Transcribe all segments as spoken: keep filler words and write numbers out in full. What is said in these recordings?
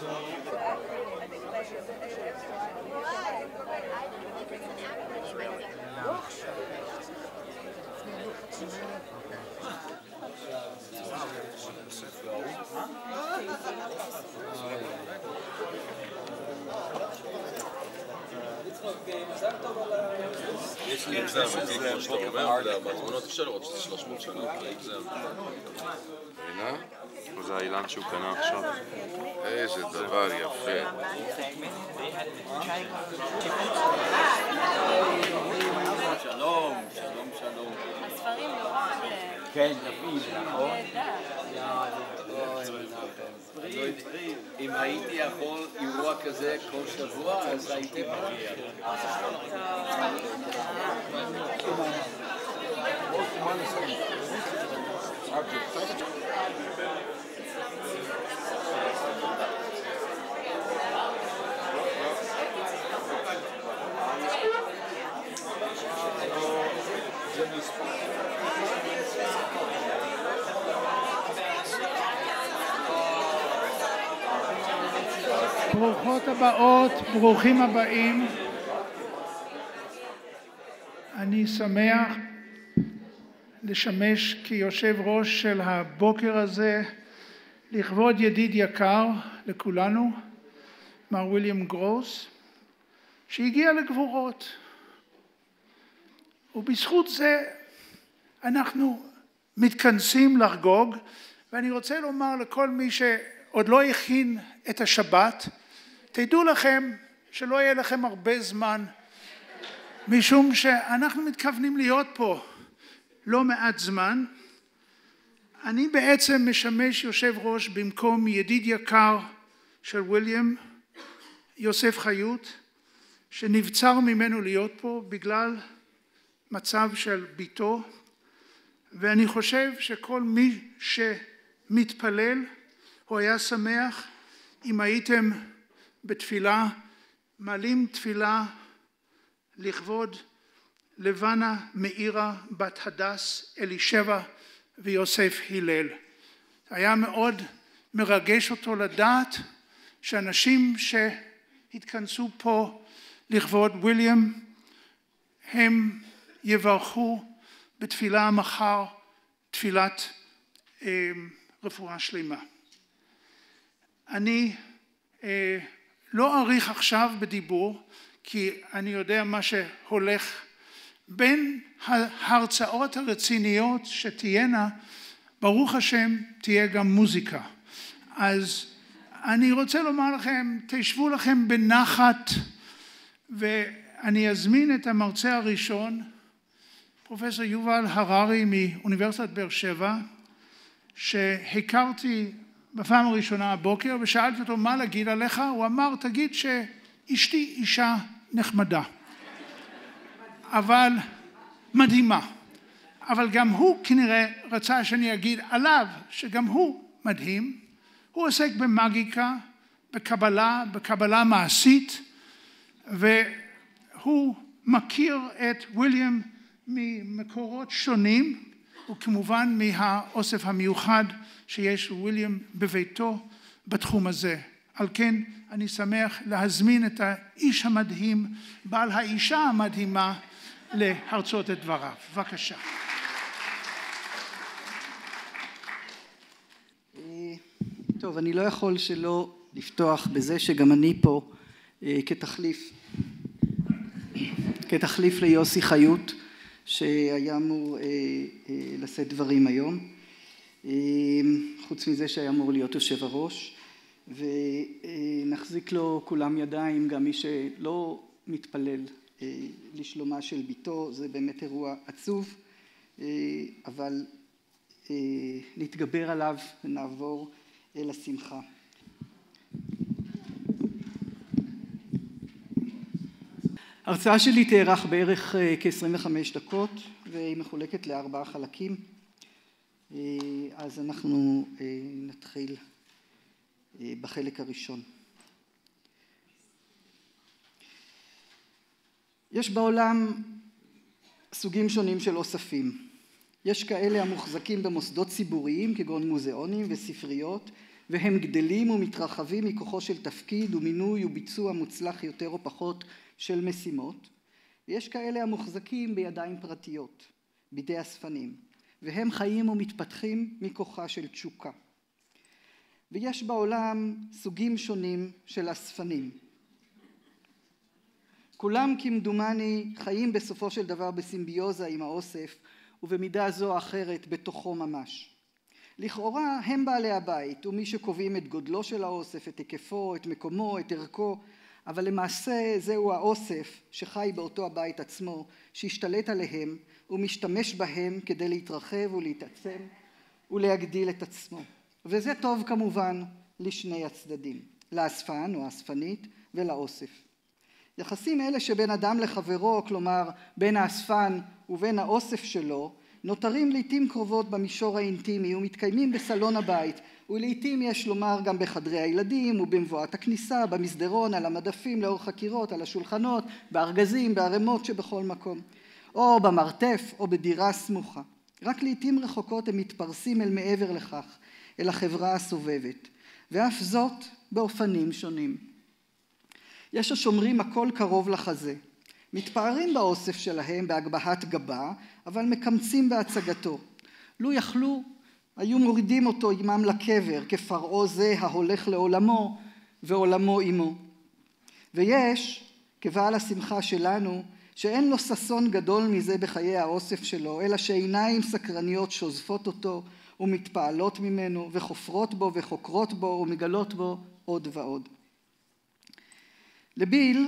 יש לי מגזם אמיתי כמו שאתה אומר, בתמונות אפשר לראות שזה שלוש מאות שנה, מגזם. הנה? זה האילן שהוא קנה עכשיו. איזה דבר יפה. שלום, שלום, שלום. הספרים נורא... כן, יפים, נכון? אם הייתי יכול אירוע כזה כל שבוע, אז הייתי מגיע. ברוכות הבאות, ברוכים הבאים. אני שמח לשמש כיושב ראש של הבוקר הזה לכבוד ידיד יקר לכולנו, מר ויליאם גרוס, שהגיע לגבורות. ובזכות זה אנחנו מתכנסים לחגוג, ואני רוצה לומר לכל מי שעוד לא הכין את השבת, תדעו לכם שלא יהיה לכם הרבה זמן, משום שאנחנו מתכוונים להיות פה לא מעט זמן. אני בעצם משמש יושב ראש במקום ידיד יקר של ויליאם, יוסף חיות, שנבצר ממנו להיות פה בגלל מצב של ביתו, ואני חושב שכל מי שמתפלל הוא היה שמח אם הייתם בתפילה, מעלים תפילה לכבוד לבנה מאירה בת הדס אלישבע ויוסף הלל. היה מאוד מרגש אותו לדעת שאנשים שהתכנסו פה לכבוד ויליאם הם יברכו בתפילה מחר תפילת אה, רפואה שלמה. אני אה, לא אאריך עכשיו בדיבור, כי אני יודע מה שהולך בין ההרצאות הרציניות שתהיינה, ברוך השם תהיה גם מוזיקה. אז אני רוצה לומר לכם, תשבו לכם בנחת, ואני אזמין את המרצה הראשון, פרופסור יובל הררי מאוניברסיטת באר שבע, שהכרתי בפעם הראשונה הבוקר, ושאלתי אותו מה להגיד עליך, הוא אמר תגיד שאשתי אישה נחמדה, אבל מדהימה, אבל גם הוא כנראה רצה שאני אגיד עליו שגם הוא מדהים. הוא עוסק במאגיקה, בקבלה, בקבלה מעשית, והוא מכיר את ויליאם ממקורות שונים, וכמובן מהאוסף המיוחד שיש ויליאם בביתו בתחום הזה. על כן אני שמח להזמין את האיש המדהים, בעל האישה המדהימה, להרצות את דבריו. בבקשה. טוב, אני לא יכול שלא לפתוח בזה שגם אני פה כתחליף, כתחליף ליוסי חיות, שהיה אמור לשאת דברים היום, חוץ מזה שהיה אמור להיות יושב הראש, ונחזיק לו כולם ידיים, גם מי שלא מתפלל לשלומה של ביתו. זה באמת אירוע עצוב, אבל נתגבר עליו ונעבור אל השמחה. ההרצאה שלי תארך בערך כ-עשרים וחמש דקות, והיא מחולקת לארבעה חלקים. אז אנחנו נתחיל בחלק הראשון. יש בעולם סוגים שונים של אוספים. יש כאלה המוחזקים במוסדות ציבוריים כגון מוזיאונים וספריות, והם גדלים ומתרחבים מכוחו של תפקיד ומינוי וביצוע מוצלח יותר או פחות של משימות. ויש כאלה המוחזקים בידיים פרטיות, בידי אספנים, והם חיים ומתפתחים מכוחה של תשוקה. ויש בעולם סוגים שונים של אספנים. כולם כמדומני חיים בסופו של דבר בסימביוזה עם האוסף, ובמידה זו או אחרת בתוכו ממש. לכאורה הם בעלי הבית, ומי שקובעים את גודלו של האוסף, את היקפו, את מקומו, את ערכו, אבל למעשה זהו האוסף שחי באותו הבית עצמו, שהשתלט עליהם ומשתמש בהם כדי להתרחב ולהתעצם ולהגדיל את עצמו. וזה טוב כמובן לשני הצדדים, לאספן או האספנית ולאוסף. יחסים אלה שבין אדם לחברו, כלומר בין האספן ובין האוסף שלו, נותרים לעתים קרובות במישור האינטימי ומתקיימים בסלון הבית, ולעתים יש לומר גם בחדרי הילדים ובמבואת הכניסה, במסדרון, על המדפים לאורך הקירות, על השולחנות, בארגזים, בערימות שבכל מקום, או במרתף או בדירה סמוכה. רק לעתים רחוקות הם מתפרסים אל מעבר לכך, אל החברה הסובבת, ואף זאת באופנים שונים. יש השומרים הכל קרוב לחזה, מתפארים באוסף שלהם בהגבהת גבה, אבל מקמצים בהצגתו. לו יכלו, היו מורידים אותו עמם לקבר, כפרעו זה ההולך לעולמו ועולמו עמו. ויש, כבעל השמחה שלנו, שאין לו ששון גדול מזה בחיי האוסף שלו, אלא שעיניים סקרניות שוזפות אותו ומתפעלות ממנו וחופרות בו וחוקרות בו ומגלות בו עוד ועוד. לביל,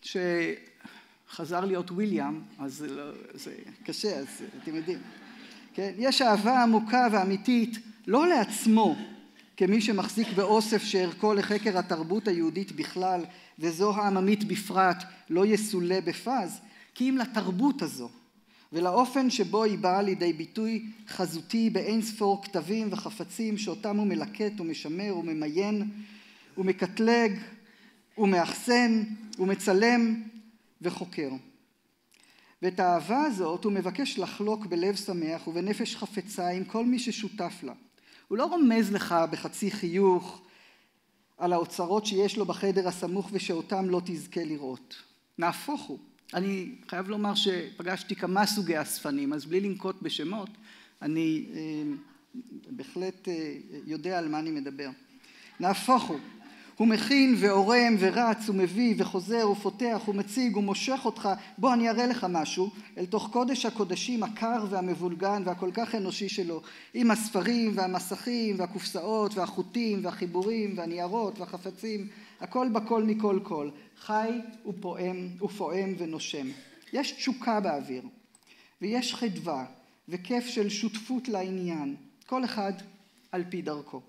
שחזר להיות וויליאם, אז זה, לא, זה קשה, אז אתם יודעים. כן? יש אהבה עמוקה ואמיתית, לא לעצמו, כמי שמחזיק באוסף שערכו לחקר התרבות היהודית בכלל, וזו העממית בפרט, לא יסולה בפז, כי אם לתרבות הזו, ולאופן שבו היא באה לידי ביטוי חזותי באין ספור כתבים וחפצים, שאותם הוא מלקט ומשמר וממיין ומקטלג ומאחסן ומצלם וחוקר. ואת האהבה הזאת הוא מבקש לחלוק בלב שמח ובנפש חפצה עם כל מי ששותף לה. הוא לא רומז לך בחצי חיוך על האוצרות שיש לו בחדר הסמוך ושאותם לא תזכה לראות. נהפוך הוא. אני חייב לומר שפגשתי כמה סוגי אספנים, אז בלי לנקוט בשמות, אני אה, בהחלט אה, יודע על מה אני מדבר. נהפוך הוא. הוא מכין ועורם ורץ ומביא וחוזר ופותח ומציג ומושך אותך, בוא אני אראה לך משהו, אל תוך קודש הקודשים הקר והמבולגן והכל כך אנושי שלו, עם הספרים והמסכים והקופסאות והחוטים והחיבורים והניירות והחפצים, הכל בכל מכל כל, חי ופועם ופועם ונושם. יש תשוקה באוויר, ויש חדווה וכיף של שותפות לעניין, כל אחד על פי דרכו.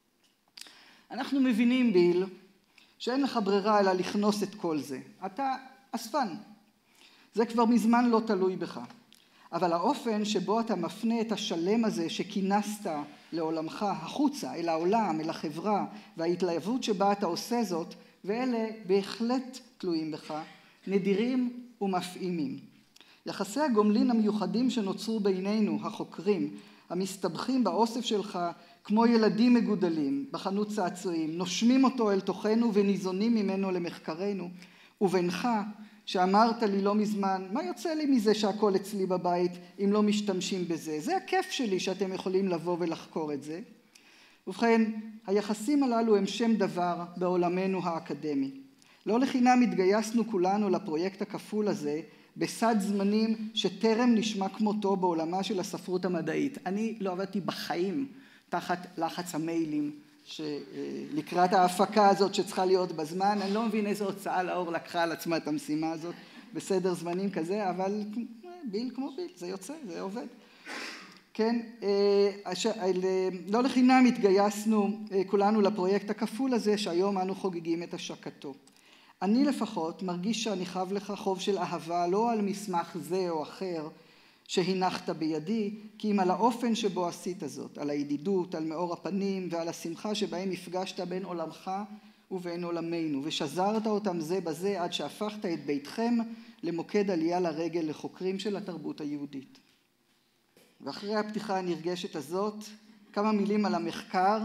אנחנו מבינים ביל שאין לך ברירה אלא לכנוס את כל זה. אתה אספן. זה כבר מזמן לא תלוי בך. אבל האופן שבו אתה מפנה את השלם הזה שכינסת לעולמך החוצה, אל העולם, אל החברה, וההתלהבות שבה אתה עושה זאת, ואלה בהחלט תלויים בך, נדירים ומפעימים. יחסי הגומלין המיוחדים שנוצרו בינינו, החוקרים, המסתבכים באוסף שלך, כמו ילדים מגודלים בחנות צעצועים, נושמים אותו אל תוכנו וניזונים ממנו למחקרנו. ובינך, שאמרת לי לא מזמן, מה יוצא לי מזה שהכל אצלי בבית אם לא משתמשים בזה? זה הכיף שלי שאתם יכולים לבוא ולחקור את זה. ובכן, היחסים הללו הם שם דבר בעולמנו האקדמי. לא לחינם התגייסנו כולנו לפרויקט הכפול הזה, בסד זמנים שטרם נשמע כמותו בעולמה של הספרות המדעית. אני לא עבדתי בחיים תחת לחץ המיילים שלקראת ההפקה הזאת שצריכה להיות בזמן. אני לא מבין איזו הוצאה לאור לקחה על עצמה את המשימה הזאת בסדר זמנים כזה, אבל ביל כמו ביל, זה יוצא, זה עובד. כן, לא לחינם התגייסנו כולנו לפרויקט הכפול הזה שהיום אנו חוגגים את השקתו. אני לפחות מרגיש שאני חב לך חוב של אהבה, לא על מסמך זה או אחר שהנחת בידי, כי אם על האופן שבו עשית זאת, על הידידות, על מאור הפנים ועל השמחה שבהם הפגשת בין עולמך ובין עולמנו, ושזרת אותם זה בזה עד שהפכת את ביתכם למוקד עלייה לרגל לחוקרים של התרבות היהודית. ואחרי הפתיחה הנרגשת הזאת, כמה מילים על המחקר,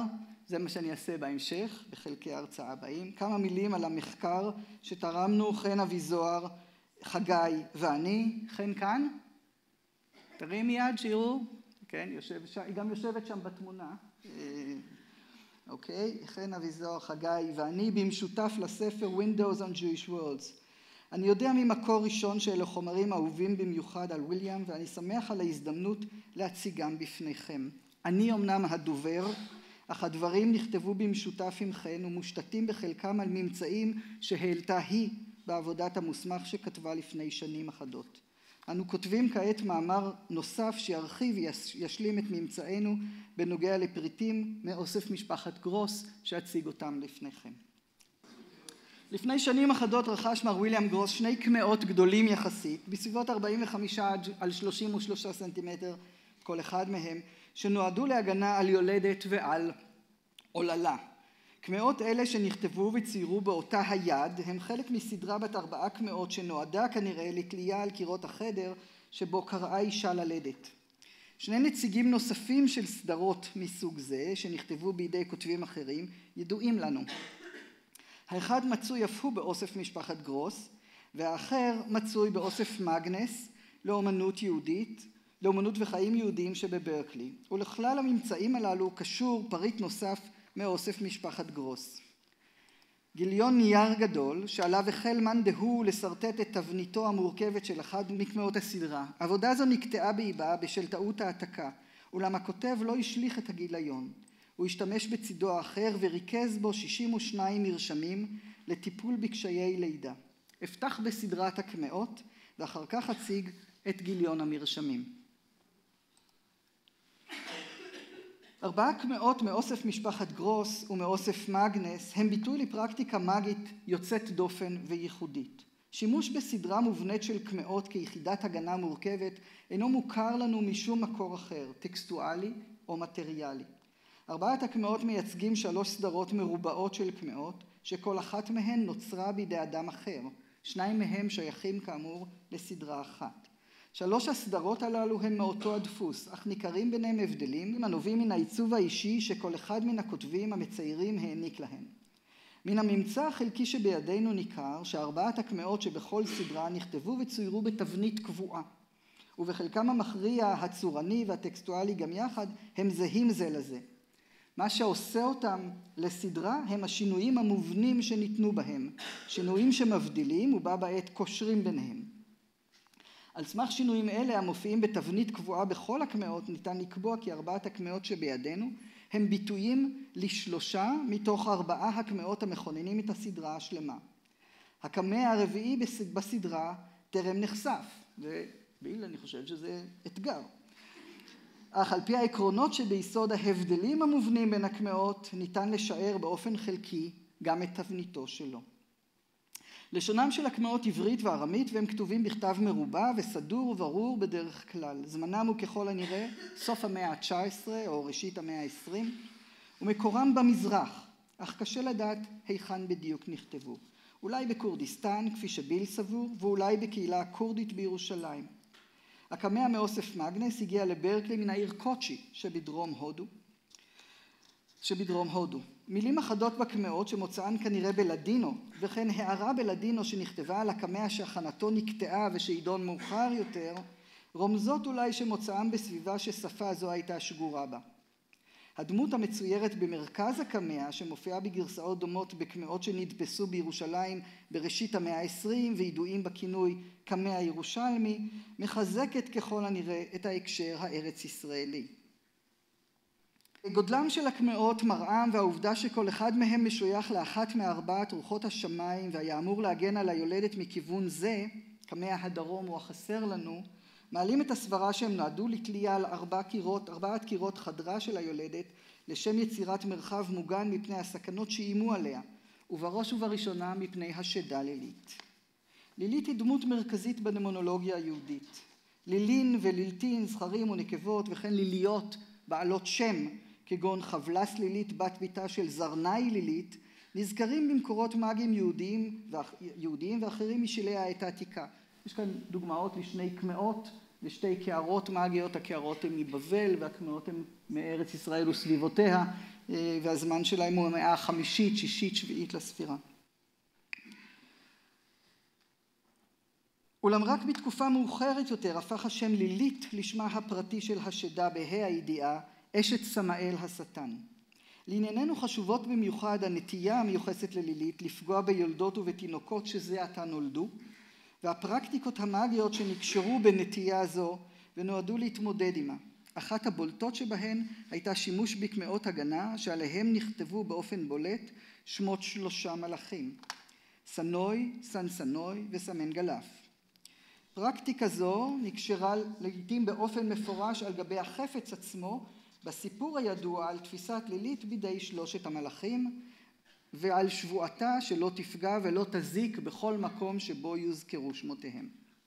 זה מה שאני אעשה בהמשך, בחלקי ההרצאה הבאים. כמה מילים על המחקר שתרמנו חן אביזוהר, חגי ואני. חן כאן? תרים יד שיראו. כן, יושב שם, היא גם יושבת שם בתמונה. אוקיי, חן אביזוהר, חגי ואני, במשותף לספר Windows on Jewish Worlds. אני יודע ממקור ראשון שאלה חומרים אהובים במיוחד על וויליאם, ואני שמח על ההזדמנות להציגם בפניכם. אני אמנם הדובר, אך הדברים נכתבו במשותף עם חן ומושתתים בחלקם על ממצאים שהעלתה היא בעבודת המוסמך שכתבה לפני שנים אחדות. אנו כותבים כעת מאמר נוסף שירחיב וישלים את ממצאינו בנוגע לפריטים מאוסף משפחת גרוס שאציג אותם לפניכם. לפני שנים אחדות רכש מר וויליאם גרוס שני קמעות גדולים יחסית, בסביבות ארבעים וחמישה על שלושים ושלושה סנטימטר כל אחד מהם, שנועדו להגנה על יולדת ועל עוללה. קמעות אלה שנכתבו וציירו באותה היד הם חלק מסדרה בת ארבעה קמעות שנועדה כנראה לתלייה על קירות החדר שבו קראה אישה ללדת. שני נציגים נוספים של סדרות מסוג זה שנכתבו בידי כותבים אחרים ידועים לנו. האחד מצוי אף הוא באוסף משפחת גרוס והאחר מצוי באוסף מאגנס לאומנות יהודית, לאומנות וחיים יהודיים שבברקלי, ולכלל הממצאים הללו קשור פריט נוסף מאוסף משפחת גרוס. גיליון נייר גדול שעליו החל מאן דהוא לסרטט את תבניתו המורכבת של אחד מקמעות הסדרה. עבודה זו נקטעה באיבה בשל טעות העתקה, אולם הכותב לא השליך את הגיליון. הוא השתמש בצידו האחר וריכז בו שישים ושניים מרשמים לטיפול בקשיי לידה. אפתח בסדרת הקמעות ואחר כך אציג את גיליון המרשמים. ארבעה קמעות מאוסף משפחת גרוס ומאוסף מאגנס הם ביטוי לפרקטיקה מאגית יוצאת דופן וייחודית. שימוש בסדרה מובנית של קמעות כיחידת הגנה מורכבת אינו מוכר לנו משום מקור אחר, טקסטואלי או מטריאלי. ארבעת הקמעות מייצגים שלוש סדרות מרובעות של קמעות, שכל אחת מהן נוצרה בידי אדם אחר. שניים מהם שייכים כאמור לסדרה אחת. שלוש הסדרות הללו הם מאותו הדפוס, אך ניכרים ביניהם הבדלים הנובעים מן העיצוב האישי שכל אחד מן הכותבים המציירים העניק להם. מן הממצא החלקי שבידינו ניכר שארבעת הקמעות שבכל סדרה נכתבו וצוירו בתבנית קבועה, ובחלקם המכריע הצורני והטקסטואלי גם יחד הם זהים זה לזה. מה שעושה אותם לסדרה הם השינויים המובנים שניתנו בהם, שינויים שמבדילים ובה בעת קושרים ביניהם. על סמך שינויים אלה המופיעים בתבנית קבועה בכל הקמעות ניתן לקבוע כי ארבעת הקמעות שבידינו הם ביטויים לשלושה מתוך ארבעה הקמעות המכוננים את הסדרה השלמה. הקמע הרביעי בסדרה טרם נחשף, ובעיל אני חושב שזה אתגר. אך על פי העקרונות שביסוד ההבדלים המובנים בין הקמעות ניתן לשער באופן חלקי גם את תבניתו שלו. לשונם של הקמעות עברית וארמית והם כתובים בכתב מרובע וסדור וברור בדרך כלל. זמנם הוא ככל הנראה סוף המאה ה-תשע עשרה או ראשית המאה ה-עשרים ומקורם במזרח, אך קשה לדעת היכן בדיוק נכתבו. אולי בקורדיסטן כפי שביל סבור ואולי בקהילה הקורדית בירושלים. הקמע מאוסף מאגנס הגיע לברקלי מן העיר קוצ'י שבדרום הודו. שבדרום הודו. מילים אחדות בקמעות שמוצאן כנראה בלדינו, וכן הערה בלדינו שנכתבה על הקמע שהכנתו נקטעה ושעידון מאוחר יותר, רומזות אולי שמוצאם בסביבה ששפה זו הייתה שגורה בה. הדמות המצוירת במרכז הקמע, שמופיעה בגרסאות דומות בקמעות שנדפסו בירושלים בראשית המאה ה-עשרים וידועים בכינוי קמע ירושלמי, מחזקת ככל הנראה את ההקשר הארץ ישראלי. גודלם של הקמעות, מראם והעובדה שכל אחד מהם משוייך לאחת מארבעת רוחות השמיים והיה אמור להגן על היולדת מכיוון זה, קמע הדרום הוא החסר לנו, מעלים את הסברה שהם נועדו לתלייה על ארבע קירות, ארבעת קירות חדרה של היולדת לשם יצירת מרחב מוגן מפני הסכנות שאימו עליה, ובראש ובראשונה מפני השדה לילית. לילית היא דמות מרכזית בדמונולוגיה היהודית. לילין ולילתין, זכרים ונקבות וכן ליליות בעלות שם, כגון חבלס לילית בת ביתה של זרנאי לילית, נזכרים במקורות מאגיים יהודיים, יהודיים ואחרים משלהי העת העתיקה. יש כאן דוגמאות לשני קמעות לשתי קערות מאגיות, הקערות הן מבבל והקמעות הן מארץ ישראל וסביבותיה, והזמן שלהם הוא המאה החמישית, שישית, שביעית לספירה. אולם רק בתקופה מאוחרת יותר הפך השם לילית לשמה הפרטי של השדה בה"א הידיעה, אשת סמאל השטן. לענייננו חשובות במיוחד הנטייה המיוחסת ללילית לפגוע ביולדות ובתינוקות שזה עתה נולדו, והפרקטיקות המאגיות שנקשרו בנטייה זו ונועדו להתמודד עמה. אחת הבולטות שבהן הייתה שימוש בקמעות הגנה שעליהם נכתבו באופן בולט שמות שלושה מלאכים, סנוי, סנסנוי וסמנגלף. פרקטיקה זו נקשרה לעתים באופן מפורש על גבי החפץ עצמו בסיפור הידוע על תפיסת לילית בידי שלושת המלאכים ועל שבועתה שלא תפגע ולא תזיק בכל מקום שבו יוזכרו שמותיהם.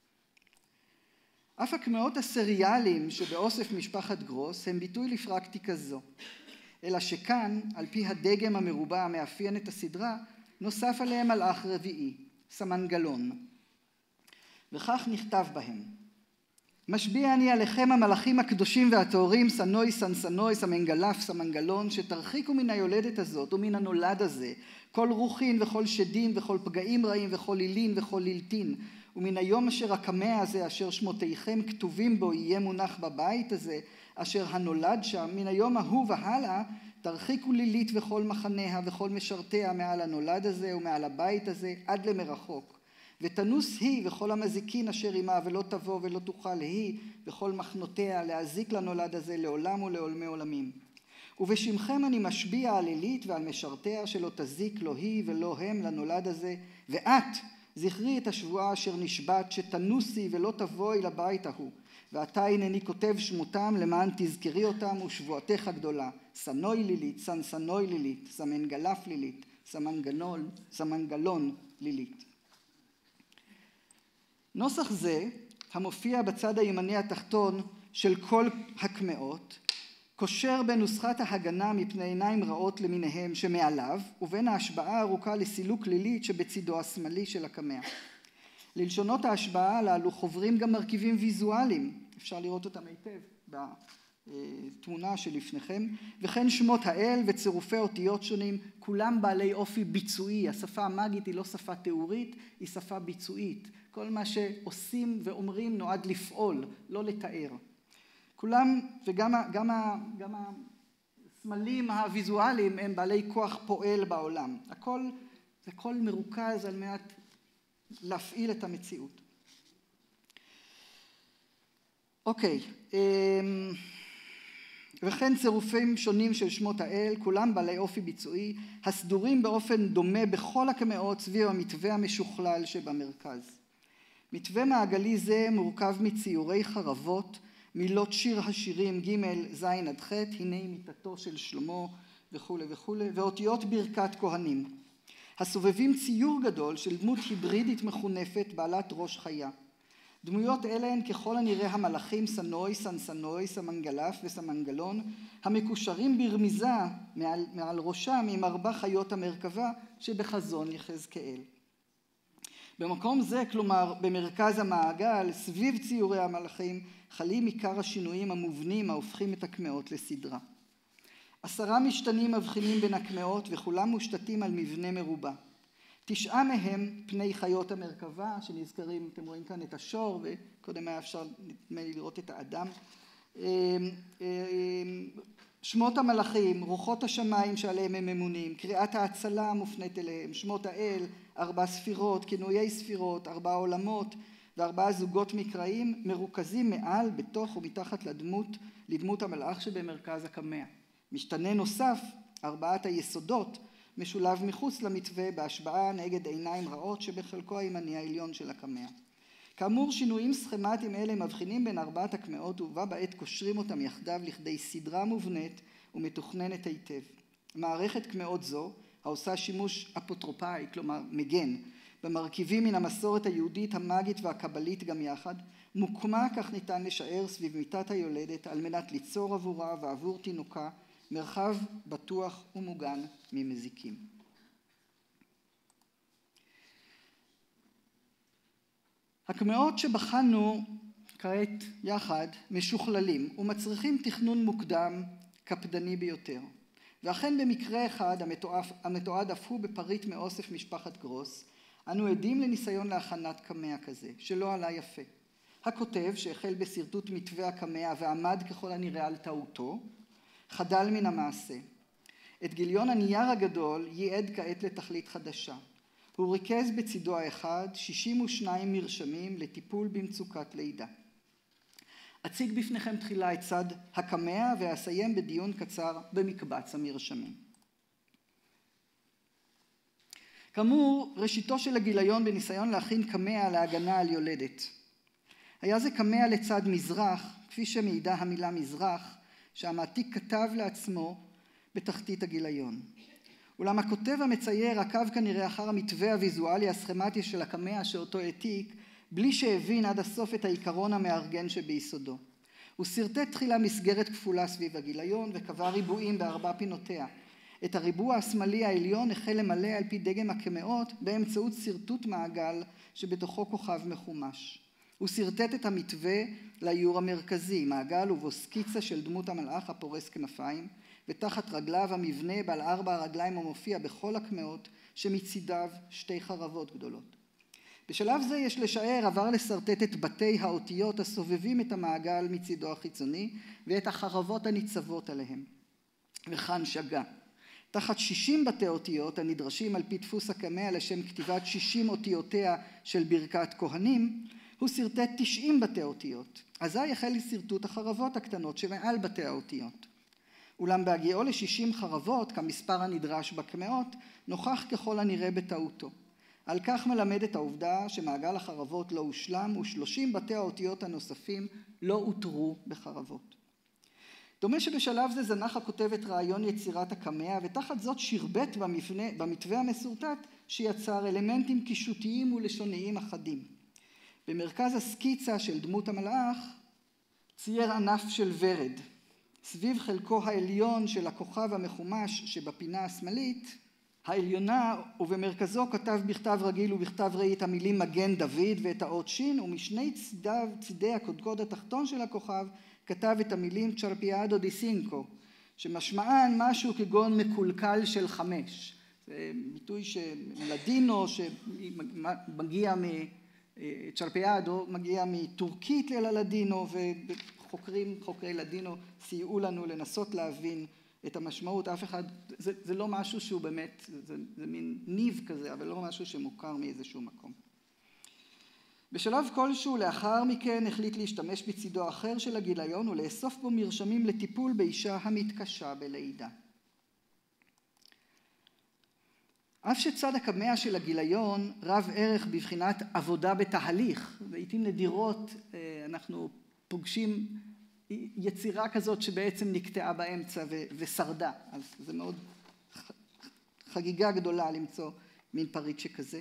אף הקמעות הסריאליים שבאוסף משפחת גרוס הם ביטוי לפרקטיקה זו, אלא שכאן, על פי הדגם המרובע המאפיין את הסדרה, נוסף עליהם מלאך רביעי, סמנגלון. וכך נכתב בהם: משביע אני עליכם המלאכים הקדושים והטהורים, סנוי, סנסנוי, סמנגלף, סמנגלון, שתרחיקו מן היולדת הזאת ומן הנולד הזה, כל רוחין וכל שדים וכל פגעים רעים וכל לילין וכל לילתין, ומן היום אשר הקמע הזה אשר שמותיכם כתובים בו יהיה מונח בבית הזה, אשר הנולד שם, מן היום ההוא והלאה, תרחיקו לילית וכל מחניה וכל משרתיה מעל הנולד הזה ומעל הבית הזה עד למרחוק. ותנוס היא וכל המזיקין אשר עמה ולא תבוא ולא תוכל היא וכל מחנותיה להזיק לנולד הזה לעולם ולעולמי עולמים. ובשמכם אני משביע על לילית ועל משרתיה שלא תזיק לא היא ולא הם לנולד הזה, ואת זכרי את השבועה אשר נשבעת שתנוסי ולא תבואי לבית ההוא, ועתה הנני כותב שמותם למען תזכרי אותם ושבועתך הגדולה, סנוי לילית, סנסנוי לילית, סמנגלף לילית, סמנגלון, סמנגלון לילית. נוסח זה, המופיע בצד הימני התחתון של כל הקמעות, קושר בין נוסחת ההגנה מפני עיניים רעות למיניהם שמעליו, ובין ההשבעה הארוכה לסילוק לילית שבצידו השמאלי של הקמע. ללשונות ההשבעה הללו חוברים גם מרכיבים ויזואליים, אפשר לראות אותם היטב בתמונה שלפניכם, וכן שמות האל וצירופי אותיות שונים, כולם בעלי אופי ביצועי. השפה המאגית היא לא שפה תיאורית, היא שפה ביצועית. כל מה שעושים ואומרים נועד לפעול, לא לתאר. כולם, וגם גם, גם הסמלים הוויזואליים הם בעלי כוח פועל בעולם. הכל, זה כל מרוכז על מנת להפעיל את המציאות. אוקיי, וכן צירופים שונים של שמות האל, כולם בעלי אופי ביצועי, הסדורים באופן דומה בכל הקמעות סביב המתווה המשוכלל שבמרכז. מתווה מעגלי זה מורכב מציורי חרבות, מילות שיר השירים ג' ז' עד ח', הנה מיתתו של שלמה וכו' וכו', ואותיות ברכת כהנים. הסובבים ציור גדול של דמות היברידית מחונפת בעלת ראש חיה. דמויות אלה הן ככל הנראה המלאכים סנוי, סנסנוי, סמנגלף וסמנגלון, המקושרים ברמיזה מעל, מעל ראשם עם ארבע חיות המרכבה שבחזון יחזקאל. במקום זה, כלומר במרכז המעגל, סביב ציורי המלאכים, חלים עיקר השינויים המובנים ההופכים את הקמעות לסדרה. עשרה משתנים מבחינים בין הקמעות וכולם מושתתים על מבנה מרובע. תשעה מהם פני חיות המרכבה שנזכרים, אתם רואים כאן את השור וקודם היה אפשר נדמה לי לראות את האדם. שמות המלאכים, רוחות השמיים שעליהם הם ממונים, קריאת ההצלה המופנית אליהם, שמות האל, ארבע ספירות, כינויי ספירות, ארבע עולמות וארבעה זוגות מקראים מרוכזים מעל, בתוך ומתחת לדמות, לדמות המלאך שבמרכז הקמע. משתנה נוסף, ארבעת היסודות, משולב מחוץ למתווה בהשבעה נגד עיניים רעות שבחלקו הימני העליון של הקמע. כאמור, שינויים סכמטיים אלה מבחינים בין ארבעת הקמעות ובה בעת קושרים אותם יחדיו לכדי סדרה מובנית ומתוכננת היטב. מערכת קמעות זו, העושה שימוש אפוטרופאי, כלומר מגן, במרכיבים מן המסורת היהודית, המאגית והקבלית גם יחד, מוקמה, כך ניתן לשער, סביב מיטת היולדת על מנת ליצור עבורה ועבור תינוקה מרחב בטוח ומוגן ממזיקים. הקמעות שבחנו כעת יחד משוכללים ומצריכים תכנון מוקדם קפדני ביותר. ואכן במקרה אחד המתועד, המתועד אף הוא בפריט מאוסף משפחת גרוס, אנו עדים לניסיון להכנת קמע כזה, שלא עלה יפה. הכותב שהחל בסרטוט מתווה הקמע ועמד ככל הנראה על טעותו, חדל מן המעשה. את גיליון הנייר הגדול ייעד כעת לתכלית חדשה. הוא ריכז בצידו האחד שישים ושניים מרשמים לטיפול במצוקת לידה. אציג בפניכם תחילה את צד הקמע ואסיים בדיון קצר במקבץ המרשמים. כאמור, ראשיתו של הגיליון בניסיון להכין קמע להגנה על יולדת. היה זה קמע לצד מזרח, כפי שמעידה המילה מזרח, שהמעתיק כתב לעצמו בתחתית הגיליון. אולם הכותב המצייר עקב כנראה אחר המתווה הוויזואלי הסכמטי של הקמע שאותו העתיק, בלי שהבין עד הסוף את העיקרון המארגן שביסודו. הוא סרטט תחילה מסגרת כפולה סביב הגיליון וקבע ריבועים בארבע פינותיה. את הריבוע השמאלי העליון החל למלא על פי דגם הקמעות באמצעות סרטוט מעגל שבתוכו כוכב מחומש. הוא סרטט את המתווה לאיור המרכזי, מעגל ובו סקיצה של דמות המלאך הפורס כנפיים, ותחת רגליו המבנה בעל ארבע הרגליים המופיע בכל הקמעות שמצידיו שתי חרבות גדולות. בשלב זה יש לשער עבר לסרטט את בתי האותיות הסובבים את המעגל מצידו החיצוני ואת החרבות הניצבות עליהם. וכאן שגה. תחת שישים בתי אותיות הנדרשים על פי דפוס הקמע לשם כתיבת שישים אותיותיה של ברכת כהנים, הוא סרטט תשעים בתי אותיות. אזי החל לסרטוט החרבות הקטנות שמעל בתי האותיות. אולם בהגיעו ל-שישים חרבות, כמספר הנדרש בקמעות, נוכח ככל הנראה בטעותו. על כך מלמדת העובדה שמעגל החרבות לא הושלם ושלושים בתי האותיות הנוספים לא הותרו בחרבות. דומה שבשלב זה זנח הכותב את רעיון יצירת הקמע ותחת זאת שרבט במפנה, במתווה המסורטט שיצר אלמנטים קישותיים ולשוניים אחדים. במרכז הסקיצה של דמות המלאך צייר ענף של ורד. סביב חלקו העליון של הכוכב המחומש שבפינה השמאלית, העליונה ובמרכזו כתב בכתב רגיל ובכתב ראי את המילים מגן דוד ואת האות שין, ומשני צידיו, צידי הקודקוד התחתון של הכוכב כתב את המילים צ'רפיאדו די סינקו, שמשמען משהו כגון מקולקל של חמש. זה ביטוי שלדינו שמגיע מצ'רפיאדו, מגיע מטורקית ללדינו, וחוקרים, חוקרי לדינו סייעו לנו לנסות להבין את המשמעות. אף אחד, זה, זה לא משהו שהוא באמת, זה, זה מין ניב כזה, אבל לא משהו שמוכר מאיזשהו מקום. בשלב כלשהו לאחר מכן החליט להשתמש בצידו האחר של הגיליון ולאסוף בו מרשמים לטיפול באישה המתקשה בלידה. אף שצד הקמע של הגיליון רב ערך בבחינת עבודה בתהליך, לעתים נדירות אנחנו פוגשים יצירה כזאת שבעצם נקטעה באמצע ושרדה, אז זה מאוד חגיגה גדולה למצוא מין פריט שכזה.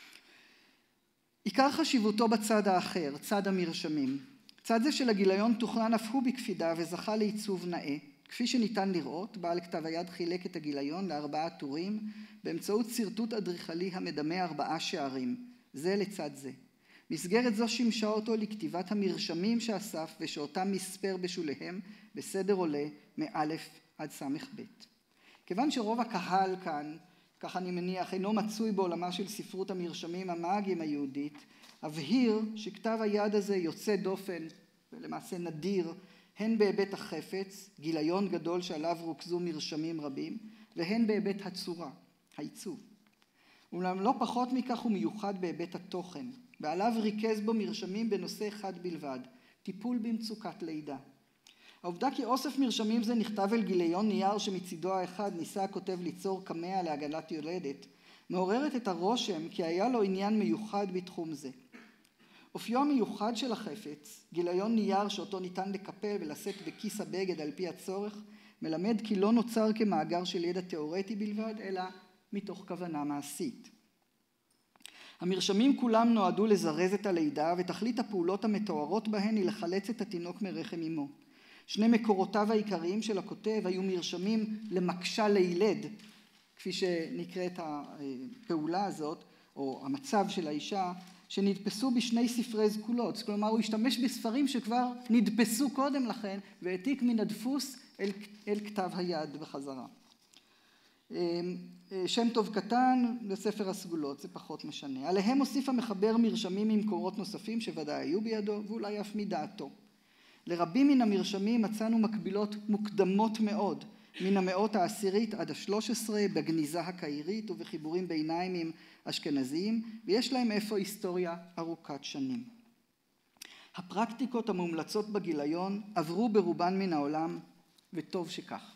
עיקר חשיבותו בצד האחר, צד המרשמים. צד זה של הגיליון תוכנן אף הוא בקפידה וזכה לעיצוב נאה. כפי שניתן לראות, בעל כתב היד חילק את הגיליון לארבעה טורים באמצעות סרטוט אדריכלי המדמה ארבעה שערים, זה לצד זה. מסגרת זו שימשה אותו לכתיבת המרשמים שאסף ושאותם מספר בשוליהם בסדר עולה מאלף עד סמך בית. כיוון שרוב הקהל כאן, כך אני מניח, אינו מצוי בעולמה של ספרות המרשמים המאגיים היהודית, אבהיר שכתב היד הזה יוצא דופן ולמעשה נדיר, הן בהיבט החפץ, גיליון גדול שעליו רוכזו מרשמים רבים, והן בהיבט הצורה, העיצוב. אולם לא פחות מכך הוא מיוחד בהיבט התוכן, ועליו ריכז בו מרשמים בנושא אחד בלבד, טיפול במצוקת לידה. העובדה כי אוסף מרשמים זה נכתב אל גיליון נייר שמצידו האחד ניסה הכותב ליצור קמע להגנת יולדת, מעוררת את הרושם כי היה לו עניין מיוחד בתחום זה. אופיו המיוחד של החפץ, גיליון נייר שאותו ניתן לקפל ולשאת בכיס הבגד על פי הצורך, מלמד כי לא נוצר כמאגר של ידע תיאורטי בלבד, אלא מתוך כוונה מעשית. המרשמים כולם נועדו לזרז את הלידה, ותכלית הפעולות המתוארות בהן היא לחלץ את התינוק מרחם אמו. שני מקורותיו העיקריים של הכותב היו מרשמים למקשה לילד, כפי שנקראת הפעולה הזאת, או המצב של האישה, שנדפסו בשני ספרי זקולות, כלומר הוא השתמש בספרים שכבר נדפסו קודם לכן והעתיק מן הדפוס אל, אל כתב היד בחזרה. שם טוב קטן לספר הסגולות, זה פחות משנה. עליהם הוסיף המחבר מרשמים ממקורות נוספים שוודאי היו בידו ואולי אף מדעתו. לרבים מן המרשמים מצאנו מקבילות מוקדמות מאוד, מן המאות העשירית עד השלוש עשרה בגניזה הקהירית ובחיבורים ביניימיים אשכנזיים, ויש להם איפה היסטוריה ארוכת שנים. הפרקטיקות המומלצות בגיליון עברו ברובן מן העולם, וטוב שכך.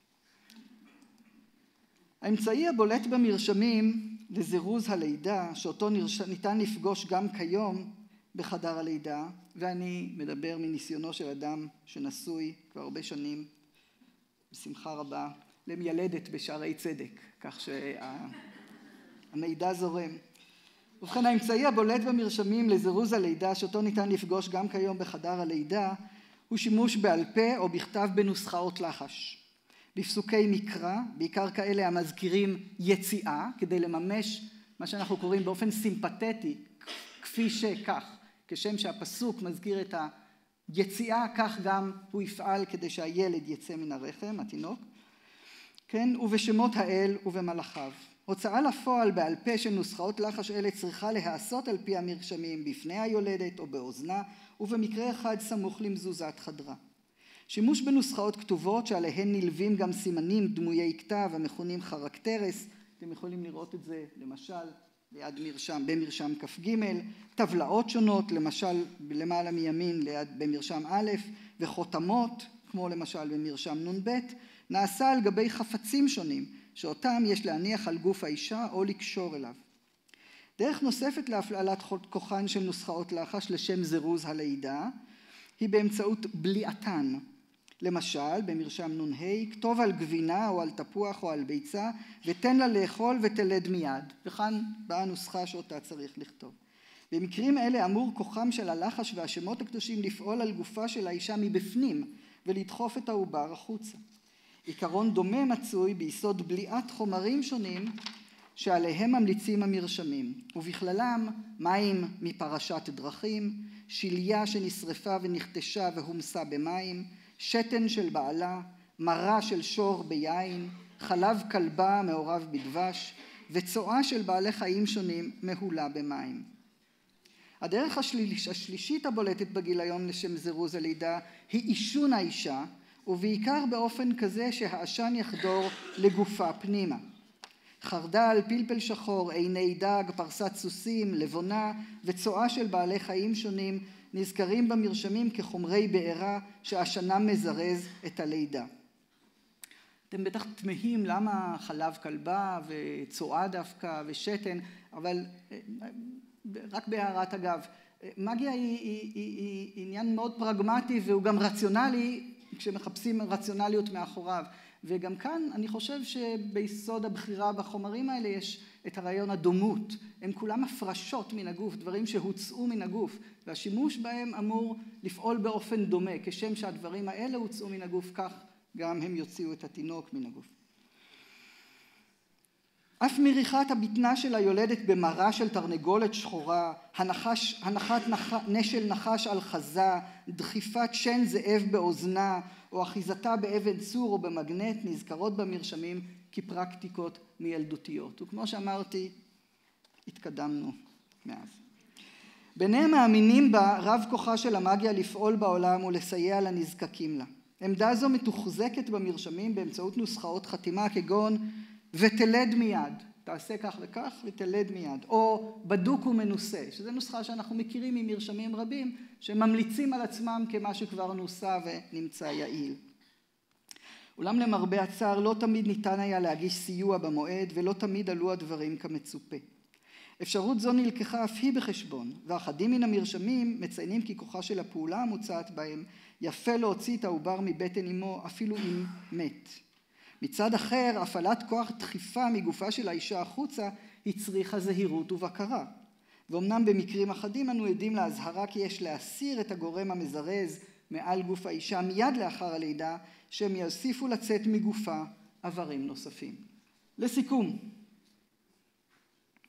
האמצעי הבולט במרשמים לזירוז הלידה, שאותו ניתן לפגוש גם כיום בחדר הלידה, ואני מדבר מניסיונו של אדם שנשוי כבר הרבה שנים, בשמחה רבה, למיילדת בשערי צדק, כך שהמידע זורם. ובכן, האמצעי הבולט במרשמים לזירוז הלידה, שאותו ניתן לפגוש גם כיום בחדר הלידה, הוא שימוש בעל פה או בכתב בנוסחאות לחש. בפסוקי מקרא, בעיקר כאלה המזכירים יציאה, כדי לממש מה שאנחנו קוראים באופן סימפתטי, כפי שכך, כשם שהפסוק מזכיר את היציאה, כך גם הוא יפעל כדי שהילד יצא מן הרחם, התינוק, כן, ובשמות האל ובמלאכיו. הוצאה לפועל בעל פה של נוסחאות לחש אלה צריכה להיעשות על פי המרשמים בפני היולדת או באוזנה, ובמקרה אחד סמוך למזוזת חדרה. שימוש בנוסחאות כתובות שעליהן נלווים גם סימנים דמויי כתב המכונים חרקטרס, אתם יכולים לראות את זה למשל ליד מרשם, במרשם כף ג', טבלאות שונות, למשל למעלה מימין ליד במרשם א', וחותמות, כמו למשל במרשם נון ב', נעשה על גבי חפצים שונים, שאותם יש להניח על גוף האישה או לקשור אליו. דרך נוספת להפעלת כוחן של נוסחאות לחש לשם זירוז הלידה, היא באמצעות בליעתן. למשל, במרשם נון ה', כתוב על גבינה או על תפוח או על ביצה, ותן לה לאכול ותלד מיד. וכאן באה הנוסחה שאותה צריך לכתוב. במקרים אלה אמור כוחם של הלחש והשמות הקדושים לפעול על גופה של האישה מבפנים, ולדחוף את העובר החוצה. עיקרון דומה מצוי ביסוד בליעת חומרים שונים, שעליהם ממליצים המרשמים, ובכללם מים מפרשת דרכים, שליה שנשרפה ונכתשה והומסה במים, שתן של בעלה, מרה של שור ביין, חלב כלבה מעורב בדבש, וצואה של בעלי חיים שונים מהולה במים. הדרך השליש, השלישית הבולטת בגיליון לשם זירוז הלידה היא עישון האישה, ובעיקר באופן כזה שהעשן יחדור לגופה פנימה. חרדל, פלפל שחור, עיני דג, פרסת סוסים, לבונה וצואה של בעלי חיים שונים נזכרים במרשמים כחומרי בעירה שעשנם מזרז את הלידה. אתם בטח תמהים למה חלב כלבה וצואה דווקא ושתן, אבל רק בהערת אגב, מגיה היא, היא, היא, היא עניין מאוד פרגמטי והוא גם רציונלי כשמחפשים רציונליות מאחוריו. וגם כאן אני חושב שביסוד הבחירה בחומרים האלה יש את הרעיון הדומות. הם כולם הפרשות מן הגוף, דברים שהוצאו מן הגוף, והשימוש בהם אמור לפעול באופן דומה. כשם שהדברים האלה הוצאו מן הגוף, כך גם הם יוציאו את התינוק מן הגוף. אף מריחת הבטנה של היולדת במרה של תרנגולת שחורה, הנחש, הנחת נח, נשל נחש על חזה, דחיפת שן זאב באוזנה, או אחיזתה באבן צור או במגנט נזכרות במרשמים כפרקטיקות מילדותיות. וכמו שאמרתי, התקדמנו מאז. ביניהם מאמינים בה רב כוחה של המגיה לפעול בעולם ולסייע לנזקקים לה. עמדה זו מתוחזקת במרשמים באמצעות נוסחאות חתימה כגון ותלד מיד, תעשה כך וכך ותלד מיד, או בדוק ומנוסה, שזו נוסחה שאנחנו מכירים ממרשמים רבים, שממליצים על עצמם כמה שכבר נוסה ונמצא יעיל. אולם למרבה הצער לא תמיד ניתן היה להגיש סיוע במועד, ולא תמיד עלו הדברים כמצופה. אפשרות זו נלקחה אף היא בחשבון, ואחדים מן המרשמים מציינים כי כוחה של הפעולה המוצעת בהם יפה להוציא את העובר מבטן אמו אפילו אם מת. מצד אחר, הפעלת כוח דחיפה מגופה של האישה החוצה הצריכה זהירות ובקרה. ואומנם במקרים אחדים אנו עדים להזהרה כי יש להסיר את הגורם המזרז מעל גוף האישה מיד לאחר הלידה, שהם יוסיפו לצאת מגופה איברים נוספים. לסיכום,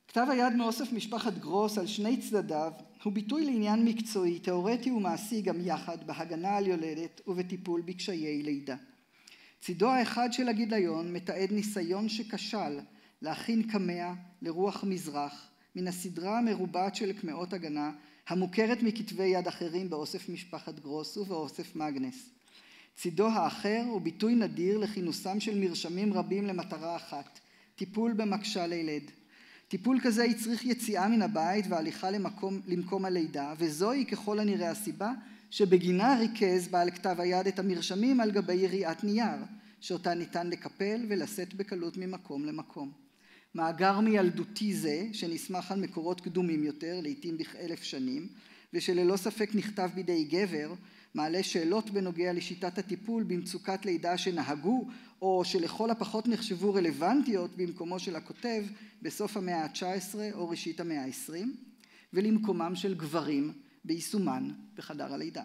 כתב היד מאוסף משפחת גרוס על שני צדדיו הוא ביטוי לעניין מקצועי, תיאורטי ומעשי גם יחד בהגנה על יולדת ובטיפול בקשיי לידה. צידו האחד של הגיליון מתעד ניסיון שכשל להכין קמע לרוח מזרח מן הסדרה המרובעת של קמעות הגנה המוכרת מכתבי יד אחרים באוסף משפחת גרוס ובאוסף מאגנס. צידו האחר הוא ביטוי נדיר לכינוסם של מרשמים רבים למטרה אחת, טיפול במקשה לילד. טיפול כזה יצריך יציאה מן הבית והליכה למקום, למקום הלידה, וזוהי ככל הנראה הסיבה שבגינה ריכז בעל כתב היד את המרשמים על גבי יריעת נייר, שאותה ניתן לקפל ולשאת בקלות ממקום למקום. מאגר מילדותי זה, שנסמך על מקורות קדומים יותר, לעתים בכאלף שנים, ושללא ספק נכתב בידי גבר, מעלה שאלות בנוגע לשיטת הטיפול במצוקת לידה שנהגו, או שלכל הפחות נחשבו רלוונטיות במקומו של הכותב בסוף המאה ה-תשע עשרה או ראשית המאה ה-עשרים, ולמקומם של גברים ביישומן בחדר הלידה.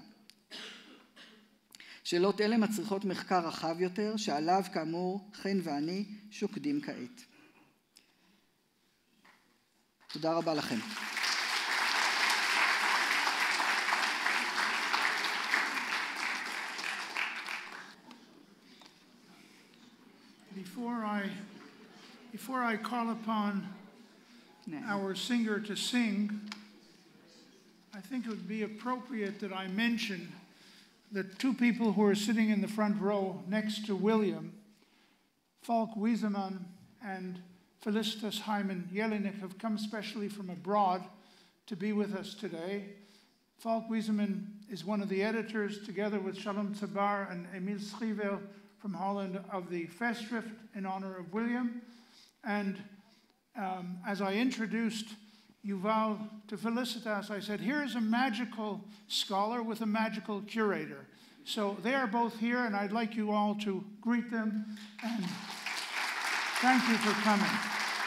שאלות אלה מצריכות מחקר רחב יותר, שעליו כאמור חן ואני שוקדים כעת. תודה רבה לכם. Before I, before I call upon our singer to sing, I think it would be appropriate that I mention that two people who are sitting in the front row next to William, Falk Wiesemann and Felicitas Hyman Jelinek, have come specially from abroad to be with us today. Falk Wiesemann is one of the editors, together with Shalom Tzabar and Emil Schrivel from Holland, of the Festschrift in honor of William. And um, as I introduced Yuval to Felicitas, I said, here's a magical scholar with a magical curator. So they are both here, and I'd like you all to greet them and thank you for coming.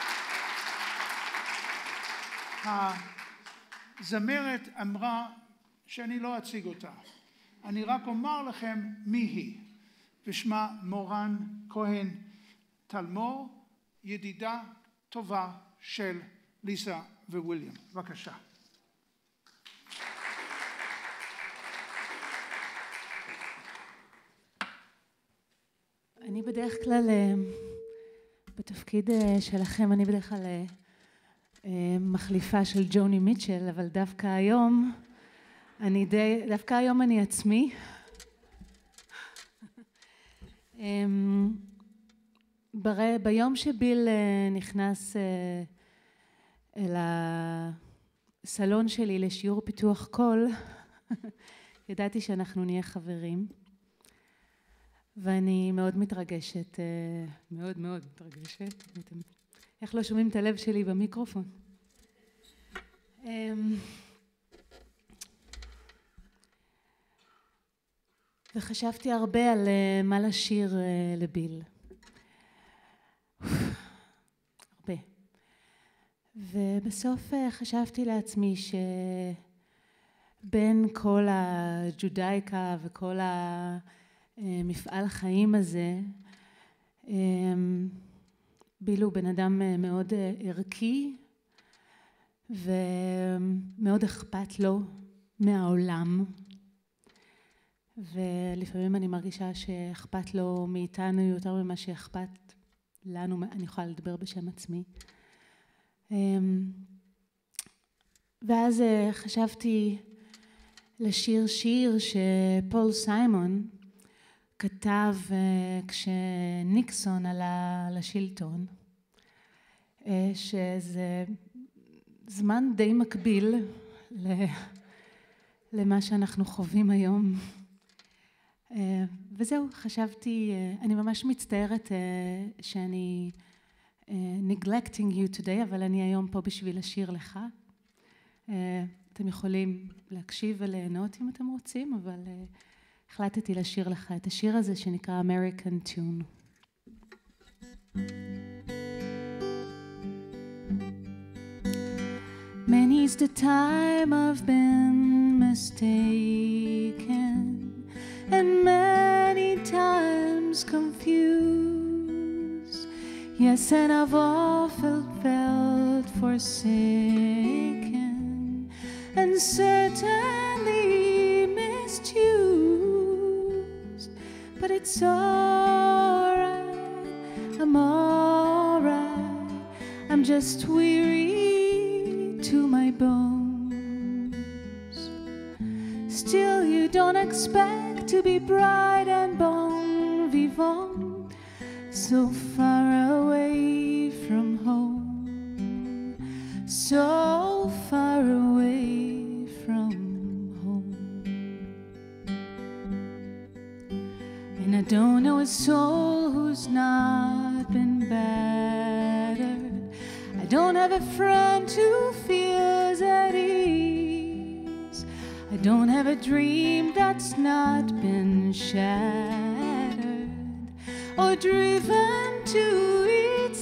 הזמרת אמרה שאני לא אציג אותה. אני רק אומר לכם מי היא. ושמה מורן כהן תלמור, ידידה טובה של ליסה וויליאם. בבקשה. אני בדרך כלל, בתפקיד שלכם, אני בדרך כלל מחליפה של ג'וני מיטשל, אבל דווקא היום, אני די, דווקא היום אני עצמי. ביום שביל נכנס אל הסלון שלי לשיעור פיתוח קול, ידעתי שאנחנו נהיה חברים, ואני מאוד מתרגשת, מאוד מאוד מתרגשת. איך לא שומעים את הלב שלי במיקרופון? וחשבתי הרבה על מה לשיר לביל. הרבה. ובסוף חשבתי לעצמי שבין כל הג'ודאיקה וכל המפעל החיים הזה, ביל הוא בן אדם מאוד ערכי ומאוד אכפת לו מהעולם. ולפעמים אני מרגישה שאכפת לו מאיתנו יותר ממה שאכפת לנו, אני יכולה לדבר בשם עצמי. ואז חשבתי לשיר שיר שפול סיימון כתב כשניקסון עלה לשלטון, שזה זמן די מקביל למה שאנחנו חווים היום. וזהו, חשבתי, אני ממש מצטערת שאני neglecting you today, אבל אני היום פה בשביל לשיר לך. אתם יכולים להקשיב וליהנות אם אתם רוצים, אבל החלטתי לשיר לך את השיר הזה שנקרא American Tune. Many's the time I've been mistaken, and many times confused. Yes, and I've often felt forsaken and certainly misused, but it's alright, I'm alright, I'm just weary to my bones. Still you don't expect to be bright and bon vivant, so far away from home, so far away from home. And I don't know a soul who's not been battered. I don't have a friend who feels at ease. I don't have a dream that's not been shattered or driven to its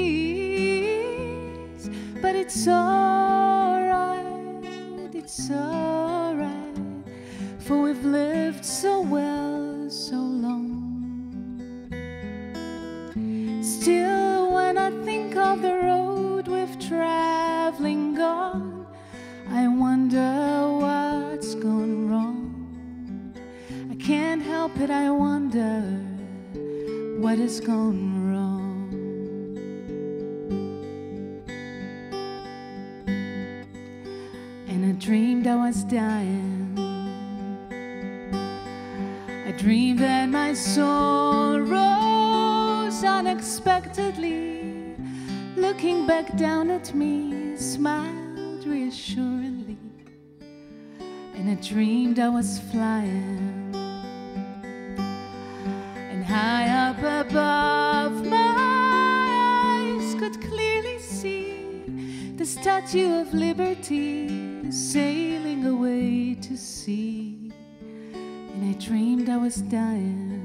knees. But it's alright, it's alright, for we've lived so well so long. Still, when I think of the road we've traveling gone, I wonder what's gone wrong. I can't help it, I wonder what has gone wrong. And I dreamed I was dying. I dreamed that my soul rose unexpectedly, looking back down at me, smiled reassuringly. And I dreamed I was flying, and high up above my eyes could clearly see the Statue of Liberty sailing away to sea. And I dreamed I was dying.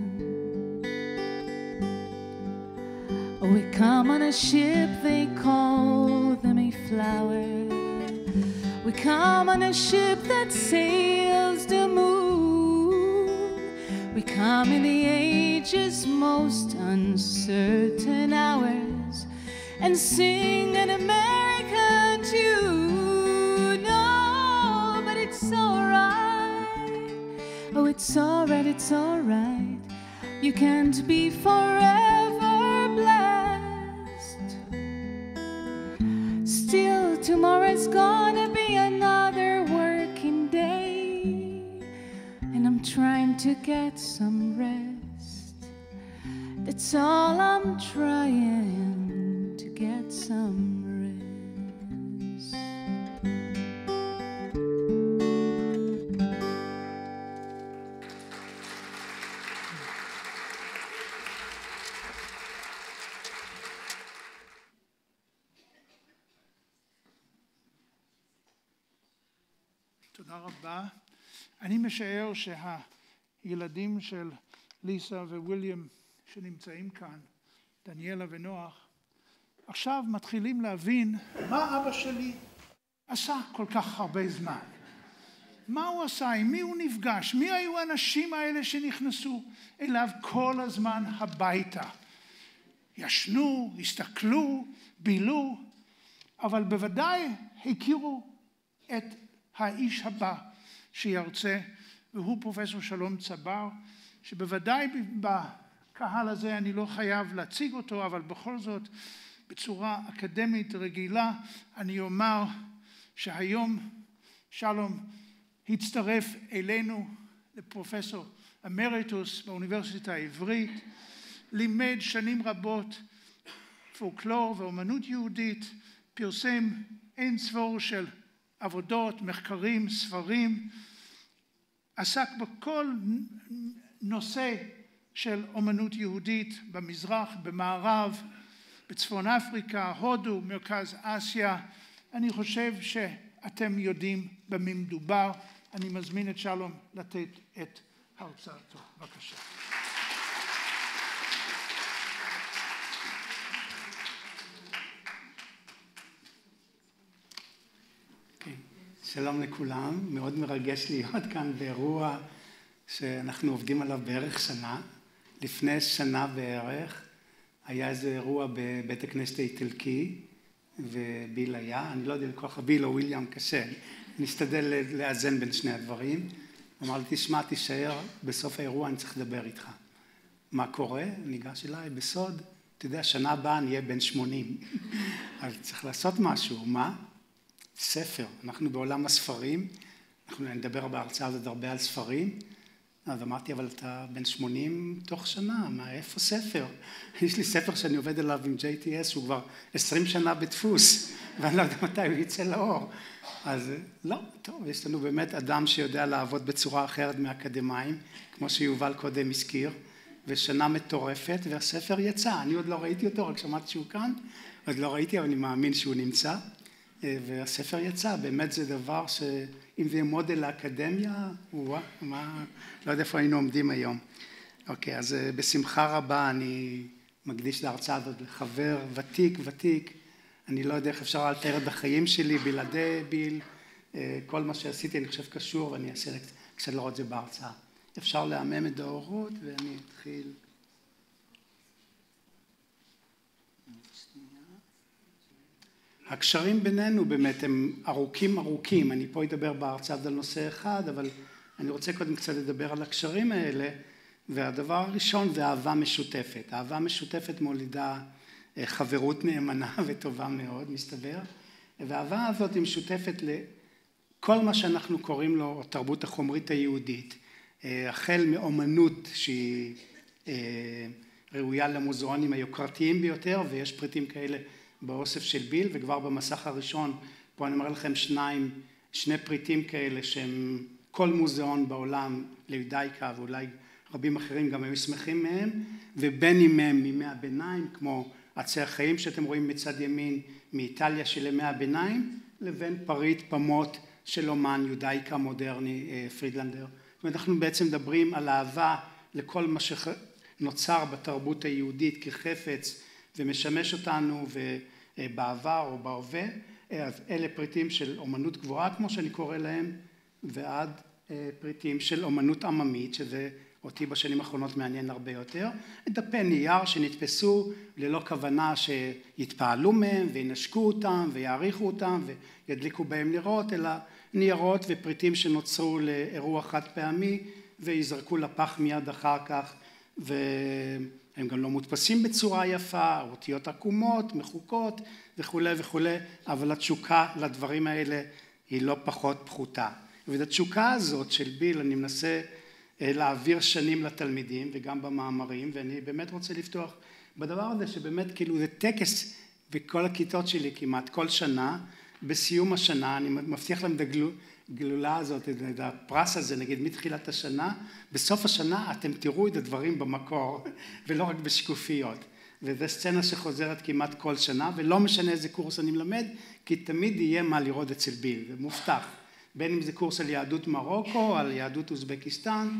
Oh, we come on a ship, they call the Mayflower. We come on a ship that sails the moon. We come in the age's most uncertain hours and sing an American tune. Oh, but it's alright. Oh, it's alright, it's alright. You can't be forever blessed. Still, tomorrow's gonna be another working day, and I'm trying to get some rest. That's all I'm trying, to get some rest. תודה רבה. אני משער שהילדים של ליסה וויליאם שנמצאים כאן, דניאלה ונוח, עכשיו מתחילים להבין מה אבא שלי עשה כל כך הרבה זמן. מה הוא עשה, עם מי הוא נפגש, מי היו האנשים האלה שנכנסו אליו כל הזמן הביתה. ישנו, הסתכלו, בילו, אבל בוודאי הכירו את האיש הבא שירצה, והוא פרופסור שלום צבר, שבוודאי בקהל הזה אני לא חייב להציג אותו, אבל בכל זאת בצורה אקדמית רגילה אני אומר שהיום שלום הצטרף אלינו לפרופסור אמריטוס באוניברסיטה העברית, לימד שנים רבות פולקלור ואומנות יהודית, פרסם אין ספור של עבודות, מחקרים, ספרים, עסק בכל נושא של אומנות יהודית במזרח, במערב, בצפון אפריקה, הודו, מרכז אסיה. אני חושב שאתם יודעים במי מדובר. אני מזמין את שלום לתת את הרצאתו. בבקשה. שלום לכולם, מאוד מרגש להיות כאן באירוע שאנחנו עובדים עליו בערך שנה. לפני שנה בערך היה איזה אירוע בבית הכנסת האיטלקי, וביל היה, אני לא יודע לקרוא לך ביל או וויליאם קשה, נסתדל לאזן בין שני הדברים. אמר לי, תשמע, תישאר, בסוף האירוע אני צריך לדבר איתך. מה קורה? ניגש אליי בסוד, אתה יודע, שנה הבאה אני אהיה בן שמונים, אז צריך לעשות משהו, מה? ספר, אנחנו בעולם הספרים, אנחנו נדבר בהרצאה הזאת הרבה על ספרים, אז אמרתי, אבל אתה בן שמונים תוך שנה, מה, איפה ספר? יש לי ספר שאני עובד עליו עם ג'יי טי אס, שהוא כבר עשרים שנה בדפוס, ואני לא יודע מתי הוא יצא לאור. אז לא, טוב, יש לנו באמת אדם שיודע לעבוד בצורה אחרת מאקדמיים, כמו שיובל קודם הזכיר, ושנה מטורפת, והספר יצא. אני עוד לא ראיתי אותו, רק שמעתי שהוא כאן, עוד לא ראיתי, אבל אני מאמין שהוא נמצא, והספר יצא. באמת זה דבר שאם זה יהיה מודל לאקדמיה, וואה, מה, לא יודע איפה היינו עומדים היום. אוקיי, אז בשמחה רבה אני מקדיש להרצאה הזאת לחבר ותיק, ותיק, אני לא יודע איך אפשר לתאר את החיים שלי, בלעדי ביל, כל מה שעשיתי אני חושב קשור, ואני אעשה קצת לראות זה בהרצאה. אפשר להמם את האורות, ואני אתחיל. הקשרים בינינו באמת הם ארוכים ארוכים, אני פה אדבר בהרצאה על נושא אחד, אבל אני רוצה קודם קצת לדבר על הקשרים האלה, והדבר הראשון זה אהבה משותפת. אהבה משותפת מולידה חברות נאמנה וטובה מאוד, מסתבר, והאהבה הזאת היא משותפת לכל מה שאנחנו קוראים לו התרבות החומרית היהודית, החל מאומנות שהיא ראויה למוזיאונים היוקרתיים ביותר, ויש פריטים כאלה באוסף של ביל, וכבר במסך הראשון, פה אני אומר לכם שניים, שני פריטים כאלה שהם כל מוזיאון בעולם ליודאיקה, ואולי רבים אחרים גם היו שמחים מהם, ובין אם הם מימי הביניים, כמו עצי החיים שאתם רואים מצד ימין מאיטליה של ימי הביניים, לבין פריט פמות של אומן יודאיקה מודרני פרידלנדר. ואנחנו בעצם מדברים על אהבה לכל מה שנוצר בתרבות היהודית כחפץ ומשמש אותנו בעבר או בהווה. אז אלה פריטים של אומנות גבוהה כמו שאני קורא להם, ועד פריטים של אומנות עממית, שזה אותי בשנים האחרונות מעניין הרבה יותר. דפי נייר שנתפסו ללא כוונה שיתפעלו מהם וינשקו אותם ויעריכו אותם וידליקו בהם נרות, אלא ניירות ופריטים שנוצרו לאירוע חד פעמי ויזרקו לפח מיד אחר כך, והם גם לא מודפסים בצורה יפה, אותיות עקומות, מחוקות וכו' וכו', אבל התשוקה לדברים האלה היא לא פחות פחותה. ואת התשוקה הזאת של ביל אני מנסה להעביר שנים לתלמידים וגם במאמרים, ואני באמת רוצה לפתוח בדבר הזה שבאמת כאילו זה טקס בכל הכיתות שלי כמעט כל שנה, בסיום השנה אני מבטיח להם את הגלולה הזאת, את הפרס הזה נגיד מתחילת השנה, בסוף השנה אתם תראו את הדברים במקור ולא רק בשקופיות, וזו סצנה שחוזרת כמעט כל שנה, ולא משנה איזה קורס אני מלמד, כי תמיד יהיה מה לראות אצל ביל, זה מובטח. בין אם זה קורס על יהדות מרוקו, על יהדות אוזבקיסטן,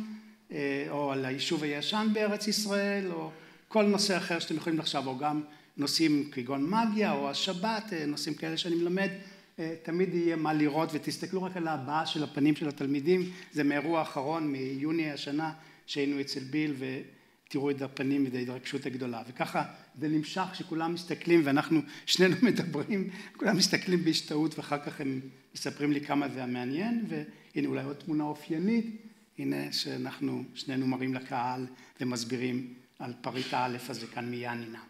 או על היישוב הישן בארץ ישראל, או כל נושא אחר שאתם יכולים לחשוב, או גם נושאים כגון מגיה, או השבת, נושאים כאלה שאני מלמד, תמיד יהיה מה לראות, ותסתכלו רק על ההבעה של הפנים של התלמידים, זה מאירוע האחרון מיוני השנה שהיינו אצל ביל, ותראו את הפנים ואת ההתרגשות הגדולה, וככה זה נמשך שכולם מסתכלים, ואנחנו שנינו מדברים, כולם מסתכלים בהשתאות, ואחר כך הם מספרים לי כמה זה המעניין, והנה אולי עוד תמונה אופיינית, הנה שאנחנו שנינו מראים לקהל ומסבירים על פריט הא' הזה כאן מיאנינה.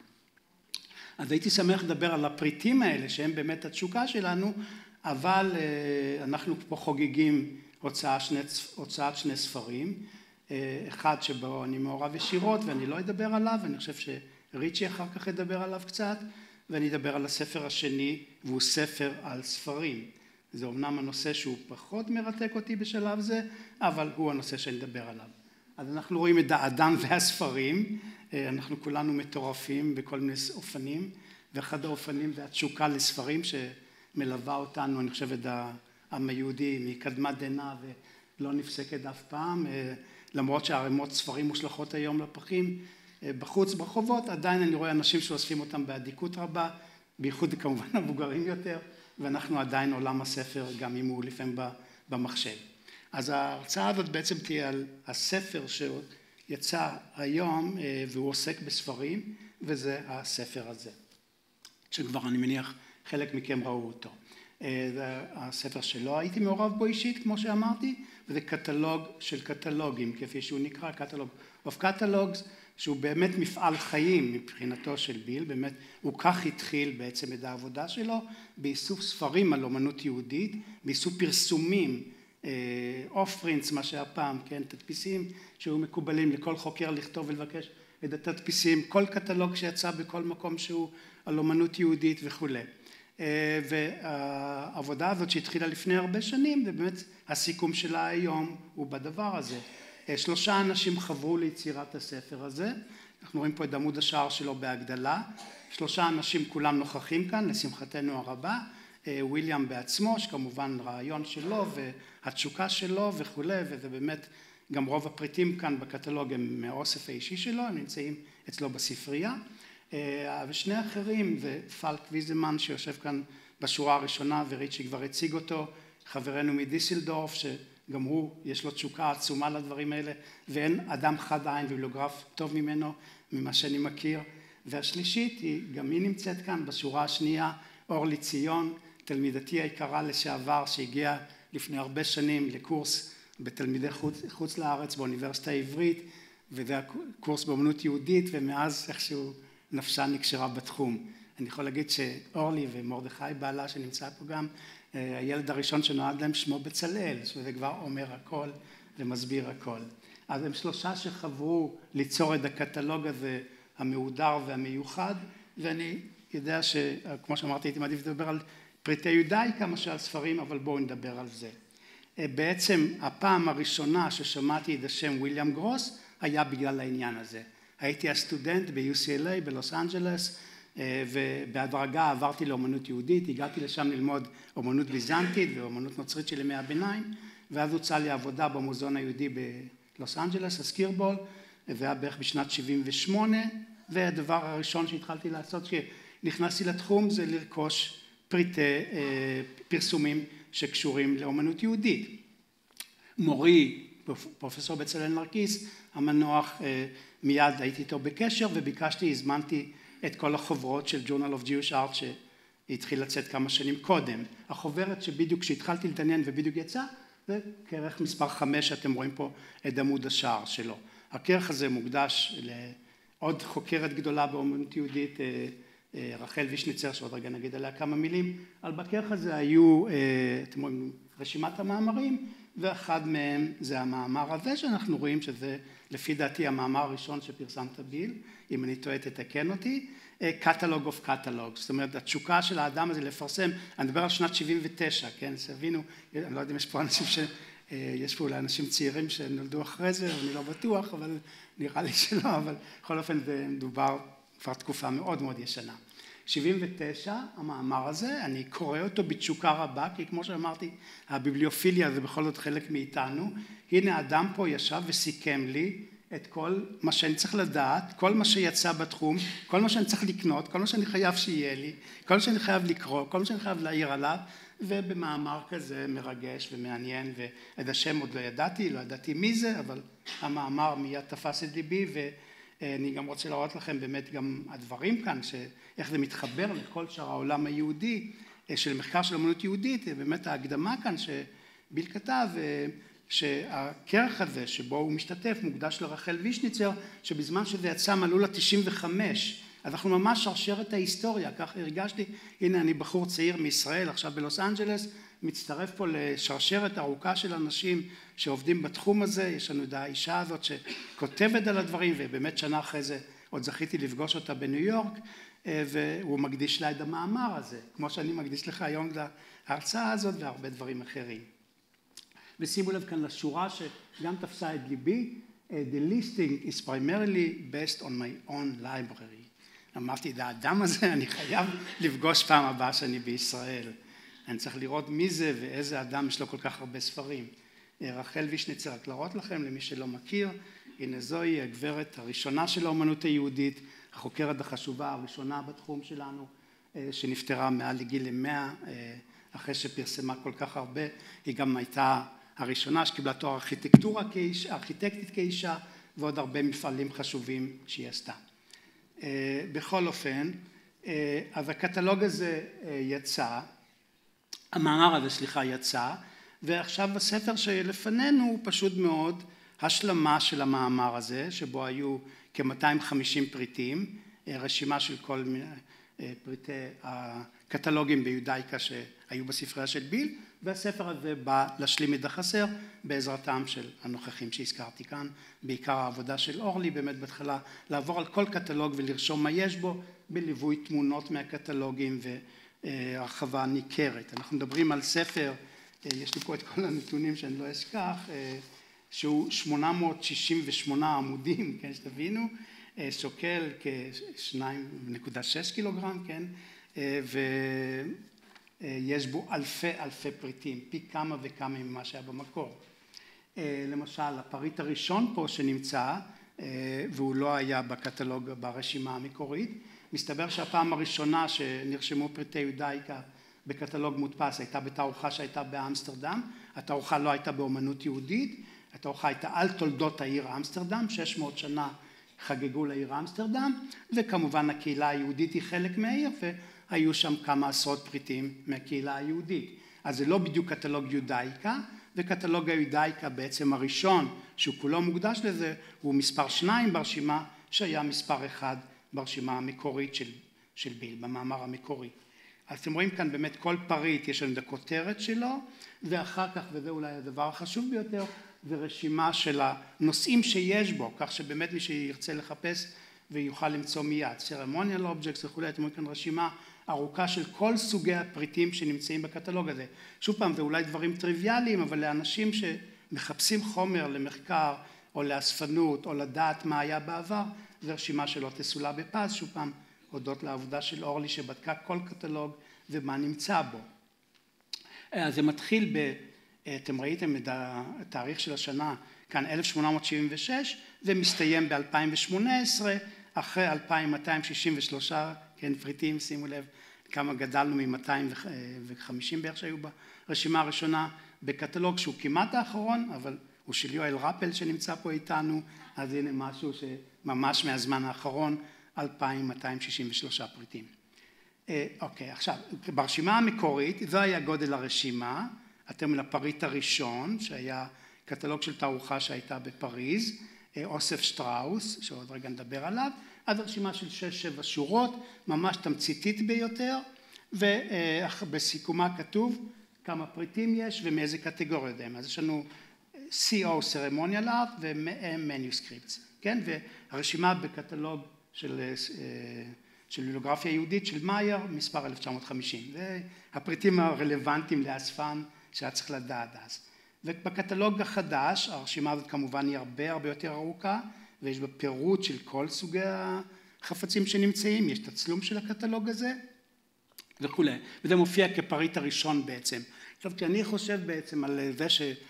אז הייתי שמח לדבר על הפריטים האלה שהם באמת התשוקה שלנו, אבל אנחנו פה חוגגים הוצאת שני, הוצאת שני ספרים, אחד שבו אני מעורב ישירות ואני לא אדבר עליו, אני חושב שריצ'י אחר כך ידבר עליו קצת, ואני אדבר על הספר השני והוא ספר על ספרים. זה אומנם הנושא שהוא פחות מרתק אותי בשלב זה, אבל הוא הנושא שאני אדבר עליו. אז אנחנו רואים את האדם והספרים, אנחנו כולנו מטורפים בכל מיני אופנים, ואחד האופנים זה התשוקה לספרים שמלווה אותנו, אני חושב את העם היהודי מקדמת דנא ולא נפסקת אף פעם, למרות שהערימות ספרים מושלכות היום לפחים, בחוץ ברחובות, עדיין אני רואה אנשים שאוספים אותם באדיקות רבה, בייחוד כמובן המבוגרים יותר, ואנחנו עדיין עולם הספר, גם אם הוא לפעמים במחשב. אז ההרצאה הזאת בעצם תהיה על הספר שיצא היום, והוא עוסק בספרים, וזה הספר הזה. שכבר אני מניח חלק מכם ראו אותו. זה הספר שלא הייתי מעורב בו אישית, כמו שאמרתי, וזה קטלוג של קטלוגים, כפי שהוא נקרא, קטלוג of catalogs, שהוא באמת מפעל חיים מבחינתו של ביל, באמת הוא כך התחיל בעצם את העבודה שלו, באיסוף ספרים על אומנות יהודית, באיסוף פרסומים, אופרינס, מה שהיה פעם, כן, תדפיסים שהיו מקובלים לכל חוקר לכתוב ולבקש את התדפיסים, כל קטלוג שיצא בכל מקום שהוא על אומנות יהודית וכו'. והעבודה הזאת שהתחילה לפני הרבה שנים, ובאמת הסיכום שלה היום הוא בדבר הזה. שלושה אנשים חברו ליצירת הספר הזה, אנחנו רואים פה את עמוד השער שלו בהגדלה, שלושה אנשים כולם נוכחים כאן, לשמחתנו הרבה, וויליאם בעצמו, שכמובן רעיון שלו והתשוקה שלו וכו', וזה באמת גם רוב הפריטים כאן בקטלוג הם מהאוסף האישי שלו, הם נמצאים אצלו בספרייה, ושני אחרים זה פלק ויזמן שיושב כאן בשורה הראשונה וריצ'י כבר הציג אותו, חברנו מדיסלדורף שגם הוא יש לו תשוקה עצומה לדברים האלה ואין אדם חד עין וביבליוגרף טוב ממנו ממה שאני מכיר, והשלישית היא גם היא נמצאת כאן בשורה השנייה, אורלי ציון, תלמידתי היקרה לשעבר שהגיעה לפני הרבה שנים לקורס בתלמידי חוץ, חוץ לארץ באוניברסיטה העברית, וזה הקורס באמנות יהודית ומאז איכשהו נפשה נקשרה בתחום. אני יכול להגיד שאורלי ומרדכי בעלה שנמצא פה גם, הילד הראשון שנולד להם שמו בצלאל, שזה כבר אומר הכל ומסביר הכל. אז הם שלושה שחברו ליצור את הקטלוג הזה המהודר והמיוחד, ואני יודע שכמו שאמרתי הייתי מעדיף לדבר על פריטי יודאיקה מאשר על ספרים, אבל בואו נדבר על זה. בעצם הפעם הראשונה ששמעתי את השם וויליאם גרוס היה בגלל העניין הזה. הייתי הסטודנט ב-יו סי אל איי בלוס אנג'לס, ובהדרגה עברתי לאומנות יהודית, הגעתי לשם ללמוד אומנות ביזנטית ואומנות נוצרית של ימי הביניים, ואז הוצאה לי עבודה במוזיאון היהודי בלוס אנג'לס, הסקירבול, זה היה בערך בשנת שבעים ושמונה, והדבר הראשון שהתחלתי לעשות כשנכנסתי לתחום זה לרכוש פריטי פרסומים שקשורים לאומנות יהודית. מורי, פרופסור בצלאל נרקיס, המנוח, מיד הייתי איתו בקשר וביקשתי, הזמנתי את כל החוברות של Journal of Jewish Art שהתחיל לצאת כמה שנים קודם. החוברת שבדיוק כשהתחלתי להתעניין ובדיוק יצא, זה כרך מספר חמש, שאתם רואים פה את עמוד השער שלו. הכרך הזה מוקדש לעוד חוקרת גדולה באומנות יהודית, רחל וישניצר, שעוד רגע נגיד עליה כמה מילים, על בכרך הזה היו, אתם רואים, רשימת המאמרים, ואחד מהם זה המאמר הזה שאנחנו רואים שזה לפי דעתי המאמר הראשון שפרסמת ביל, אם אני טועה תתקן אותי, Catalog of Catalogs, זאת אומרת התשוקה של האדם הזה לפרסם, אני מדבר על שנת שבעים ותשע, כן, סבינו, אני לא יודע אם יש פה אנשים ש... יש פה אולי אנשים צעירים שנולדו אחרי זה, אני לא בטוח, אבל נראה לי שלא, אבל בכל אופן זה מדובר כבר תקופה מאוד מאוד ישנה. שבעים ותשע, המאמר הזה, אני קורא אותו בתשוקה רבה, כי כמו שאמרתי, הביבליופיליה זה בכל זאת חלק מאיתנו. הנה אדם פה ישב וסיכם לי את כל מה שאני צריך לדעת, כל מה שיצא בתחום, כל מה שאני צריך לקנות, כל מה שאני חייב שיהיה לי, כל מה שאני חייב לקרוא, כל מה שאני חייב להעיר עליו, ובמאמר כזה מרגש ומעניין, ואת השם עוד לא ידעתי, לא ידעתי מי זה, אבל המאמר מיד תפס את ליבי, ואני גם רוצה להראות לכם באמת גם הדברים כאן, איך זה מתחבר לכל שאר העולם היהודי, של מחקר של אמנות יהודית, באמת ההקדמה כאן שביל כתב, שהכרך הזה שבו הוא משתתף מוקדש לרחל וישניצר, שבזמן שזה יצא מלאו לה תשעים וחמש, אנחנו ממש שרשרת ההיסטוריה, ככה הרגשתי, הנה אני בחור צעיר מישראל, עכשיו בלוס אנג'לס, מצטרף פה לשרשרת ארוכה של אנשים שעובדים בתחום הזה, יש לנו את האישה הזאת שכותבת על הדברים, ובאמת שנה אחרי זה עוד זכיתי לפגוש אותה בניו יורק, והוא מקדיש לה את המאמר הזה, כמו שאני מקדיש לך היום להרצאה הזאת והרבה דברים אחרים. ושימו לב כאן לשורה שגם תפסה את ליבי, The listing is primarily based on my own library. אמרתי, את האדם הזה אני חייב לפגוש פעם הבאה שאני בישראל. אני צריך לראות מי זה ואיזה אדם יש לו כל כך הרבה ספרים. רחל וישניצר, רק להראות לכם למי שלא מכיר, הנה זוהי הגברת הראשונה של האומנות היהודית, החוקרת החשובה הראשונה בתחום שלנו, שנפטרה מעל לגיל מאה, אחרי שפרסמה כל כך הרבה. היא גם הייתה הראשונה שקיבלה תואר ארכיטקטורה כאישה, ארכיטקטית כאישה, ועוד הרבה מפעלים חשובים שהיא עשתה. בכל אופן, אז הקטלוג הזה יצא, המאמר הזה סליחה יצא, ועכשיו הספר שלפנינו הוא פשוט מאוד השלמה של המאמר הזה, שבו היו כ-מאתיים וחמישים פריטים, רשימה של כל פריטי הקטלוגים ביודאיקה שהיו בספרייה של ביל, והספר הזה בא להשלים את החסר בעזרתם של הנוכחים שהזכרתי כאן, בעיקר העבודה של אורלי, באמת בהתחלה לעבור על כל קטלוג ולרשום מה יש בו, בליווי תמונות מהקטלוגים והרחבה ניכרת. אנחנו מדברים על ספר, יש לי פה את כל הנתונים שאני לא אשכח, שהוא שמונה מאות שישים ושמונה עמודים, כן, שתבינו, שוקל כ-שתיים נקודה שש קילוגרם, כן, ויש בו אלפי אלפי פריטים, פי כמה וכמה ממה שהיה במקור. למשל, הפריט הראשון פה שנמצא, והוא לא היה בקטלוג ברשימה המקורית, מסתבר שהפעם הראשונה שנרשמו פריטי יודאיקה בקטלוג מודפס הייתה בתערוכה שהייתה באמסטרדם, התערוכה לא הייתה באומנות יהודית, התערוכה הייתה על תולדות העיר אמסטרדם, שש מאות שנה חגגו לעיר אמסטרדם, וכמובן הקהילה היהודית היא חלק מהעיר, והיו שם כמה עשרות פריטים מהקהילה היהודית. אז זה לא בדיוק קטלוג יודאיקה, וקטלוג היודאיקה בעצם הראשון, שהוא כולו מוקדש לזה, הוא מספר שניים ברשימה, שהיה מספר אחד ברשימה המקורית של, של ביל, במאמר המקורי. אז אתם רואים כאן באמת כל פריט, יש לנו את הכותרת שלו, ואחר כך, וזה אולי הדבר החשוב ביותר, זה רשימה של הנושאים שיש בו, כך שבאמת מי שירצה לחפש ויוכל למצוא מיד, ceremonial objects וכולי, אתם רואים כאן רשימה ארוכה של כל סוגי הפריטים שנמצאים בקטלוג הזה. שוב פעם, זה אולי דברים טריוויאליים, אבל לאנשים שמחפשים חומר למחקר, או לאספנות, או לדעת מה היה בעבר, זו רשימה שלא תסולא בפז, שוב פעם, הודות לעבודה של אורלי שבדקה כל קטלוג ומה נמצא בו. אז זה מתחיל ב... אתם ראיתם את התאריך של השנה, כאן אלף שמונה מאות שבעים ושש, ומסתיים ב-אלפיים ושמונה עשרה, אחרי אלפיים מאתיים שישים ושלושה, כן, פריטים, שימו לב כמה גדלנו מ-מאתיים וחמישים בערך שהיו ברשימה הראשונה, בקטלוג שהוא כמעט האחרון, אבל הוא של יואל רפל שנמצא פה איתנו, אז הנה משהו שממש מהזמן האחרון, אלפיים מאתיים שישים ושלושה פריטים. אוקיי, עכשיו, ברשימה המקורית, זה היה גודל הרשימה, אתם לפריט הראשון, שהיה קטלוג של תערוכה שהייתה בפריז, אוסף שטראוס, שעוד רגע נדבר עליו, עד רשימה של שש שבע שורות, ממש תמציתית ביותר, ובסיכומה כתוב כמה פריטים יש ומאיזה קטגוריות הם. אז יש לנו סי או Ceremonial Art ו-M Manuscripts, כן? והרשימה בקטלוג של, של ביבליוגרפיה יהודית של מאייר, מספר אלף תשע מאות וחמישים. זה הפריטים הרלוונטיים לאספן שהיה צריך לדעת אז. ובקטלוג החדש, הרשימה הזאת כמובן היא הרבה הרבה יותר ארוכה, ויש בה פירוט של כל סוגי החפצים שנמצאים, יש תצלום של הקטלוג הזה וכולי. וזה מופיע כפריט הראשון בעצם. עכשיו, כי אני חושב בעצם על זה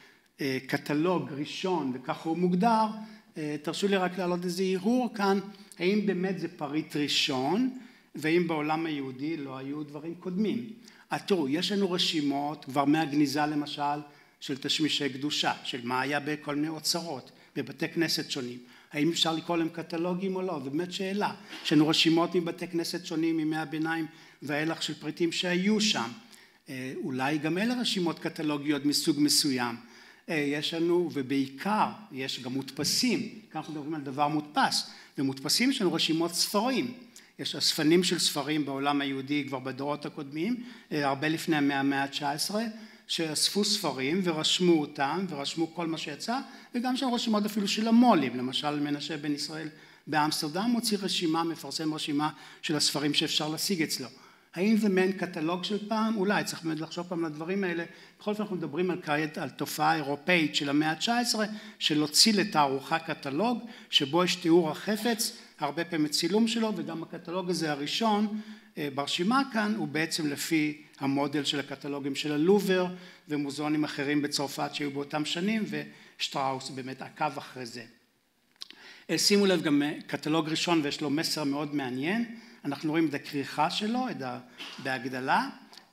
שקטלוג ראשון, וכך הוא מוגדר, תרשו לי רק להעלות איזה הרהור כאן, האם באמת זה פריט ראשון, והאם בעולם היהודי לא היו דברים קודמים. אז תראו, יש לנו רשימות, כבר מהגניזה למשל, של תשמישי קדושה, של מה היה בכל מיני אוצרות, בבתי כנסת שונים. האם אפשר לקרוא להם קטלוגים או לא? זו באמת שאלה. יש לנו רשימות מבתי כנסת שונים, מימי הביניים וההלך של פריטים שהיו שם. אולי גם אלה רשימות קטלוגיות מסוג מסוים. יש לנו, ובעיקר, יש גם מודפסים, כאן אנחנו מדברים על דבר מודפס, ומודפסים יש לנו רשימות ספרים. יש אספנים של ספרים בעולם היהודי כבר בדורות הקודמים, הרבה לפני המאה ה-תשע עשרה, שאספו ספרים ורשמו אותם, ורשמו כל מה שיצא, וגם שם רשימות אפילו של המולים, למשל מנשה בן ישראל באמסטרדם, מוציא רשימה, מפרסם רשימה של הספרים שאפשר להשיג אצלו. האם זה מעין קטלוג של פעם? אולי, צריך באמת לחשוב פעם לדברים האלה. בכל זאת אנחנו מדברים על, על תופעה אירופאית של המאה ה-תשע עשרה, של להוציא לתערוכה קטלוג, שבו יש תיאור החפץ, הרבה פעמים צילום שלו, וגם הקטלוג הזה הראשון, ברשימה כאן, הוא בעצם לפי המודל של הקטלוגים של הלובר, ומוזיאונים אחרים בצרפת שהיו באותם שנים, ושטראוס באמת עקב אחרי זה. שימו לב גם קטלוג ראשון, ויש לו מסר מאוד מעניין, אנחנו רואים את הכריכה שלו, את בהגדלה,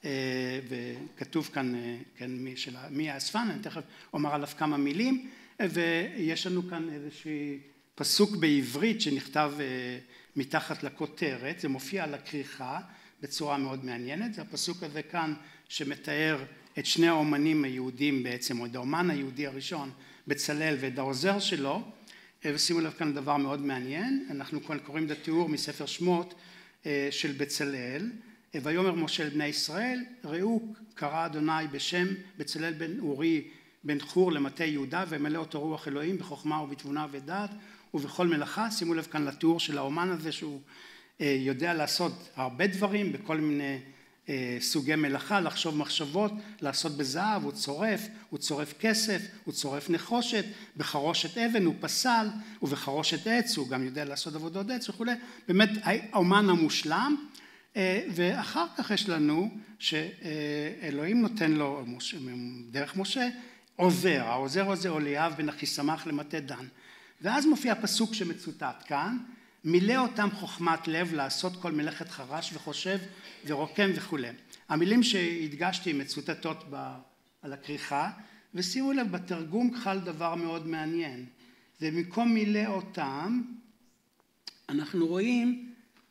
וכתוב כאן, כן, מי, שלה, מי האספן, אני תכף אומר עליו כמה מילים, ויש לנו כאן איזושהי פסוק בעברית שנכתב מתחת לכותרת, זה מופיע על הכריכה בצורה מאוד מעניינת, זה הפסוק הזה כאן שמתאר את שני האומנים היהודים בעצם, או את האומן היהודי הראשון, בצלאל ואת העוזר שלו, ושימו לב כאן דבר מאוד מעניין, אנחנו כאן קוראים את התיאור מספר שמות של בצלאל, ויאמר משה אל בני ישראל, ראו קרא אדוני בשם בצלאל בן אורי בן חור למטה יהודה, ומלא אותו רוח אלוהים בחוכמה ובתבונה ודעת ובכל מלאכה. שימו לב כאן לתיאור של האומן הזה שהוא יודע לעשות הרבה דברים בכל מיני סוגי מלאכה, לחשוב מחשבות, לעשות בזהב, הוא צורף, הוא צורף כסף, הוא צורף נחושת, בחרושת אבן הוא פסל, ובחרושת עץ הוא גם יודע לעשות עבודות עץ וכו'. באמת האומן המושלם. ואחר כך יש לנו שאלוהים נותן לו דרך משה עוזר, העוזר הזה אליאב בן אחיסמך למטה דן. ואז מופיע פסוק שמצוטט כאן, מילא אותם חוכמת לב לעשות כל מלאכת חרש וחושב ורוקם וכו'. המילים שהדגשתי מצוטטות על הכריכה, ושימו לב בתרגום חל דבר מאוד מעניין. ומקום מילא אותם אנחנו רואים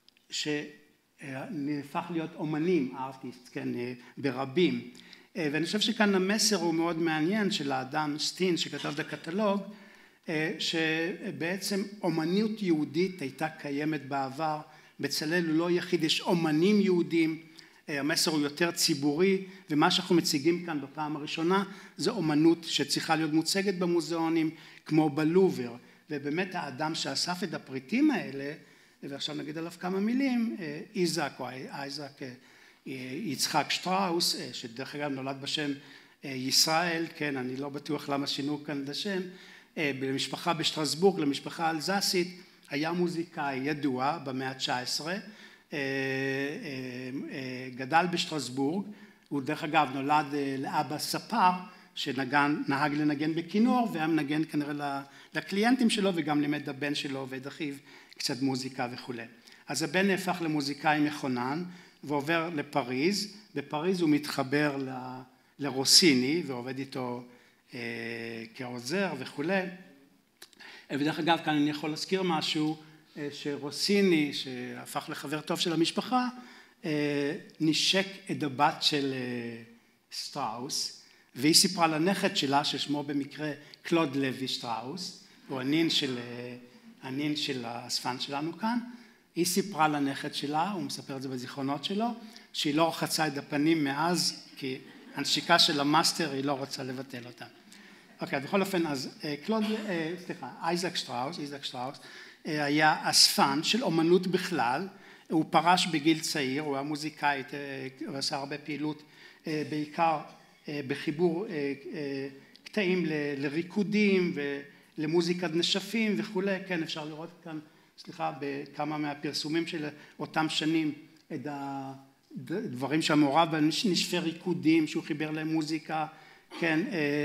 שנהפך להיות אומנים, ארטיסט, כן, ברבים. ואני חושב שכאן המסר הוא מאוד מעניין של האדם סטין שכתב את הקטלוג, שבעצם אומנות יהודית הייתה קיימת בעבר, בצלאל הוא לא יחיד, יש אומנים יהודים, המסר הוא יותר ציבורי, ומה שאנחנו מציגים כאן בפעם הראשונה זה אומנות שצריכה להיות מוצגת במוזיאונים כמו בלובר, ובאמת האדם שאסף את הפריטים האלה, ועכשיו נגיד עליו כמה מילים, איזק או אייזק יצחק שטראוס, שדרך אגב נולד בשם ישראל, כן, אני לא בטוח למה שינו כאן את השם, במשפחה בשטרסבורג, למשפחה אלזסית, היה מוזיקאי ידוע במאה ה-תשע עשרה, גדל בשטרסבורג, הוא דרך אגב נולד לאבא ספר, שנהג לנגן בכינור, והיה מנגן כנראה לקליינטים שלו, וגם לימד הבן שלו ואת אחיו קצת מוזיקה וכו'. אז הבן נהפך למוזיקאי מכונן, ועובר לפריז, בפריז הוא מתחבר לרוסיני, ועובד איתו כעוזר וכו'. ודרך אגב, כאן אני יכול להזכיר משהו, שרוסיני, שהפך לחבר טוב של המשפחה, נשק את הבת של שטראוס, והיא סיפרה לנכד שלה, ששמו במקרה קלוד לוי שטראוס, הוא הנין של, הנין של האספן שלנו כאן, היא סיפרה לנכד שלה, הוא מספר את זה בזיכרונות שלו, שהיא לא רחצה את הפנים מאז, כי הנשיקה של המאסטר היא לא רוצה לבטל אותה. אוקיי, בכל אופן, אז קלוד, סליחה, אייזק שטראוס, אייזק שטראוס, היה אספן של אומנות בכלל, הוא פרש בגיל צעיר, הוא היה מוזיקאי, הוא עשה הרבה פעילות, בעיקר בחיבור קטעים לריקודים ולמוזיקת נשפים וכולי, כן, אפשר לראות כאן, סליחה, בכמה מהפרסומים של אותם שנים, את הדברים שהמעורב בנשפי ריקודים, שהוא חיבר להם מוזיקה, כן,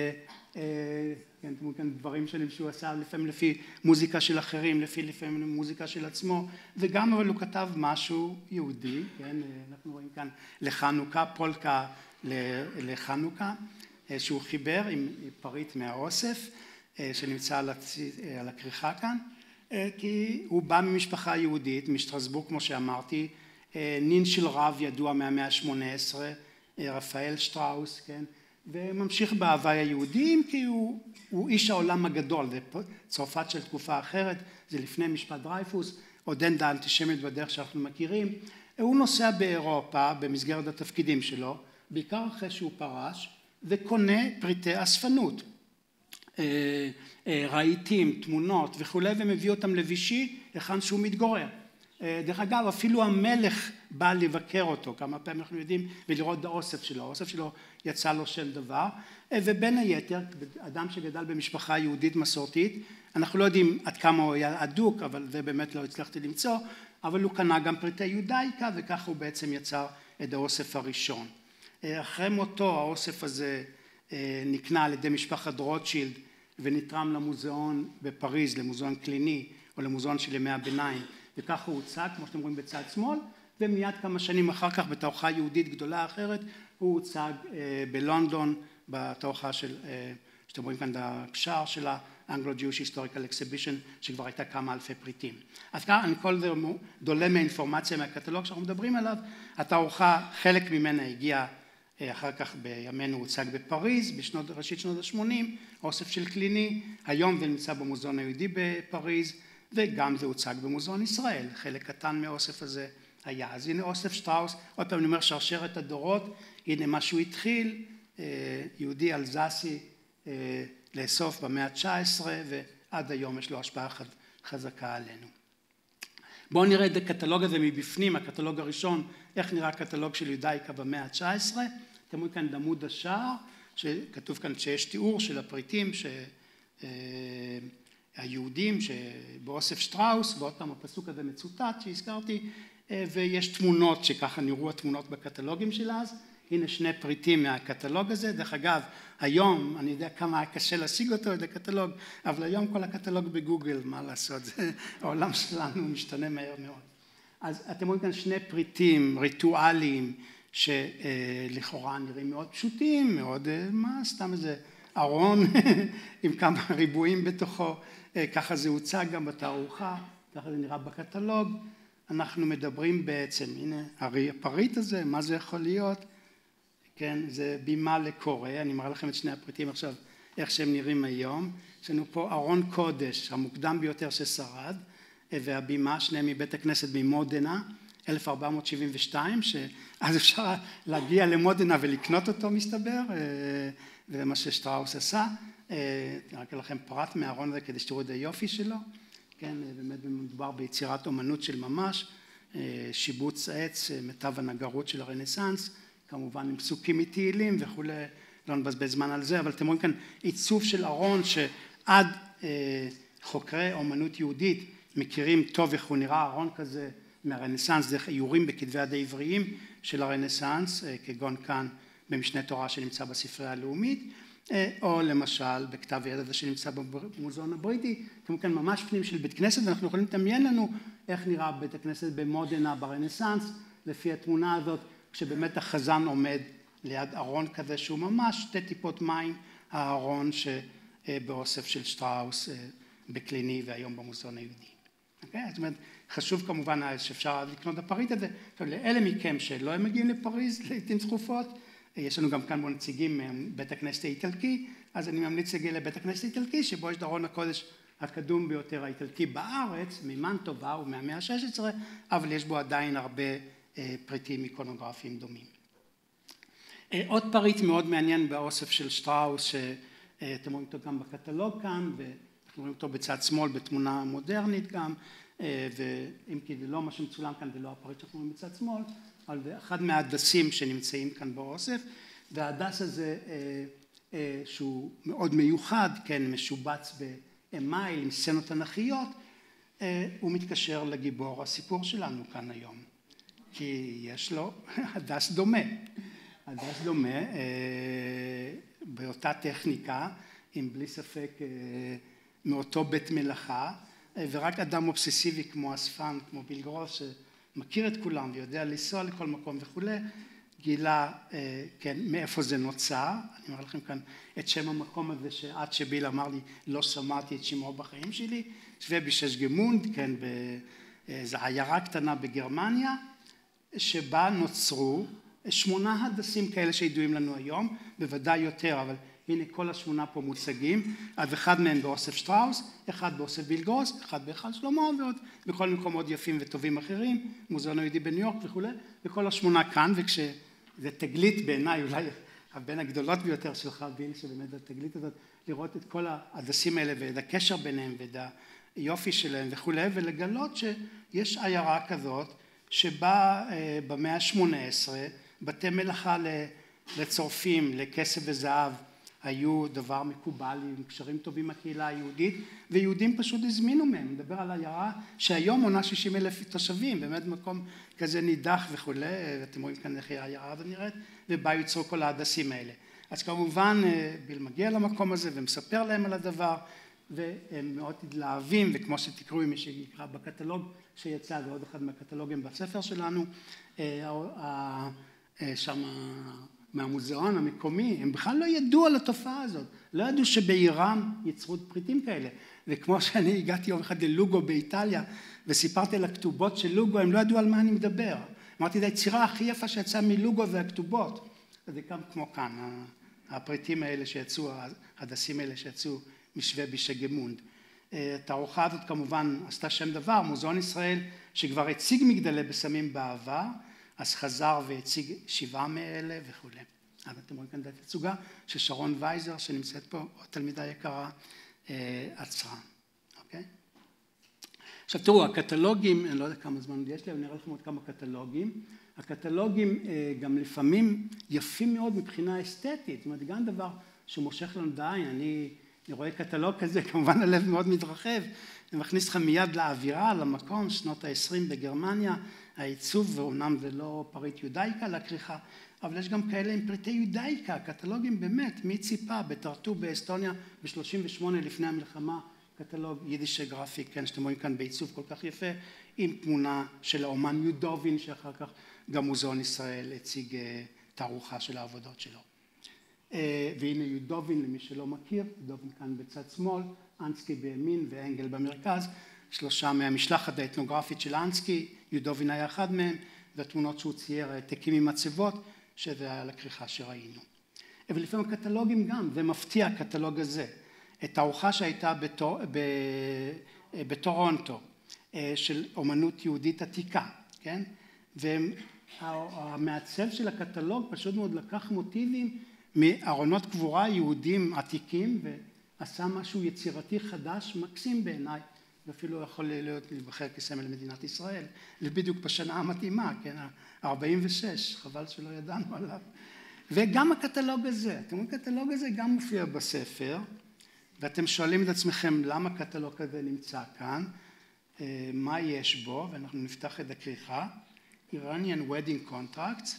כן, תראו כאן דברים שונים שהוא עשה לפעמים לפי מוזיקה של אחרים, לפי לפעמים מוזיקה של עצמו, וגם אבל הוא כתב משהו יהודי, כן, אנחנו רואים כאן לחנוכה, פולקה לחנוכה, שהוא חיבר עם פריט מהאוסף, שנמצא על הכריכה כאן, כי הוא בא ממשפחה יהודית, משטרסבורג כמו שאמרתי, נין של רב ידוע מהמאה ה-שמונה עשרה, רפאל שטראוס, כן, וממשיך בהוואי היהודים כי הוא, הוא איש העולם הגדול, זה צרפת של תקופה אחרת, זה לפני משפט דרייפוס, עוד אין האנטישמיות בדרך שאנחנו מכירים, הוא נוסע באירופה במסגרת התפקידים שלו, בעיקר אחרי שהוא פרש, וקונה פריטי אספנות, רהיטים, תמונות וכו', ומביא אותם לוישי, היכן שהוא מתגורר. דרך אגב, אפילו המלך בא לבקר אותו, כמה פעמים אנחנו יודעים, ולראות את האוסף שלו, האוסף שלו יצא לו שם דבר, ובין היתר, אדם שגדל במשפחה יהודית מסורתית, אנחנו לא יודעים עד כמה הוא היה אדוק, אבל זה באמת לא הצלחתי למצוא, אבל הוא קנה גם פריטי יודאיקה, וכך הוא בעצם יצר את האוסף הראשון. אחרי מותו, האוסף הזה נקנה על ידי משפחת רוטשילד, ונתרם למוזיאון בפריז, למוזיאון קליני, או למוזיאון של ימי הביניים, וכך הוא הוצג, כמו שאתם רואים בצד שמאל, ומיד כמה שנים אחר כך בתערוכה יהודית גדולה אחרת, הוא הוצג בלונדון, בתערוכה של, שאתם רואים כאן את הקשר שלה, Anglo-Jewish Historical Exhibition, שכבר הייתה כמה אלפי פריטים. אז כאן אני כל זה דולה מאינפורמציה מהקטלוג שאנחנו מדברים עליו. התערוכה, חלק ממנה הגיע אחר כך בימינו הוצג בפריז, בשנות, ראשית שנות ה-שמונים, אוסף של קליני, היום זה נמצא במוזיאון היהודי בפריז, וגם זה הוצג במוזיאון ישראל, חלק קטן מהאוסף הזה היה. אז הנה אוסף שטראוס, עוד פעם אני אומר שרשרת הדורות, הנה מה שהוא התחיל, יהודי אלזסי לאסוף במאה ה-תשע עשרה, ועד היום יש לו השפעה חזקה עלינו. בואו נראה את הקטלוג הזה מבפנים, הקטלוג הראשון, איך נראה הקטלוג של יודאיקה במאה ה-תשע עשרה. אתם רואים כאן עמוד השער, שכתוב כאן שיש תיאור של הפריטים היהודים שבאוסף שטראוס, ועוד פעם הפסוק הזה מצוטט שהזכרתי, ויש תמונות שככה נראו התמונות בקטלוגים של אז. הנה שני פריטים מהקטלוג הזה. דרך אגב, היום, אני יודע כמה היה קשה להשיג אותו, את הקטלוג, אבל היום כל הקטלוג בגוגל, מה לעשות, העולם שלנו משתנה מהר מאוד. אז אתם רואים כאן שני פריטים ריטואליים, שלכאורה נראים מאוד פשוטים, מאוד, מה, סתם איזה ארון עם כמה ריבועים בתוכו, ככה זה הוצג גם בתערוכה, ככה זה נראה בקטלוג. אנחנו מדברים בעצם, הנה, הרי הפריט הזה, מה זה יכול להיות? כן, זה בימה לקורא, אני מראה לכם את שני הפריטים עכשיו, איך שהם נראים היום. יש לנו פה ארון קודש, המוקדם ביותר ששרד, והבימה, שניהם מבית הכנסת במודנה, אלף ארבע מאות שבעים ושתיים, שאז אפשר להגיע למודנה ולקנות אותו מסתבר, וזה מה ששטראוס עשה. רק לכם פרט מהארון הזה כדי שתראו את היופי שלו. כן, באמת מדובר ביצירת אומנות של ממש, שיבוץ עץ, מיטב הנגרות של הרנסנס, כמובן עם פסוקים מתהילים וכולי, לא נבזבז זמן על זה, אבל אתם רואים כאן עיצוב של ארון שעד חוקרי אומנות יהודית מכירים טוב איך הוא נראה, ארון כזה מהרנסנס, דרך איורים בכתבי יד העבריים של הרנסנס, כגון כאן במשנה תורה שנמצא בספרייה הלאומית, או למשל בכתב היד הזה שנמצא במוזיאון הבריטי. אתם רואים כאן ממש פנים של בית כנסת, ואנחנו יכולים לדמיין לנו איך נראה בית הכנסת במודנה ברנסנס, לפי התמונה הזאת, כשבאמת החזן עומד ליד ארון כזה שהוא ממש שתי טיפות מים, הארון שבאוסף של שטראוס בקליני והיום במוזיאון היהודי. אוקיי? זאת אומרת, חשוב כמובן שאפשר לקנות הפריט הזה. לאלה מכם שלא הם מגיעים לפריז לעתים תכופות, יש לנו גם כאן בו נציגים מבית הכנסת האיטלקי, אז אני ממליץ להגיע לבית הכנסת האיטלקי, שבו יש ארון הקודש הקדום ביותר האיטלקי בארץ, ממנטובה ומהמאה ה-שש עשרה, אבל יש בו עדיין הרבה פריטים איקונוגרפיים דומים. עוד פריט מאוד מעניין באוסף של שטראוס, שאתם רואים אותו גם בקטלוג כאן, ואנחנו רואים אותו בצד שמאל בתמונה מודרנית גם, ואם כי זה לא מה שמצולם כאן ולא הפריט שאנחנו רואים בצד שמאל, אבל זה אחד מההדסים שנמצאים כאן באוסף, וההדס הזה שהוא מאוד מיוחד, כן, משובץ באמייל עם סצנות תנ"כיות, הוא מתקשר לגיבור הסיפור שלנו כאן היום. כי יש לו הדס דומה, הדס דומה באותה טכניקה, עם בלי ספק מאותו בית מלאכה, ורק אדם אובססיבי כמו אספן, כמו ביל גרוס, שמכיר את כולם ויודע לנסוע לכל מקום וכו', גילה, כן, מאיפה זה נוצר. אני אומר לכם כאן את שם המקום הזה שעד שביל אמר לי לא שמעתי את שמו בחיים שלי, שוויביש גמונד, כן, באיזו עיירה קטנה בגרמניה, שבה נוצרו שמונה הדסים כאלה שידועים לנו היום, בוודאי יותר, אבל הנה כל השמונה פה מוצגים, אז אחד מהם באוסף שטראוס, אחד באוסף ביל גרוס, אחד בהיכל שלמה, ועוד בכל מקומות יפים וטובים אחרים, מוזיאון היהודי בניו יורק וכו', וכל השמונה כאן, וכשזה תגלית בעיניי, אולי בין הגדולות ביותר שלך, ביל, שבאמת התגלית הזאת, לראות את כל ההדסים האלה ואת הקשר ביניהם ואת היופי שלהם וכו', ולגלות שיש עיירה כזאת, שבה במאה ה-שמונה עשרה בתי מלאכה לצורפים, לכסף וזהב, היו דבר מקובל עם קשרים טובים מהקהילה היהודית, ויהודים פשוט הזמינו מהם. מדבר על עיירה שהיום מונה שישים אלף תושבים, באמת מקום כזה נידח וכו', ואתם רואים כאן איך העיירה הזאת נראית, ובה יוצרו כל ההדסים האלה. אז כמובן ביל מגיע למקום הזה ומספר להם על הדבר, והם מאוד התלהבים, וכמו שתקראו מי שיקרא בקטלוג שיצא, ועוד אחד מהקטלוגים בספר שלנו, שם מהמוזיאון המקומי, הם בכלל לא ידעו על התופעה הזאת, לא ידעו שבאיראן יצרו פריטים כאלה. וכמו שאני הגעתי יום אחד ללוגו באיטליה, וסיפרתי על הכתובות של לוגו, הם לא ידעו על מה אני מדבר. אמרתי, זה היצירה הכי יפה שיצאה מלוגו והכתובות. זה גם כמו כאן, הפריטים האלה שיצאו, ההדסים האלה שיצאו משווביש הגמונד. התערוכה הזאת כמובן עשתה שם דבר, מוזיאון ישראל שכבר הציג מגדלי בשמים בעבר, אז חזר והציג שבעה מאלה וכו'. אז אתם רואים כאן את התצוגה של שרון וייזר שנמצאת פה, עוד תלמידה יקרה, עצרה. אוקיי? עכשיו תראו, הקטלוגים, אני לא יודע כמה זמן יש לי, אבל נראה לכם עוד כמה קטלוגים. הקטלוגים גם לפעמים יפים מאוד מבחינה אסתטית, זאת אומרת, גם דבר שמושך לנו די, אני... אני רואה קטלוג כזה, כמובן הלב מאוד מתרחב, אני מכניס לך מיד לאווירה, למקום, שנות ה-עשרים בגרמניה, העיצוב, ואומנם זה לא פריט יודאיקה לכריכה, אבל יש גם כאלה עם פריטי יודאיקה, הקטלוגים באמת, מי ציפה, בטרטו באסטוניה ב-שלושים ושמונה לפני המלחמה, קטלוג יידיש גרפי, כן, שאתם רואים כאן בעיצוב כל כך יפה, עם תמונה של האומן יודובין, שאחר כך גם מוזיאון ישראל הציג תערוכה של העבודות שלו. והנה יודובין, למי שלא מכיר, יודובין כאן בצד שמאל, אנסקי בימין ואנגל במרכז, שלושה מהמשלחת האתנוגרפית של אנסקי, יודובין היה אחד מהם, והתמונות שהוא צייר העתקים עם מצבות, שזה היה לכריכה שראינו. אבל לפעמים הקטלוגים גם, ומפתיע הקטלוג הזה, את הארוחה שהייתה בטור, בטורונטו, של אומנות יהודית עתיקה, כן? והמעצב של הקטלוג פשוט מאוד לקח מוטיבים מארונות קבורה יהודים עתיקים ועשה משהו יצירתי חדש מקסים בעיניי ואפילו יכול להיות להיבחר כסמל למדינת ישראל ובדיוק בשנה המתאימה, כן, ארבעים ושש, חבל שלא ידענו עליו. וגם הקטלוג הזה, אתם רואים, הקטלוג הזה גם מופיע בספר ואתם שואלים את עצמכם למה הקטלוג הזה נמצא כאן, מה יש בו, ואנחנו נפתח את הכריכה, Iranian Wedding Contracts,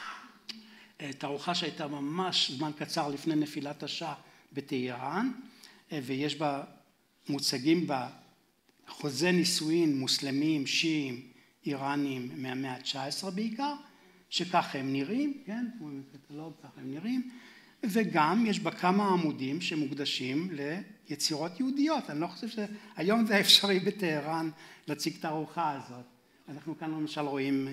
תערוכה שהייתה ממש זמן קצר לפני נפילת השאה בטהרן, ויש בה מוצגים בה חוזי נישואין מוסלמים, שיעים, איראנים מהמאה ה-תשע עשרה בעיקר, שככה הם נראים, כן, כמו בקטלוג ככה הם נראים, וגם יש בה כמה עמודים שמוקדשים ליצירות יהודיות. אני לא חושב שהיום זה אפשרי בטהרן להציג את התערוכה הזאת. אנחנו כאן למשל רואים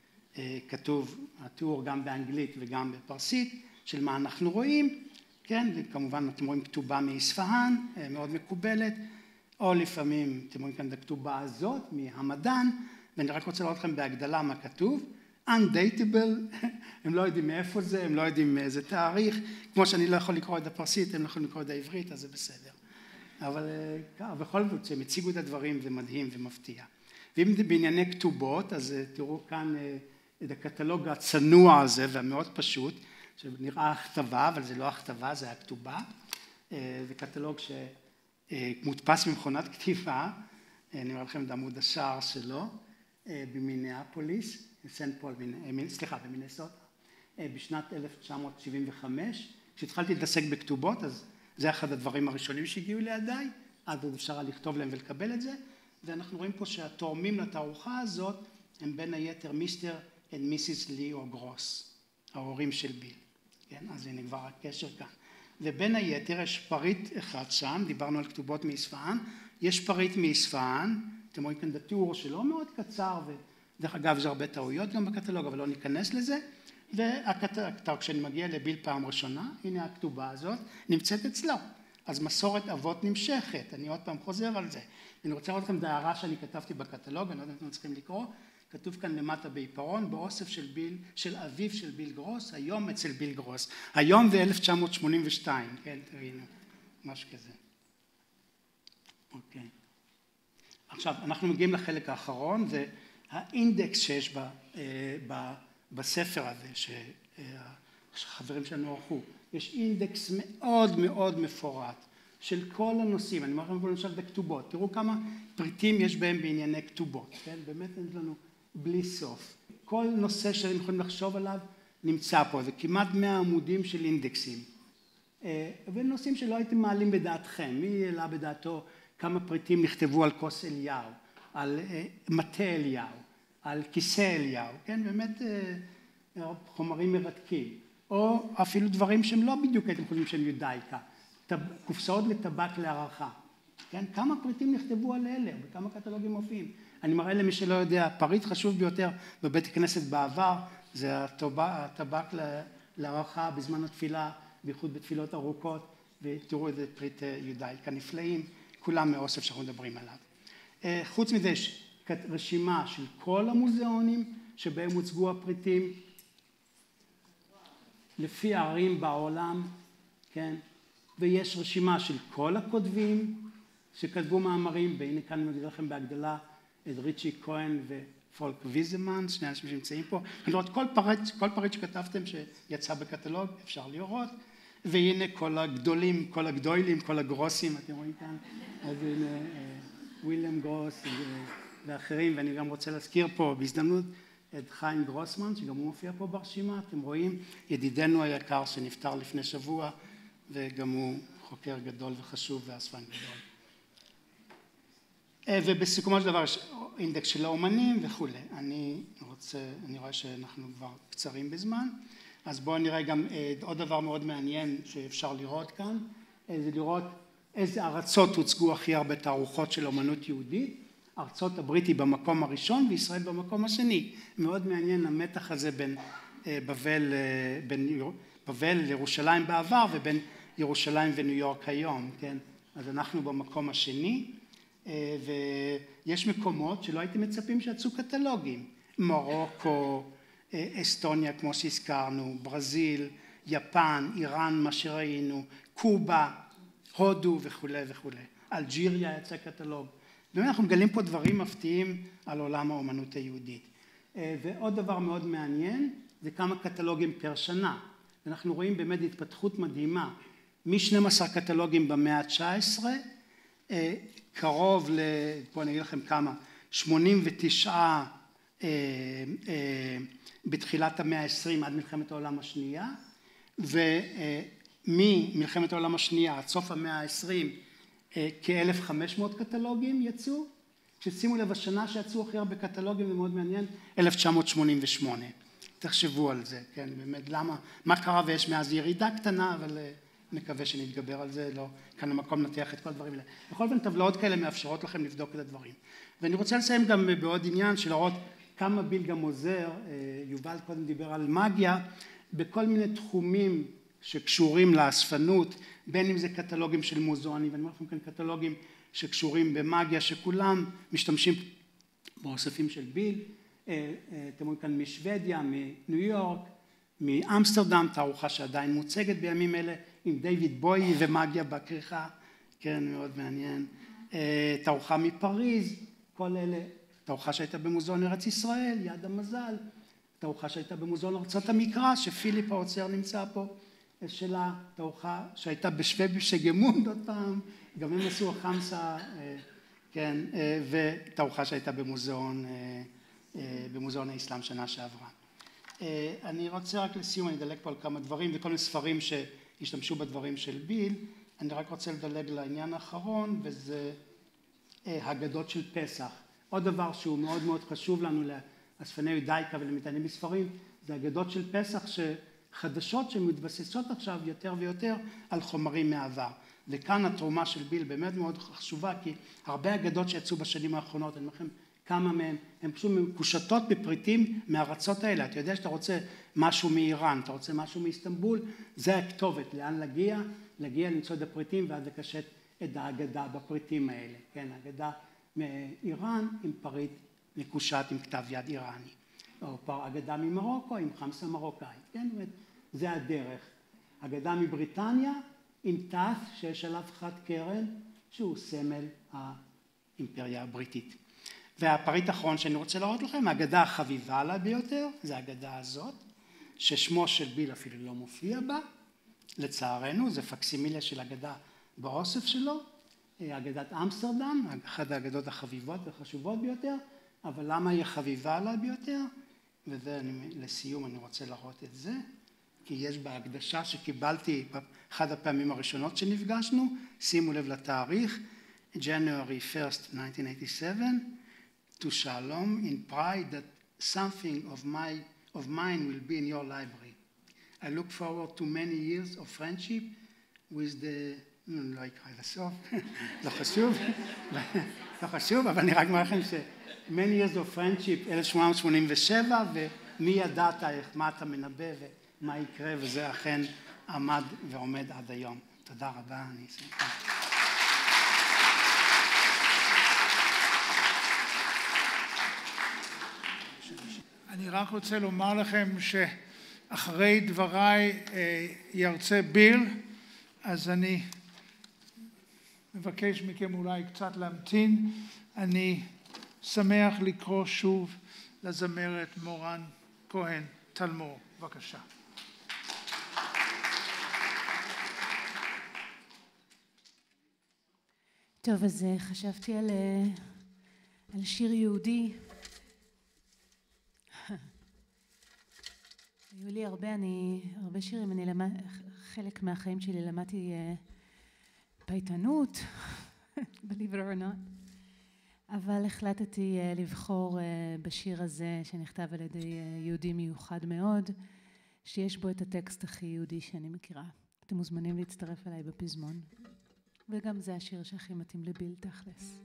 כתוב התיאור גם באנגלית וגם בפרסית של מה אנחנו רואים, כן, וכמובן אתם רואים כתובה מאספהאן, מאוד מקובלת, או לפעמים אתם רואים כאן את הכתובה הזאת מהמדען, ואני רק רוצה לראות לכם בהגדלה מה כתוב, undateable, הם לא יודעים מאיפה זה, הם לא יודעים מאיזה תאריך, כמו שאני לא יכול לקרוא את הפרסית, הם לא יכולים לקרוא את העברית, אז זה בסדר. אבל בכל זאת, שהם הציגו את הדברים, זה מדהים ומפתיע. ואם זה בענייני כתובות, אז תראו כאן את הקטלוג הצנוע הזה, והמאוד פשוט, שנראה הכתבה, אבל זה לא הכתבה, זה הכתובה. זה קטלוג שמודפס במכונת כתיבה, אני אומר לכם את עמוד השער שלו, במיניאפוליס, סנט פול, סליחה, במינסוטה, בשנת אלף תשע מאות שבעים וחמש, כשהתחלתי להתעסק בכתובות, אז זה אחד הדברים הראשונים שהגיעו לידיי, אז עוד אפשר לכתוב להם ולקבל את זה, ואנחנו רואים פה שהתורמים לתערוכה הזאת, הם בין היתר מיסטר ומיסיס ליאו גרוס, ההורים של ביל, כן? אז הנה כבר הקשר כאן. ובין היתר יש פריט אחד שם, דיברנו על כתובות מאספהאן, יש פריט מאספהאן, אתם רואים כאן את התיאור שלו מאוד קצר, ודרך אגב יש הרבה טעויות גם בקטלוג, אבל לא ניכנס לזה, והקטלוג, כשאני מגיע לביל פעם ראשונה, הנה הכתובה הזאת, נמצאת אצלו. אז מסורת אבות נמשכת, אני עוד פעם חוזר על זה. אני רוצה לראות לכם את ההערה שאני כתבתי בקטלוג, אני לא יודע אם אתם צריכים לקרוא, כתוב כאן למטה בעיפרון, באוסף של ביל, של אביו של ביל גרוס, היום אצל ביל גרוס. היום זה אלף תשע מאות שמונים ושתיים, כן, תראינו, משהו כזה. אוקיי. עכשיו, אנחנו מגיעים לחלק האחרון, זה האינדקס שיש ב, ב, בספר הזה, שהחברים שלנו ערכו. יש אינדקס מאוד מאוד מפורט של כל הנושאים, אני אומר לכם פה למשל בכתובות, תראו כמה פריטים יש בהם בענייני כתובות, כן? באמת אין לנו בלי סוף. כל נושא שאתם יכולים לחשוב עליו נמצא פה, זה כמעט מאה עמודים של אינדקסים. ונושאים שלא הייתם מעלים בדעתכם, מי העלה בדעתו כמה פריטים נכתבו על כוס אליהו, על מטה אליהו, על כיסא אליהו, כן? באמת חומרים מרתקים. או אפילו דברים שהם לא בדיוק הייתם חושבים שהם יודאיקה, קופסאות לטבק להערכה, כן? כמה פריטים נכתבו על אלה, וכמה קטלוגים מופיעים. אני מראה למי שלא יודע, פריט חשוב ביותר בבית הכנסת בעבר, זה הטבק להערכה בזמן התפילה, בייחוד בתפילות ארוכות, ותראו איזה פריט יודאיקה נפלאים, כולם מאוסף שאנחנו מדברים עליו. חוץ מזה יש רשימה של כל המוזיאונים שבהם הוצגו הפריטים, לפי הערים בעולם, כן? ויש רשימה של כל הכותבים שכתבו מאמרים, והנה כאן אני אגיד לכם בהגדלה את ריצ'י כהן ופולק ויזמן, שני אנשים שנמצאים פה. לראות כל פריט, כל פריט שכתבתם שיצא בקטלוג, אפשר לראות. והנה כל הגדולים, כל הגדולים, כל הגרוסים, אתם רואים כאן? אז הנה וויליאם גרוס ואחרים, ואני גם רוצה להזכיר פה בהזדמנות את חיים גרוסמן, שגם הוא מופיע פה ברשימה, אתם רואים, ידידנו היקר שנפטר לפני שבוע, וגם הוא חוקר גדול וחשוב ואספן גדול. ובסיכומו של דבר יש אינדקס של האומנים וכו'. אני רוצה, אני רואה שאנחנו כבר קצרים בזמן, אז בואו נראה גם עוד דבר מאוד מעניין שאפשר לראות כאן, זה לראות איזה ארצות הוצגו הכי הרבה תערוכות של אומנות יהודית. ארצות הברית היא במקום הראשון וישראל במקום השני. מאוד מעניין המתח הזה בין בבל, בין בבל לירושלים בעבר ובין ירושלים וניו יורק היום, כן? אז אנחנו במקום השני, ויש מקומות שלא הייתם מצפים שיצאו קטלוגים. מרוקו, אסטוניה כמו שהזכרנו, ברזיל, יפן, איראן, מה שראינו, קובה, הודו וכו' וכו'. אלג'יריה יצא קטלוג. באמת אנחנו מגלים פה דברים מפתיעים על עולם האומנות היהודית. ועוד דבר מאוד מעניין, זה כמה קטלוגים פר שנה. אנחנו רואים באמת התפתחות מדהימה, מ-שנים עשר קטלוגים במאה ה-תשע עשרה, קרוב ל... פה אני אגיד לכם כמה, שמונים ותשע בתחילת המאה ה-עשרים עד מלחמת העולם השנייה, וממלחמת העולם השנייה עד סוף המאה ה-עשרים, כ-אלף וחמש מאות קטלוגים יצאו, ששימו לב השנה שיצאו הכי הרבה קטלוגים, זה מאוד מעניין, אלף תשע מאות שמונים ושמונה. תחשבו על זה, כן, באמת, למה, מה קרה ויש מאז ירידה קטנה, אבל נקווה שנתגבר על זה, לא, כאן המקום נתח את כל הדברים האלה. בכל אופן, טבלאות כאלה מאפשרות לכם לבדוק את הדברים. ואני רוצה לסיים גם בעוד עניין של להראות כמה ביל גם עוזר, יובל קודם דיבר על מגיה, בכל מיני תחומים שקשורים לאספנות, בין אם זה קטלוגים של מוזיאונים, ואני אומר לכם כאן קטלוגים שקשורים במגיה, שכולם משתמשים באוספים של ביל, אתם רואים כאן משוודיה, מניו יורק, מאמסטרדם, תערוכה שעדיין מוצגת בימים אלה, עם דיוויד בוי ומגיה בכריכה, כן, מאוד מעניין, תערוכה מפריז, כל אלה, תערוכה שהייתה במוזיאון ארץ ישראל, יד המזל, תערוכה שהייתה במוזיאון ארצות המקרא, שפיליפ האוצר נמצא פה, שלה, תערוכה שהייתה בשבשגמונד עוד פעם, גם הם עשו החמסה, כן, ותערוכה שהייתה במוזיאון, במוזיאון האסלאם שנה שעברה. אני רוצה רק לסיום, אני אדלג פה על כמה דברים, וכל מיני ספרים שהשתמשו בדברים של ביל, אני רק רוצה לדלג לעניין האחרון, וזה הגדות של פסח. עוד דבר שהוא מאוד מאוד חשוב לנו לאספני יודאיקה ולמתעניינים בספרים, זה הגדות של פסח שחדשות שמתבססות עכשיו יותר ויותר על חומרים מהעבר. וכאן התרומה של ביל באמת מאוד חשובה, כי הרבה אגדות שיצאו בשנים האחרונות, אני אומר לכם כמה מהם, הן פשוט מקושטות בפריטים מהארצות האלה. אתה יודע שאתה רוצה משהו מאיראן, אתה רוצה משהו מאיסטנבול, זה הכתובת, לאן להגיע, להגיע למצוא את הפריטים ואז לקשט את האגדה בפריטים האלה. כן, האגדה מאיראן עם פריט מקושט עם כתב יד איראני. או אגדה ממרוקו עם חמסה מרוקאי. כן, זה הדרך. אגדה מבריטניה עם תף שיש עליו חד קרן, שהוא סמל האימפריה הבריטית. והפריט האחרון שאני רוצה להראות לכם, האגדה החביבה לה ביותר, זה האגדה הזאת, ששמו של ביל אפילו לא מופיע בה, לצערנו, זה פקסימיליה של אגדה באוסף שלו, אגדת אמסטרדם, אחת האגדות החביבות והחשובות ביותר, אבל למה היא חביבה לה ביותר? וזה אני, לסיום אני רוצה להראות את זה, כי יש בהקדשה שקיבלתי באחד הפעמים הראשונות שנפגשנו, שימו לב לתאריך, January first, nineteen eighty-seven, to Shalom in pride that something of my of mine will be in your library. I look forward to many years of friendship with the, לא יקרא לסוף, לא חשוב, לא חשוב, אבל אני רק אומר לכם ש... many years of friendship, אלף שמונה מאות שמונים ושבע, ומי ידעת איך, מה אתה מנבא ומה יקרה, וזה אכן עמד ועומד עד היום. תודה רבה, אני אסיים. אני רק רוצה לומר לכם שאחרי דבריי ירצה ביל, אז אני מבקש מכם אולי קצת להמתין. אני שמח לקרוא שוב לזמרת מורן כהן תלמור. בבקשה. טוב, אז חשבתי על, על שיר יהודי. היו לי הרבה, אני, הרבה שירים, אני למד, חלק מהחיים שלי למדתי uh, פייטנות, believe it or not, אבל החלטתי uh, לבחור uh, בשיר הזה שנכתב על ידי uh, יהודי מיוחד מאוד, שיש בו את הטקסט הכי יהודי שאני מכירה. אתם מוזמנים להצטרף אליי בפזמון, וגם זה השיר שהכי מתאים לביל תכלס.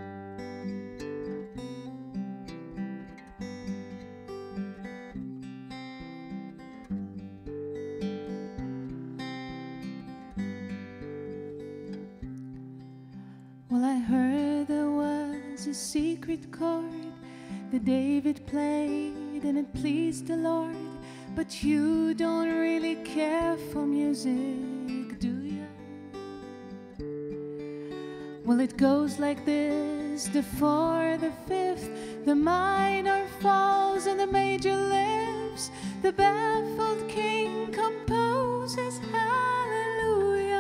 Well, I heard there was a secret chord that David played and it pleased the Lord, but you don't really care for music, do you? Well, it goes like this: the fourth, the fifth, the minor falls and the major lifts. The baffled king composes hallelujah.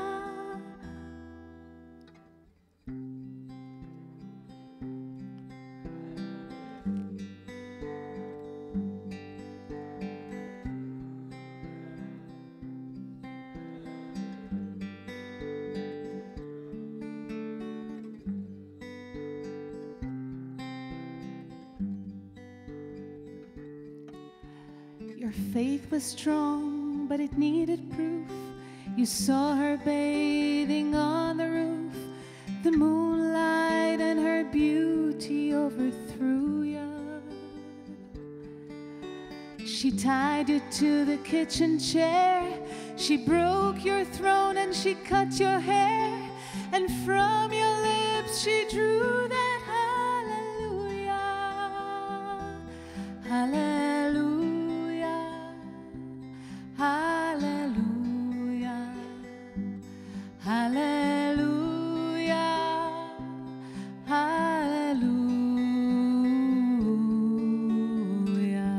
Your faith was strong, but it needed proof. You saw her bathing on the roof. The moonlight and her beauty overthrew you. She tied you to the kitchen chair. She broke your throne and she cut your hair. And from your lips she drew that hallelujah. Hallelujah. Hallelujah, hallelujah, hallelujah.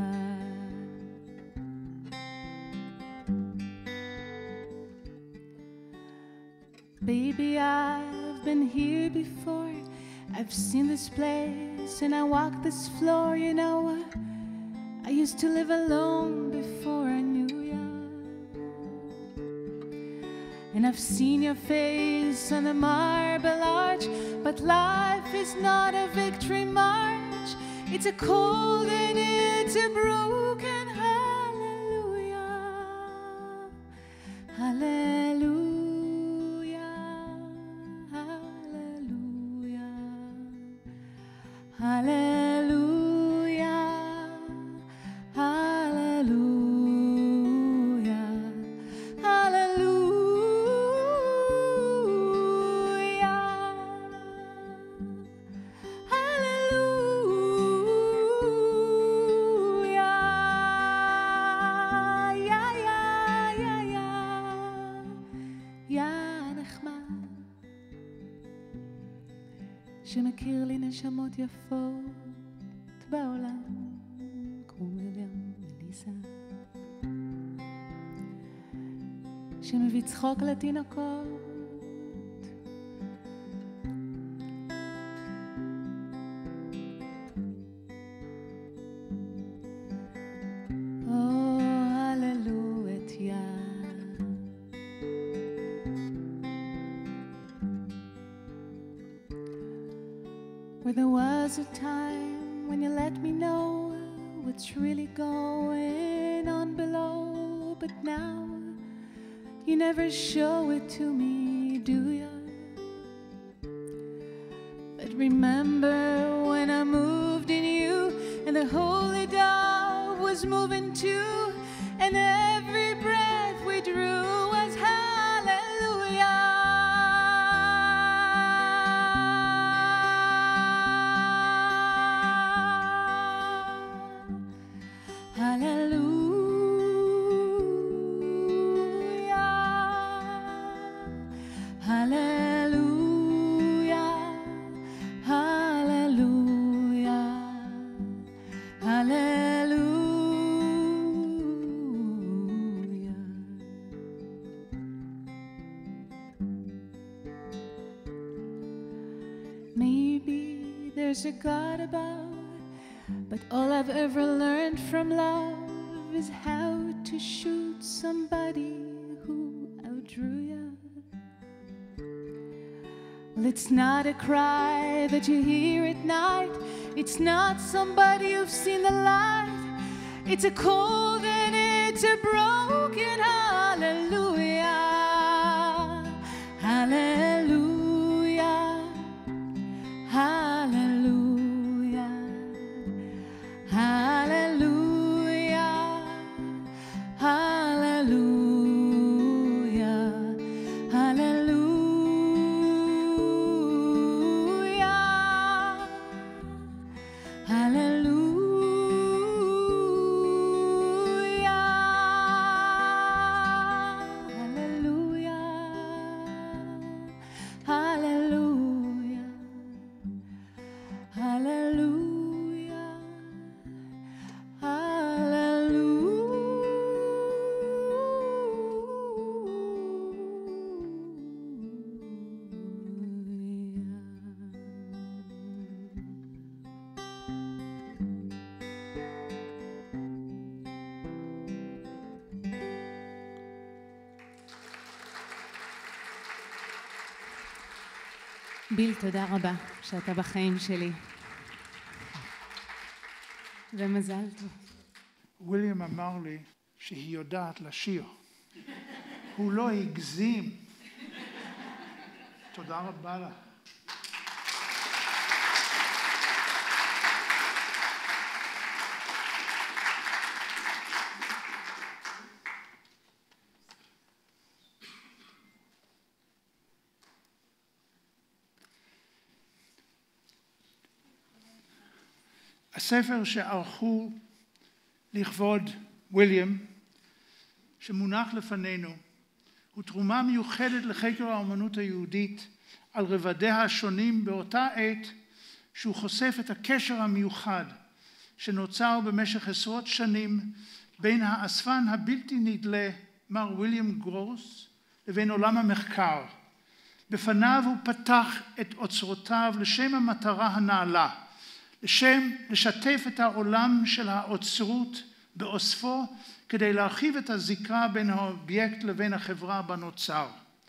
Baby, I've been here before. I've seen this place and I walked this floor. You know, I used to live alone before I knew you. And I've seen your face on the marble arch, but life is not a victory march. It's a cold and it's a broken hallelujah. Hallelujah. Hallelujah. Hallelujah. Hallelujah. Hallelujah. שמכיר לי נשמות יפות בעולם, כמו ויליאם וליסה, שמביא צחוק לתינוקות. או הללויה. Where there was a time when you let me know what's really going on below, but now you never show it to me, do ya? But remember when I moved in you, and the holy dove was moving too, and every breath we drew was hallelujah. Hallelujah. Hallelujah. Hallelujah. Hallelujah. Maybe there's a God above, but all I've ever learned from love is how to shoot somebody who outdrew you. Well, it's not a cry that you hear at night. It's not somebody you've seen the light. It's a cold and it's a broken hallelujah. Hallelujah. Hallelujah. Hallelujah. Hallelujah. Hallelujah. Hallelujah. Hallelujah. Hallelujah. Hallelujah. ביל, תודה רבה שאתה בחיים שלי. ומזל טוב. וויליאם אמר לי שהיא יודעת לשיר. הוא לא הגזים. תודה רבה לך. הספר שערכו לכבוד וויליאם, שמונח לפנינו, הוא תרומה מיוחדת לחקר האמנות היהודית על רבדיה השונים באותה עת שהוא חושף את הקשר המיוחד שנוצר במשך עשרות שנים בין האספן הבלתי נדלה מר וויליאם גרוס לבין עולם המחקר. בפניו הוא פתח את אוצרותיו לשם המטרה הנעלה, לשם לשתף את העולם של האוצרות באוספו כדי להרחיב את הזיקה בין האובייקט לבין החברה בה נוצר.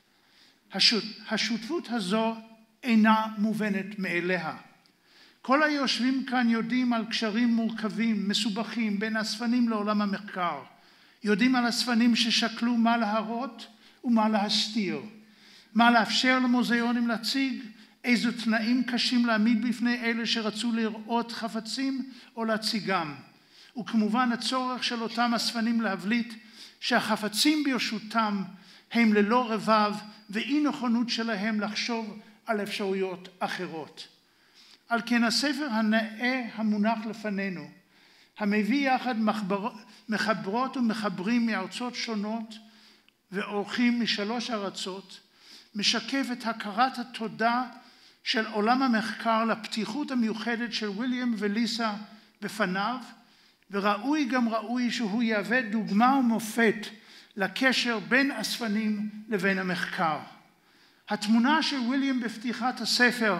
השות, השותפות הזו אינה מובנת מאליה. כל היושבים כאן יודעים על קשרים מורכבים, מסובכים בין הספנים לעולם המחקר. יודעים על הספנים ששקלו מה להראות ומה להסתיר. מה לאפשר למוזיאונים להציג, איזו תנאים קשים להעמיד בפני אלה שרצו לראות חפצים או להציגם. וכמובן הצורך של אותם הספנים להבליט שהחפצים ברשותם הם ללא רבב ואי נכונות שלהם לחשוב על אפשרויות אחרות. על כן הספר הנאה המונח לפנינו, המביא יחד מחבר, מחברות ומחברים מארצות שונות ואורחים משלוש ארצות, משקף את הכרת התודה של עולם המחקר לפתיחות המיוחדת של וויליאם וליסה בפניו, וראוי גם ראוי שהוא יהווה דוגמה ומופת לקשר בין הספנים לבין המחקר. התמונה של וויליאם בפתיחת הספר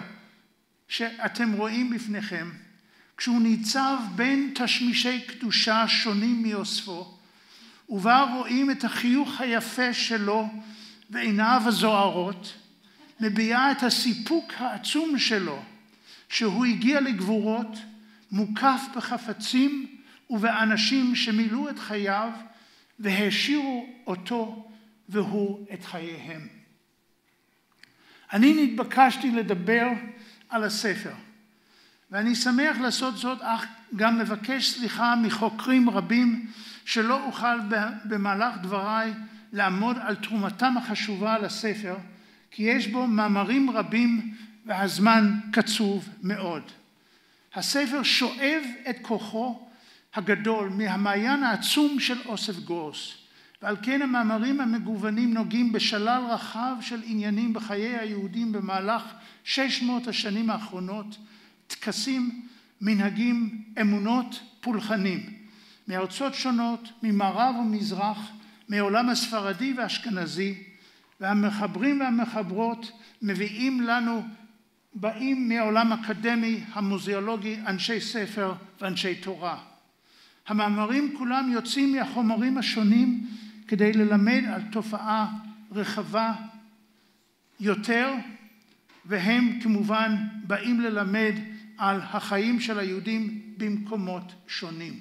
שאתם רואים בפניכם, כשהוא ניצב בין תשמישי קדושה שונים מאוספו, ובה רואים את החיוך היפה שלו ועיניו הזוהרות, מביעה את הסיפוק העצום שלו, שהוא הגיע לגבורות, מוקף בחפצים ובאנשים שמילאו את חייו, והשאירו אותו והוא את חייהם. אני נתבקשתי לדבר על הספר, ואני שמח לעשות זאת, אך גם מבקש סליחה מחוקרים רבים שלא אוכל במהלך דבריי לעמוד על תרומתם החשובה לספר, כי יש בו מאמרים רבים והזמן קצוב מאוד. הספר שואב את כוחו הגדול מהמעיין העצום של אוסף גרוס, ועל כן המאמרים המגוונים נוגעים בשלל רחב של עניינים בחיי היהודים במהלך שש מאות השנים האחרונות, טקסים, מנהגים, אמונות, פולחנים, מארצות שונות, ממערב ומזרח, מעולם הספרדי והאשכנזי, והמחברים והמחברות מביאים לנו, באים מהעולם האקדמי, המוזיאולוגי, אנשי ספר ואנשי תורה. המאמרים כולם יוצאים מהחומרים השונים כדי ללמד על תופעה רחבה יותר, והם כמובן באים ללמד על החיים של היהודים במקומות שונים.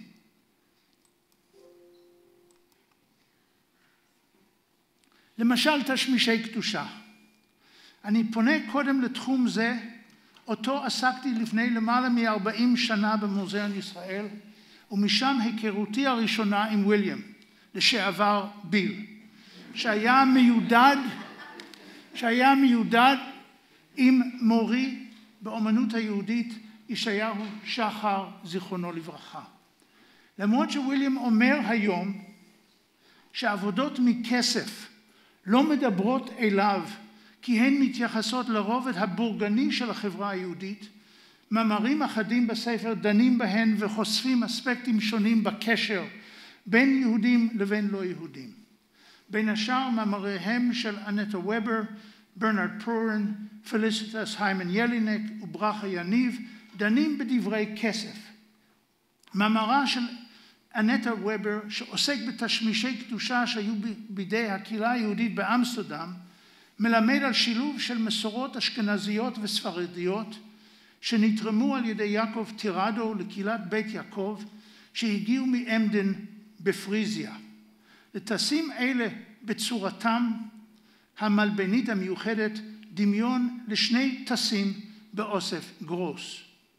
למשל תשמישי קדושה. אני פונה קודם לתחום זה, אותו עסקתי לפני למעלה מ-ארבעים שנה במוזיאון ישראל, ומשם היכרותי הראשונה עם וויליאם, לשעבר ביל, שהיה מיודד, שהיה מיודד עם מורי באמנות היהודית, ישעיהו שחר, זיכרונו לברכה. למרות שוויליאם אומר היום שעבודות מכסף לא מדברות אליו, כי הן מתייחסות לרובד הבורגני של החברה היהודית, מאמרים אחדים בספר דנים בהן וחושפים אספקטים שונים בקשר בין יהודים לבין לא יהודים. בין השאר מאמריהם של אנטה וובר, ברנרד פרורן, פליסיטס היימן ילינק וברכה יניב דנים בדברי כסף. מאמרה של אנטה וובר שעוסק בתשמישי קדושה שהיו בידי הקהילה היהודית באמסטרדם, מלמד על שילוב של מסורות אשכנזיות וספרדיות שנתרמו על ידי יעקב טירדו לקהילת בית יעקב שהגיעו מאמדן בפריזיה. לטסים אלה בצורתם המלבנית המיוחדת דמיון לשני טסים באוסף גרוס.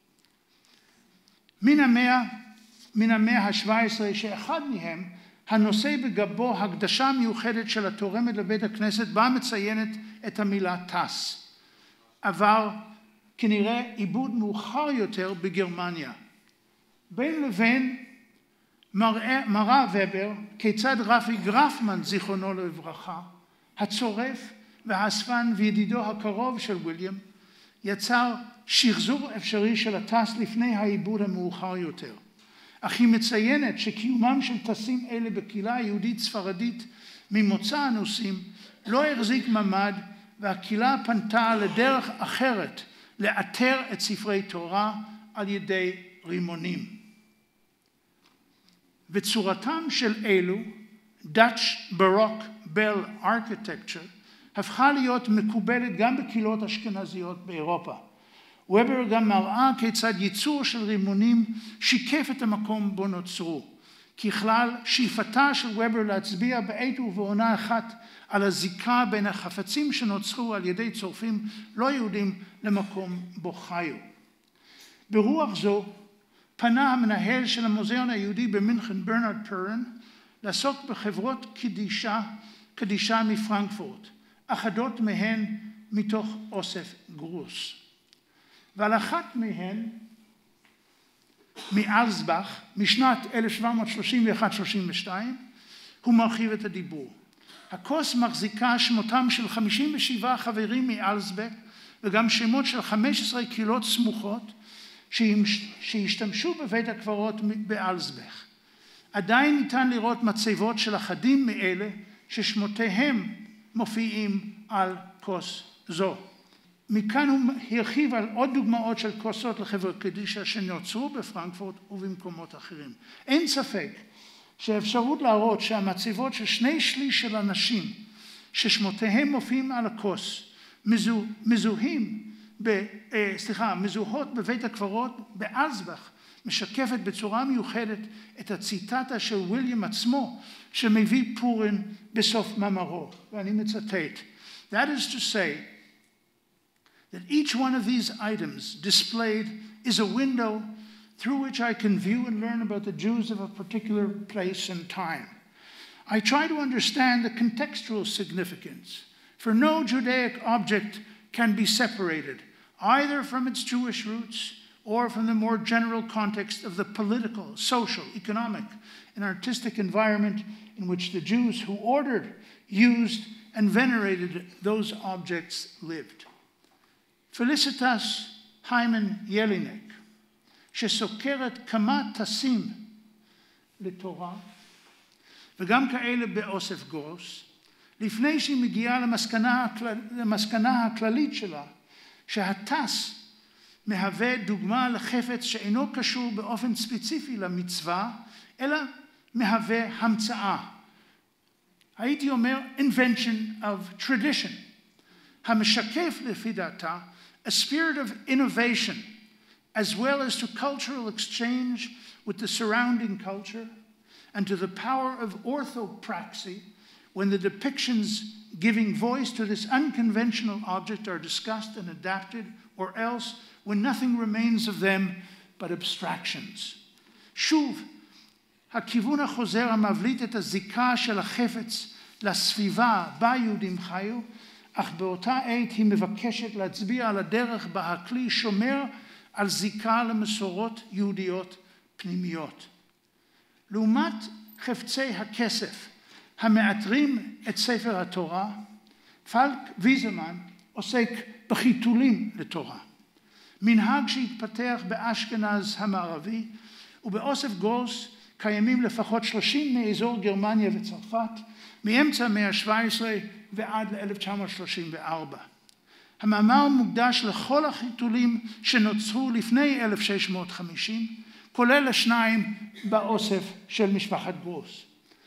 מן המאה, מן המאה ה-שבע עשרה שאחד מהם הנושא בגבו הקדשה מיוחדת של התורמת לבית הכנסת בה מציינת את המילה טס. עבר כנראה עיבוד מאוחר יותר בגרמניה. בין לבין מראה, מראה ובר כיצד רפי גרפמן זיכרונו לברכה, הצורף והאספן וידידו הקרוב של וויליאם, יצר שחזור אפשרי של הטס לפני העיבוד המאוחר יותר. אך היא מציינת שקיומם של טסים אלה בקהילה היהודית ספרדית ממוצא הנוסעים לא החזיק ממד, והקהילה פנתה לדרך אחרת לאתר את ספרי תורה על ידי רימונים. וצורתם של אלו, Dutch Baroque Bell Architecture, הפכה להיות מקובלת גם בקהילות אשכנזיות באירופה. וובר גם מראה כיצד ייצור של רימונים שיקף את המקום בו נוצרו. ככלל, שאיפתה של וובר להצביע בעת ובעונה אחת על הזיקה בין החפצים שנוצרו על ידי צורפים לא יהודים למקום בו חיו. ברוח זו פנה המנהל של המוזיאון היהודי במינכן, ברנרד פרן, לעסוק בחברות קדישה, קדישה מפרנקפורט, אחדות מהן מתוך אוסף גרוס. ועל אחת מהן, מאלסבך, משנת אלף שבע מאות שלושים ואחת שלושים ושתיים, הוא מרחיב את הדיבור. הכוס מחזיקה שמותם של חמישים ושבעה חברים מאלסבך, וגם שמות של חמש עשרה קהילות סמוכות, שהשתמשו בבית הקברות באלסבך. עדיין ניתן לראות מצבות של אחדים מאלה, ששמותיהם מופיעים על כוס זו. מכאן הוא הרחיב על עוד דוגמאות של כוסות לחבר קדישה שנוצרו בפרנקפורט ובמקומות אחרים. אין ספק שהאפשרות להראות שהמצבות של שני שליש של אנשים ששמותיהם מופיעים על הכוס מזוה, מזוהים, ב, סליחה, מזוהות בבית הקברות באלסבך משקפת בצורה מיוחדת את הציטטה של וויליאם עצמו, שמביא פורין בסוף מאמרו, ואני מצטט. That is to say, that each one of these items displayed is a window through which I can view and learn about the Jews of a particular place and time. I try to understand the contextual significance, for no Judaic object can be separated, either from its Jewish roots or from the more general context of the political, social, economic, and artistic environment in which the Jews who ordered, used, and venerated those objects lived. Felicitas Hyman Jelinek, שסוקרת כמה טסים לתורה, וגם כאלה באוסף גרוס, לפני שהיא מגיעה למסקנה, למסקנה הכללית שלה, שהטס מהווה דוגמה לחפץ שאינו קשור באופן ספציפי למצווה, אלא מהווה המצאה. הייתי אומר invention of tradition, המשקף לפי דעתה a spirit of innovation, as well as to cultural exchange with the surrounding culture, and to the power of orthopraxy, when the depictions giving voice to this unconventional object are discussed and adapted, or else when nothing remains of them but abstractions. שוב, הכיוון החוזר המבליט את הזיקה של החפץ לסביבה בה יהודים חיו, אך באותה עת היא מבקשת להצביע על הדרך בה הכלי שומר על זיקה למסורות יהודיות פנימיות. לעומת חפצי הכסף המאתרים את ספר התורה, פלק ויזמן עוסק בחיתולים לתורה. מנהג שהתפתח באשכנז המערבי, ובאוסף גרוס קיימים לפחות שלושים מאזור גרמניה וצרפת, מאמצע המאה ה-שבע עשרה ועד ל-אלף תשע מאות שלושים וארבע. המאמר מוקדש לכל החיתולים שנוצרו לפני אלף שש מאות וחמישים, כולל השניים באוסף של משפחת גרוס.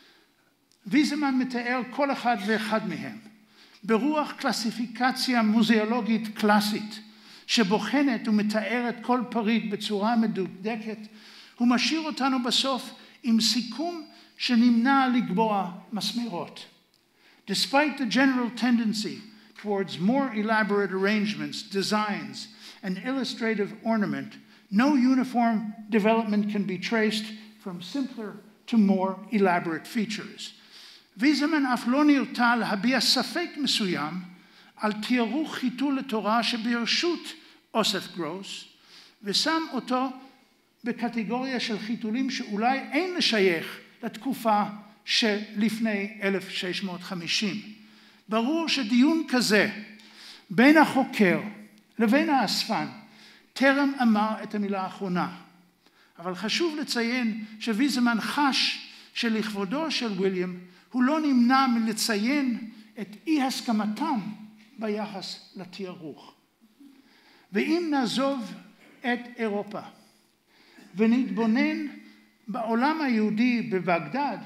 ויזמן מתאר כל אחד ואחד מהם, ברוח קלסיפיקציה מוזיאולוגית קלאסית, שבוחנת ומתארת כל פריט בצורה מדוקדקת, הוא משאיר אותנו בסוף עם סיכום שנמנע לקבוע מסמרות. Despite the general tendency towards more elaborate arrangements, designs, and illustrative ornament, no uniform development can be traced from simpler to more elaborate features. ויזמן אף לא נרתע להביע ספק מסוים על תיארוך חיתול לתורה שברשות אוסף גרוס, ושם אותו בקטגוריה של חיתולים שאולי אין לשייך לתקופה שלפני אלף שש מאות וחמישים. ברור שדיון כזה בין החוקר לבין האספן טרם אמר את המילה האחרונה. אבל חשוב לציין שוויזמן חש שלכבודו של וויליאם הוא לא נמנע מלציין את אי הסכמתם ביחס לתיארוך. ואם נעזוב את אירופה ונתבונן בעולם היהודי בבגדד,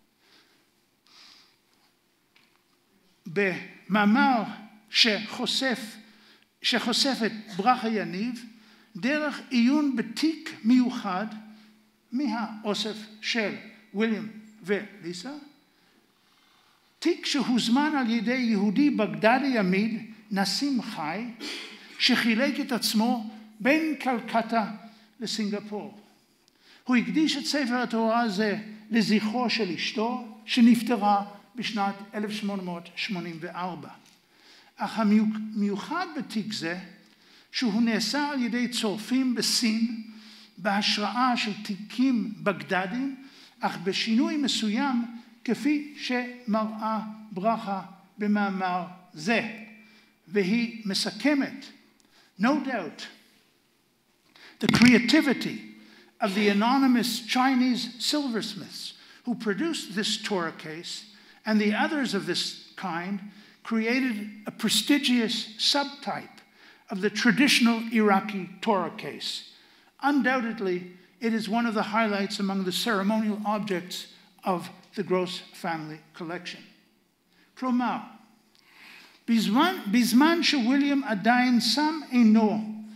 במאמר שחושף, שחושפת ברכה יניב, דרך עיון בתיק מיוחד מהאוסף של וויליאם וליסה, תיק שהוזמן על ידי יהודי בגדדי עמיד, נסים חי, שחילק את עצמו בין קלקטה לסינגפור. הוא הקדיש את ספר התורה הזה לזכרו של אשתו, שנפטרה בשנת אלף שמונה מאות שמונים וארבע. אך המיוחד בתיק זה, שהוא נעשה על ידי צורפים בסין, בהשראה של תיקים בגדדים, אך בשינוי מסוים, כפי שמראה ברכה במאמר זה. והיא מסכמת, no doubt, the creativity of the anonymous Chinese silversmiths who produced this Torah case and the others of this kind created a prestigious subtype of the traditional Iraqi Torah case. Undoubtedly, it is one of the highlights among the ceremonial objects of the Gross family collection. כלומר, בזמן, בזמן שוויליאם עדיין שם עינו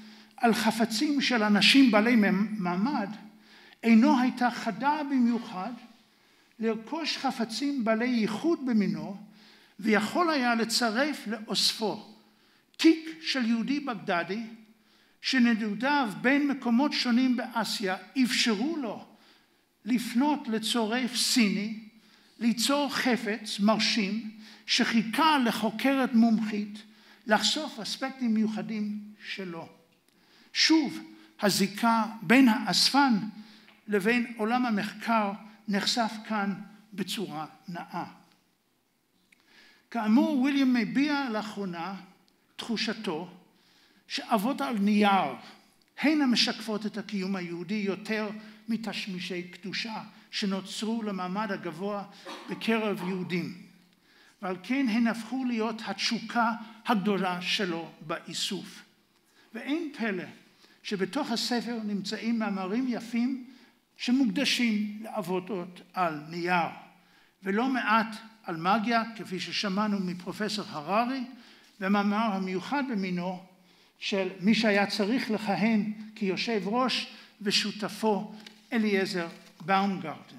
על חפצים של אנשים בעלי מעמד, אינו הייתה חדה במיוחד לרכוש חפצים בעלי ייחוד במינו, ויכול היה לצרף לאוספו תיק של יהודי בגדדי, שנדודיו בין מקומות שונים באסיה אפשרו לו לפנות לצורף סיני, ליצור חפץ מרשים שחיכה לחוקרת מומחית לחשוף אספקטים מיוחדים שלו. שוב, הזיקה בין האספן לבין עולם המחקר נחשף כאן בצורה נאה. כאמור, וויליאם מביע לאחרונה תחושתו שאבות על נייר הן המשקפות את הקיום היהודי יותר מתשמישי קדושה שנוצרו למעמד הגבוה בקרב יהודים, ועל כן הן הפכו להיות התשוקה הגדולה שלו באיסוף. ואין פלא שבתוך הספר נמצאים מאמרים יפים שמוקדשים לעבודות על נייר, ולא מעט על מגיה, כפי ששמענו מפרופסור הררי, ומאמר המיוחד במינו של מי שהיה צריך לכהן כיושב ראש ושותפו אליעזר באומגרטן,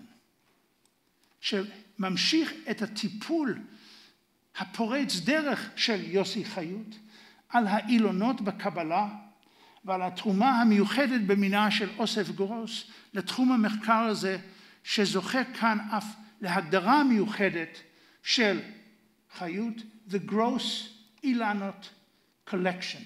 שממשיך את הטיפול הפורץ דרך של יוסי חיות על האילונות בקבלה ועל התרומה המיוחדת במינה של אוסף גרוס לתחום המחקר הזה, שזוכה כאן אף להגדרה מיוחדת של חיות, The Gross אילנות Collection.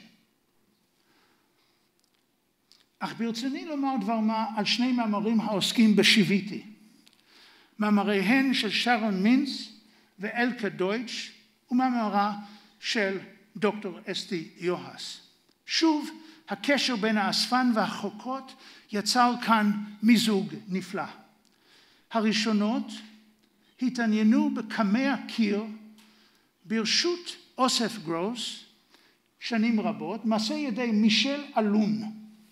אך ברצוני לומר דבר מה על שני מאמרים העוסקים בשיביתי, מאמריהן של שרון מינץ ואלקה דויטש, ומאמרה של דוקטור אסתי יוהס. שוב, הקשר בין האספן והחוקרות יצר כאן מיזוג נפלא. הראשונות התעניינו בקמי הקיר ברשות אוסף גרוס שנים רבות, מעשה ידי מישל אלון,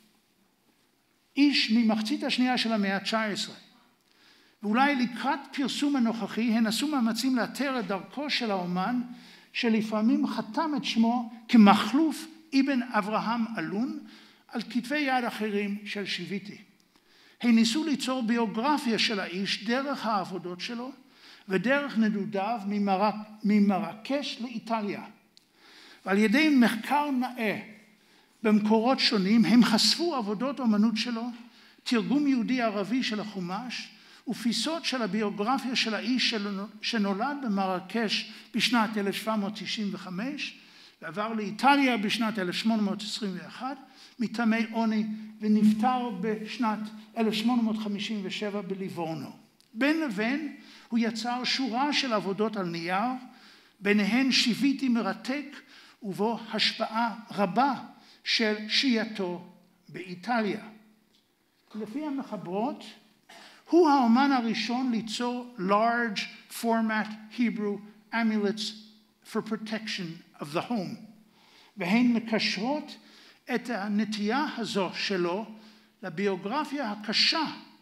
איש ממחצית השנייה של המאה ה-תשע עשרה. ואולי לקראת פרסום הנוכחי הן עשו מאמצים לאתר את דרכו של האומן, שלפעמים חתם את שמו כמחלוף אבן אברהם אלון על כתבי יד אחרים של שיביתי. הם ניסו ליצור ביוגרפיה של האיש דרך העבודות שלו ודרך נדודיו ממרק, ממרקש לאיטליה. ועל ידי מחקר נאה במקורות שונים הם חשפו עבודות אומנות שלו, תרגום יהודי ערבי של החומש ופיסות של הביוגרפיה של האיש שנולד במרקש בשנת אלף שבע מאות תשעים וחמש ועבר לאיטליה בשנת אלף שמונה מאות עשרים ואחת מטעמי עוני ונפטר בשנת אלף שמונה מאות חמישים ושבע בליבורנו. בין לבין הוא יצר שורה של עבודות על נייר, ביניהן שיביתי מרתק ובו השפעה רבה של שהייתו באיטליה. לפי המחברות, הוא האומן הראשון ליצור large format Hebrew amulets for protection of the home. והן מקשרות את הנטייה הזו שלו לביוגרפיה הקשה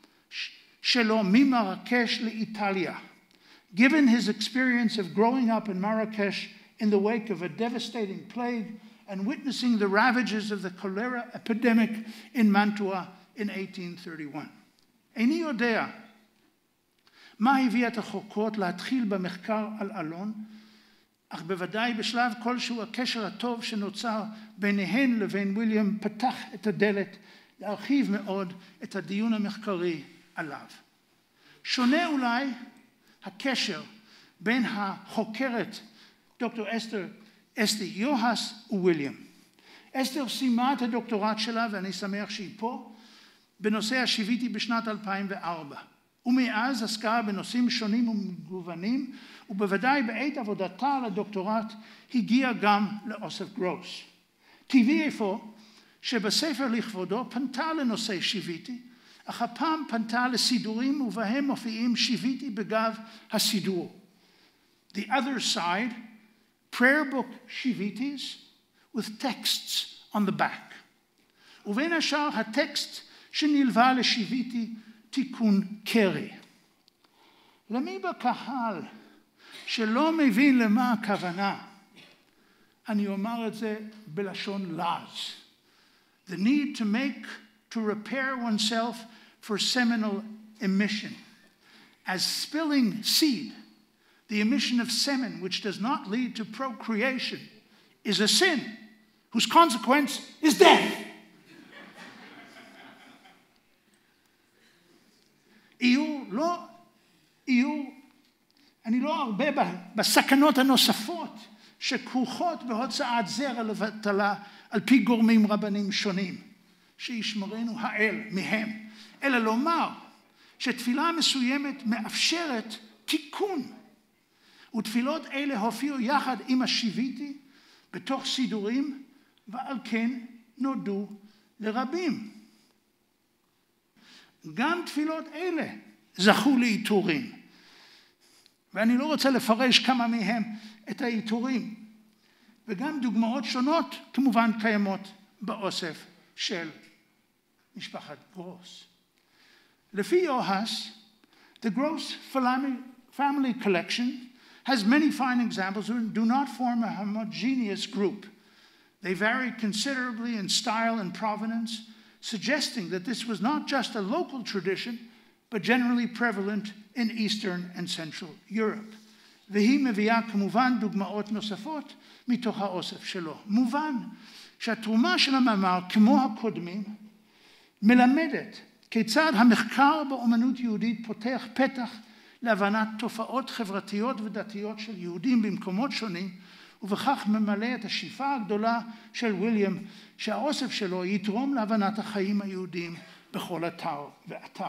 שלו ממרקש לאיטליה. Given his experience of growing up in Marrakesh in the wake of a devastating plague and witnessing the ravages of the cholera epidemic in Mantua in eighteen thirty-one. איני יודע מה הביא את החוקרות להתחיל במחקר על אלון, אך בוודאי בשלב כלשהו הקשר הטוב שנוצר ביניהן לבין וויליאם פתח את הדלת להרחיב מאוד את הדיון המחקרי עליו. שונה אולי הקשר בין החוקרת דוקטור אסתר אסתי יוהס וויליאם. אסתר סיימה את הדוקטורט שלה, ואני שמח שהיא פה, בנושא השיביתי בשנת אלפיים וארבע. ומאז עסקה בנושאים שונים ומגוונים, ובוודאי בעת עבודתה על הדוקטורט הגיעה גם לאוסף גרוס. טבעי אפוא שבספר לכבודו פנתה לנושא שיביתי, אך הפעם פנתה לסידורים ובהם מופיעים שיביתי בגב הסידור. The other side, prayer book שיביתיס with texts on the back. ובין השאר הטקסט שנלווה לשיביתי תיקון קרי. למי בקהל שלא מבין למה הכוונה, אני אומר את זה בלשון לעז. the need to make, to repair oneself for seminal emission. As spilling seed, the emission of semen, which does not lead to procreation, is a sin whose consequence is death. איור, לא, איור, אני לא הרבה בסכנות הנוספות שכרוכות בהוצאת זרע לבטלה על פי גורמים רבנים שונים, שישמרנו האל מהם, אלא לומר שתפילה מסוימת מאפשרת תיקון, ותפילות אלה הופיעו יחד עם השיביתי בתוך סידורים, ועל כן נודעו לרבים. גם תפילות אלה זכו לעיטורים, ואני לא רוצה לפרש כמה מהם את העיטורים, וגם דוגמאות שונות כמובן קיימות באוסף של משפחת גרוס. לפי יוהס, the Gross family collection has many fine examples who do not form a homogeneous group. They vary considerably in style and provenance, suggesting that this was not just a local tradition, but generally prevalent in Eastern and Central Europe. והיא מביאה כמובן דוגמאות נוספות מתוך האוסף שלו. מובן שהתרומה של המאמר, כמו הקודמים, מלמדת כיצד המחקר באומנות יהודית פותח פתח להבנת תופעות חברתיות ודתיות של יהודים במקומות שונים, ובכך ממלא את השאיפה הגדולה של ויליאם, שהאוסף שלו יתרום להבנת החיים היהודיים בכל אתר ואתר.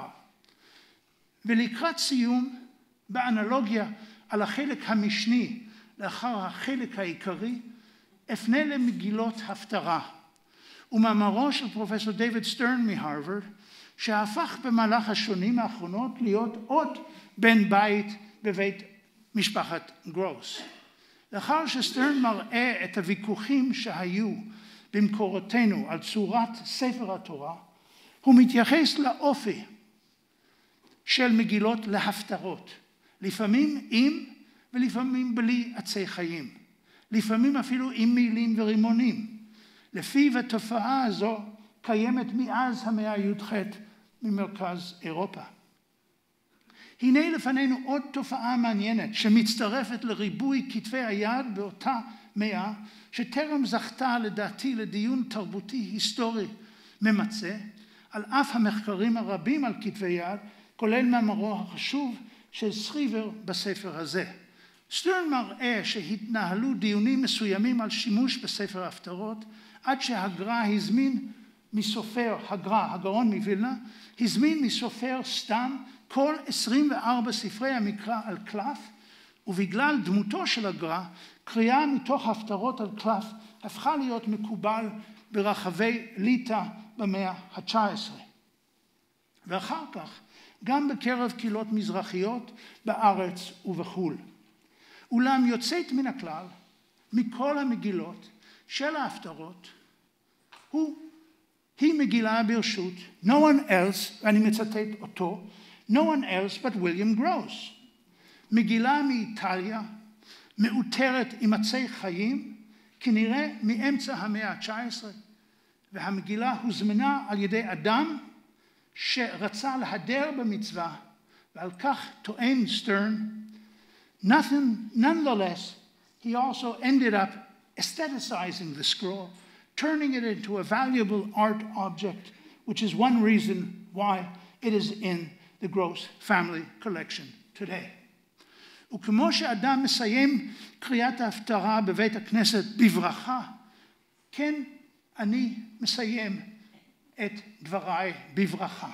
ולקראת סיום, באנלוגיה על החלק המשני לאחר החלק העיקרי, אפנה למגילות הפטרה, ומאמרו של פרופסור דיוויד סטרן מהרווארד, שהפך במהלך השנים האחרונות להיות עוד בן בית בבית משפחת גרוס. לאחר שסטרן מראה את הוויכוחים שהיו במקורותינו על צורת ספר התורה, הוא מתייחס לאופי של מגילות להפטרות, לפעמים עם ולפעמים בלי עצי חיים, לפעמים אפילו עם מילים ורימונים. לפיו התופעה הזו קיימת מאז המאה הי"ח ממרכז אירופה. הנה לפנינו עוד תופעה מעניינת שמצטרפת לריבוי כתבי היד באותה מאה, שטרם זכתה לדעתי לדיון תרבותי היסטורי ממצה, על אף המחקרים הרבים על כתבי יד, כולל מאמרו החשוב של סחיבר בספר הזה. סטרן מראה שהתנהלו דיונים מסוימים על שימוש בספר ההפטרות, עד שהגר"א הזמין מסופר, הגר"א, הגאון מווילנה, הזמין מסופר סתם כל עשרים וארבע ספרי המקרא על קלף, ובגלל דמותו של הגר"א, קריאה מתוך הפטרות על קלף הפכה להיות מקובל ברחבי ליטא במאה ה-תשע עשרה. ואחר כך, גם בקרב קהילות מזרחיות בארץ ובחול. אולם יוצאת מן הכלל, מכל המגילות של ההפטרות, הוא, היא מגילה ברשות, no one else, ואני מצטט אותו, no one else but William Gross. מגילה מאיטליה, מאותרת עם עצי חיים, כנראה מאמצע המאה ה-תשע עשרה, והמגילה הוזמנה על ידי אדם שרצה להדר במצווה, ועל כך טוען סטרן, nothing, nonetheless, he also ended up aestheticizing the scroll, turning it into a valuable art object, which is one reason why it is in the Gross family collection today. וכמו שאדם מסיים קריאת ההפטרה בבית הכנסת בברכה, כן אני מסיים את דבריי בברכה.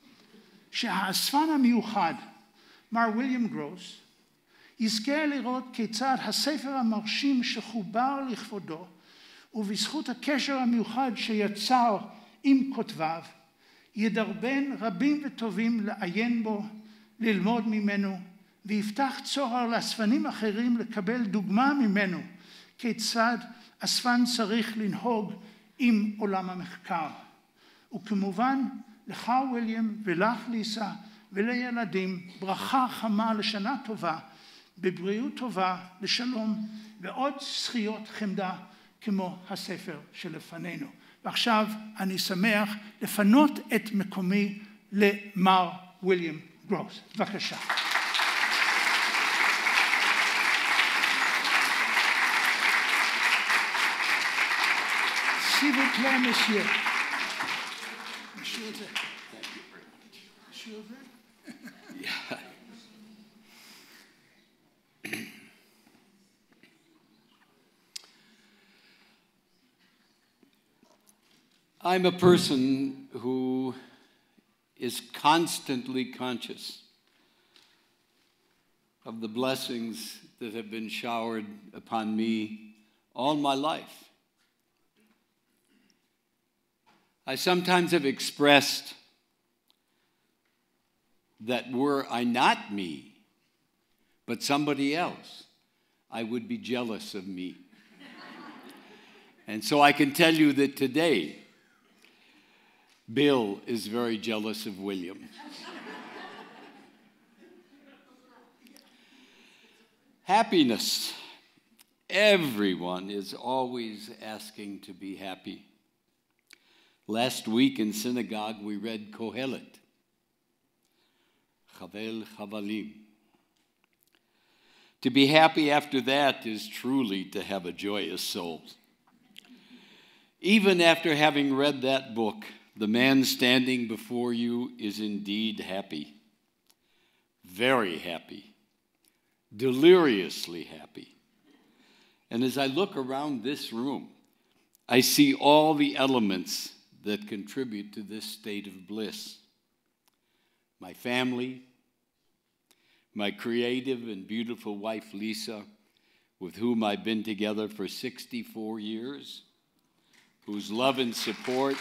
שהאספן המיוחד, מר ויליאם גרוס, יזכה לראות כיצד הספר המרשים שחובר לכבודו, ובזכות הקשר המיוחד שיצר עם כותביו, ידרבן רבים וטובים לעיין בו, ללמוד ממנו, ויפתח צוהר לאספנים אחרים לקבל דוגמה ממנו, כיצד אספן צריך לנהוג עם עולם המחקר. וכמובן, לך ויליאם ולך ליסה ולילדים, ברכה חמה לשנה טובה, בבריאות טובה, לשלום, ועוד זכיות חמדה כמו הספר שלפנינו. ועכשיו אני שמח לפנות את מקומי למר ויליאם גרוס. בבקשה. S'il vous plaît, monsieur. Monsieur, monsieur. Yeah. I'm a person who is constantly conscious of the blessings that have been showered upon me all my life. I sometimes have expressed that were I not me, but somebody else, I would be jealous of me. And so I can tell you that today, Bill is very jealous of William. Happiness. Everyone is always asking to be happy. Last week in synagogue, we read Kohelet, Chavel Chavalim. To be happy after that is truly to have a joyous soul. Even after having read that book, the man standing before you is indeed happy, very happy, deliriously happy. And as I look around this room, I see all the elements that contribute to this state of bliss. My family, my creative and beautiful wife, Lisa, with whom I've been together for sixty-four years, whose love and support,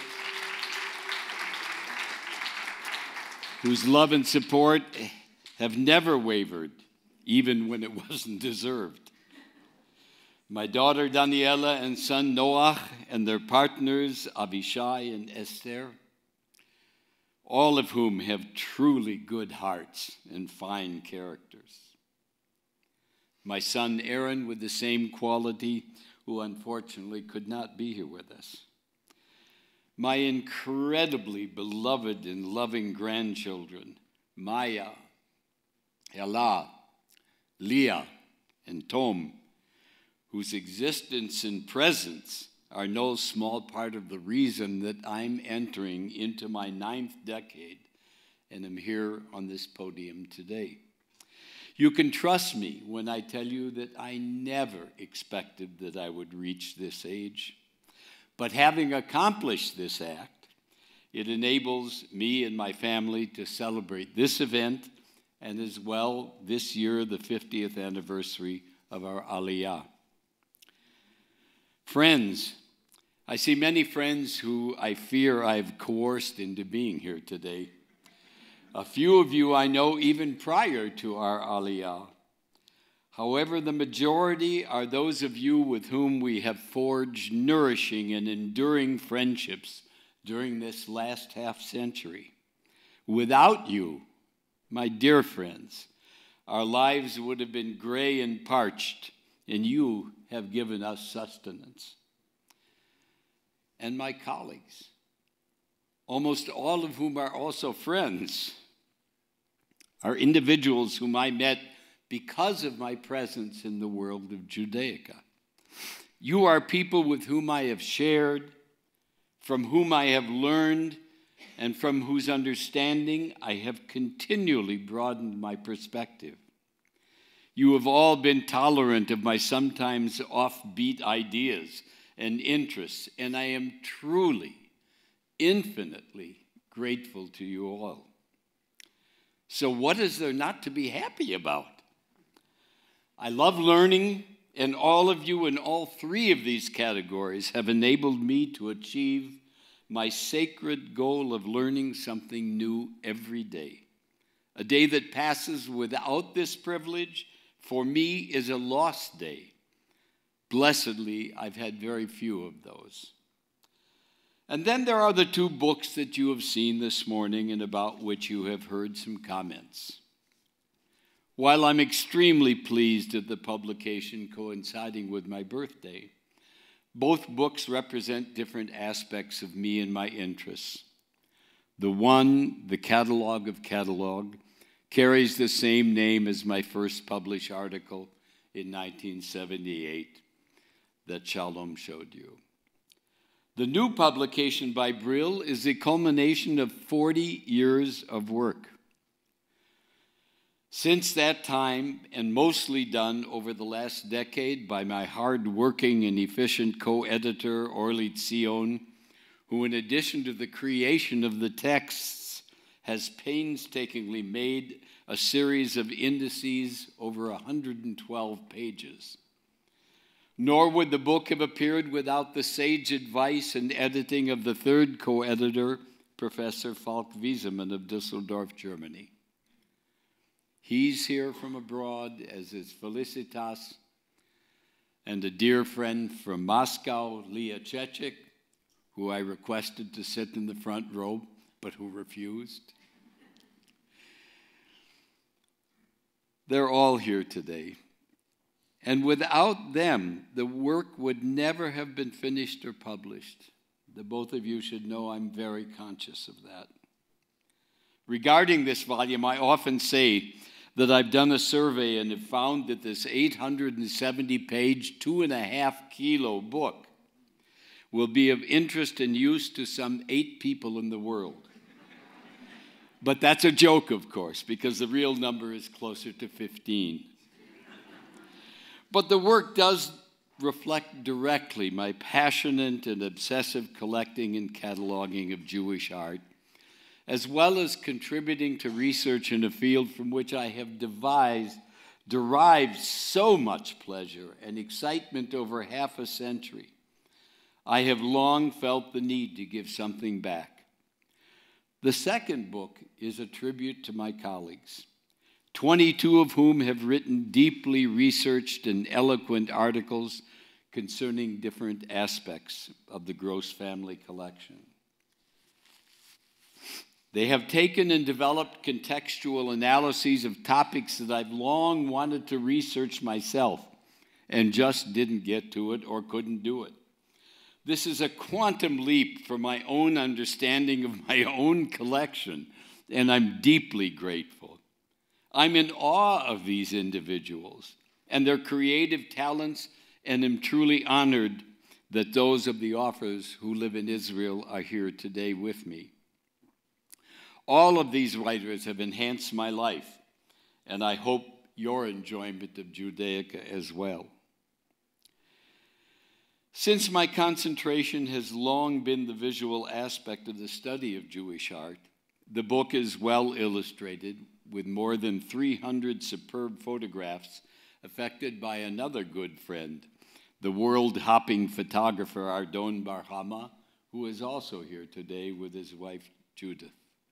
whose love and support have never wavered, even when it wasn't deserved. My daughter Daniela and son Noach and their partners Avishai and Esther, all of whom have truly good hearts and fine characters. My son Aaron with the same quality, who unfortunately could not be here with us. My incredibly beloved and loving grandchildren, Maya, Ella, Leah, and Tom, whose existence and presence are no small part of the reason that I'm entering into my ninth decade and am here on this podium today. You can trust me when I tell you that I never expected that I would reach this age. But having accomplished this act, it enables me and my family to celebrate this event and as well this year, the fiftieth anniversary of our Aliyah. Friends, I see many friends who I fear I've coerced into being here today. A few of you I know even prior to our Aliyah. However, the majority are those of you with whom we have forged nourishing and enduring friendships during this last half century. Without you, my dear friends, our lives would have been gray and parched, and you have given us sustenance. And my colleagues, almost all of whom are also friends, are individuals whom I met because of my presence in the world of Judaica. You are people with whom I have shared, from whom I have learned, and from whose understanding I have continually broadened my perspective. You have all been tolerant of my sometimes offbeat ideas and interests, and I am truly, infinitely grateful to you all. So what is there not to be happy about? I love learning, and all of you in all three of these categories have enabled me to achieve my sacred goal of learning something new every day. A day that passes without this privilege, for me, is a lost day. Blessedly, I've had very few of those. And then there are the two books that you have seen this morning and about which you have heard some comments. While I'm extremely pleased at the publication coinciding with my birthday, Both books represent different aspects of me and my interests. The one, The Catalog of Catalog, carries the same name as my first published article in nineteen seventy-eight that Shalom showed you. The new publication by Brill is the culmination of forty years of work. Since that time, and mostly done over the last decade by my hard-working and efficient co-editor, Orly Tzion, who in addition to the creation of the texts, has painstakingly made a series of indices over one hundred twelve pages. Nor would the book have appeared without the sage advice and editing of the third co-editor, Professor Falk Wiesemann of Düsseldorf, Germany. He's here from abroad, as is Felicitas, and a dear friend from Moscow, Leah Chechik, who I requested to sit in the front row, but who refused. They're all here today. And without them, the work would never have been finished or published. The both of you should know I'm very conscious of that. Regarding this volume, I often say that I've done a survey and have found that this eight hundred seventy page, two and a half kilo book will be of interest and use to some eight people in the world. But that's a joke, of course, because the real number is closer to fifteen. But the work does reflect directly my passionate and obsessive collecting and cataloging of Jewish art, as well as contributing to research in a field from which I have devised, derived so much pleasure and excitement over half a century. I have long felt the need to give something back. The second book is a tribute to my colleagues, twenty-two of whom have written deeply researched and eloquent articles concerning different aspects of the Gross family collection. They have taken and developed contextual analyses of topics that I've long wanted to research myself and just didn't get to it or couldn't do it. This is a quantum leap for my own understanding of my own collection, and I'm deeply grateful. I'm in awe of these individuals and their creative talents, and am truly honored that those of the authors who live in Israel are here today with me. All of these writers have enhanced my life, and I hope your enjoyment of Judaica as well. Since my concentration has long been the visual aspect of the study of Jewish art, the book is well illustrated with more than three hundred superb photographs affected by another good friend, the world-hopping photographer Ardon Bar-Hama, who is also here today with his wife Judith.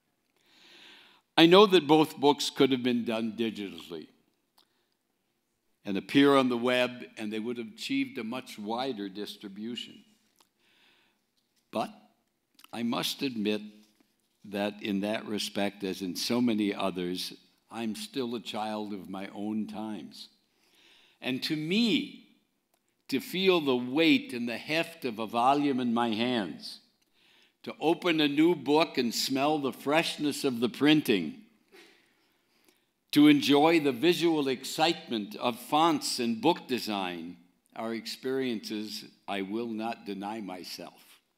I know that both books could have been done digitally and appear on the web, and they would have achieved a much wider distribution. But I must admit that in that respect, as in so many others, I'm still a child of my own times. And to me, to feel the weight and the heft of a volume in my hands, to open a new book and smell the freshness of the printing, to enjoy the visual excitement of fonts and book design, are experiences I will not deny myself.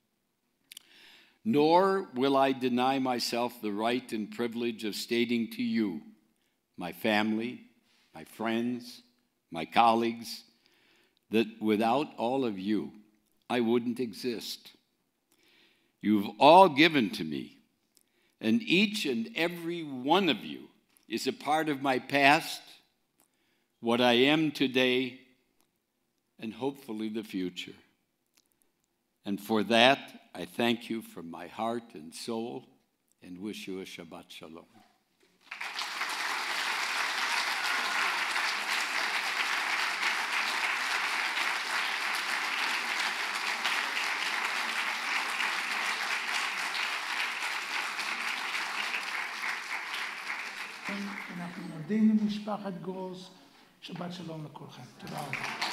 Nor will I deny myself the right and privilege of stating to you, my family, my friends, my colleagues, that without all of you, I wouldn't exist. You've all given to me, and each and every one of you is a part of my past, what I am today, and hopefully the future. And for that, I thank you from my heart and soul and wish you a Shabbat Shalom. אנחנו מודים למשפחת גרוס, שבת שלום לכולכם. תודה רבה.